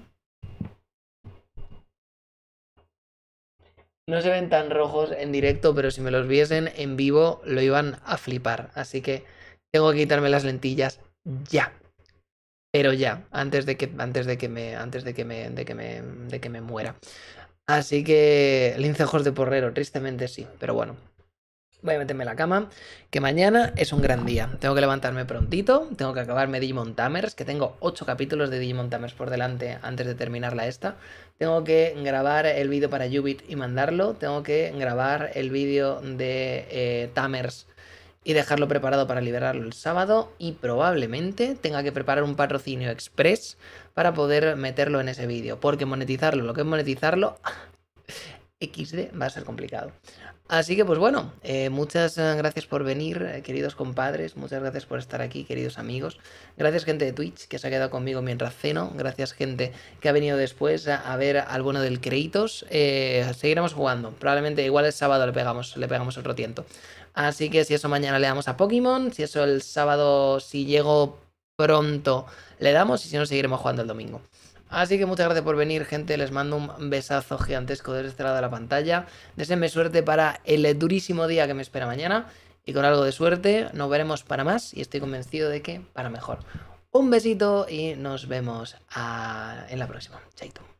A: No se ven tan rojos en directo, pero si me los viesen en vivo lo iban a flipar. Así que tengo que quitarme las lentillas ya. Pero ya, antes de que antes de que me antes de que me de que me de que me muera. Así que lincejos de porrero, tristemente sí, pero bueno. Voy a meterme en la cama, que mañana es un gran día. Tengo que levantarme prontito, tengo que acabarme Digimon Tamers, que tengo ocho capítulos de Digimon Tamers por delante antes de terminarla esta. Tengo que grabar el vídeo para Yubit y mandarlo. Tengo que grabar el vídeo de eh, Tamers y dejarlo preparado para liberarlo el sábado. Y probablemente tenga que preparar un patrocinio express para poder meterlo en ese vídeo. Porque monetizarlo, lo que es monetizarlo, equis de va a ser complicado. Así que pues bueno, eh, muchas gracias por venir, eh, queridos compadres, muchas gracias por estar aquí, queridos amigos. Gracias gente de Twitch que se ha quedado conmigo mientras ceno, gracias gente que ha venido después a, a ver al bueno del Kratos. Eh, seguiremos jugando, probablemente igual el sábado le pegamos, le pegamos otro tiento. Así que si eso mañana le damos a Pokémon, si eso el sábado, si llego pronto le damos y si no seguiremos jugando el domingo. Así que muchas gracias por venir, gente. Les mando un besazo gigantesco desde este lado de la pantalla. Deseenme suerte para el durísimo día que me espera mañana. Y con algo de suerte nos veremos para más. Y estoy convencido de que para mejor. Un besito y nos vemos a... en la próxima. Chaito.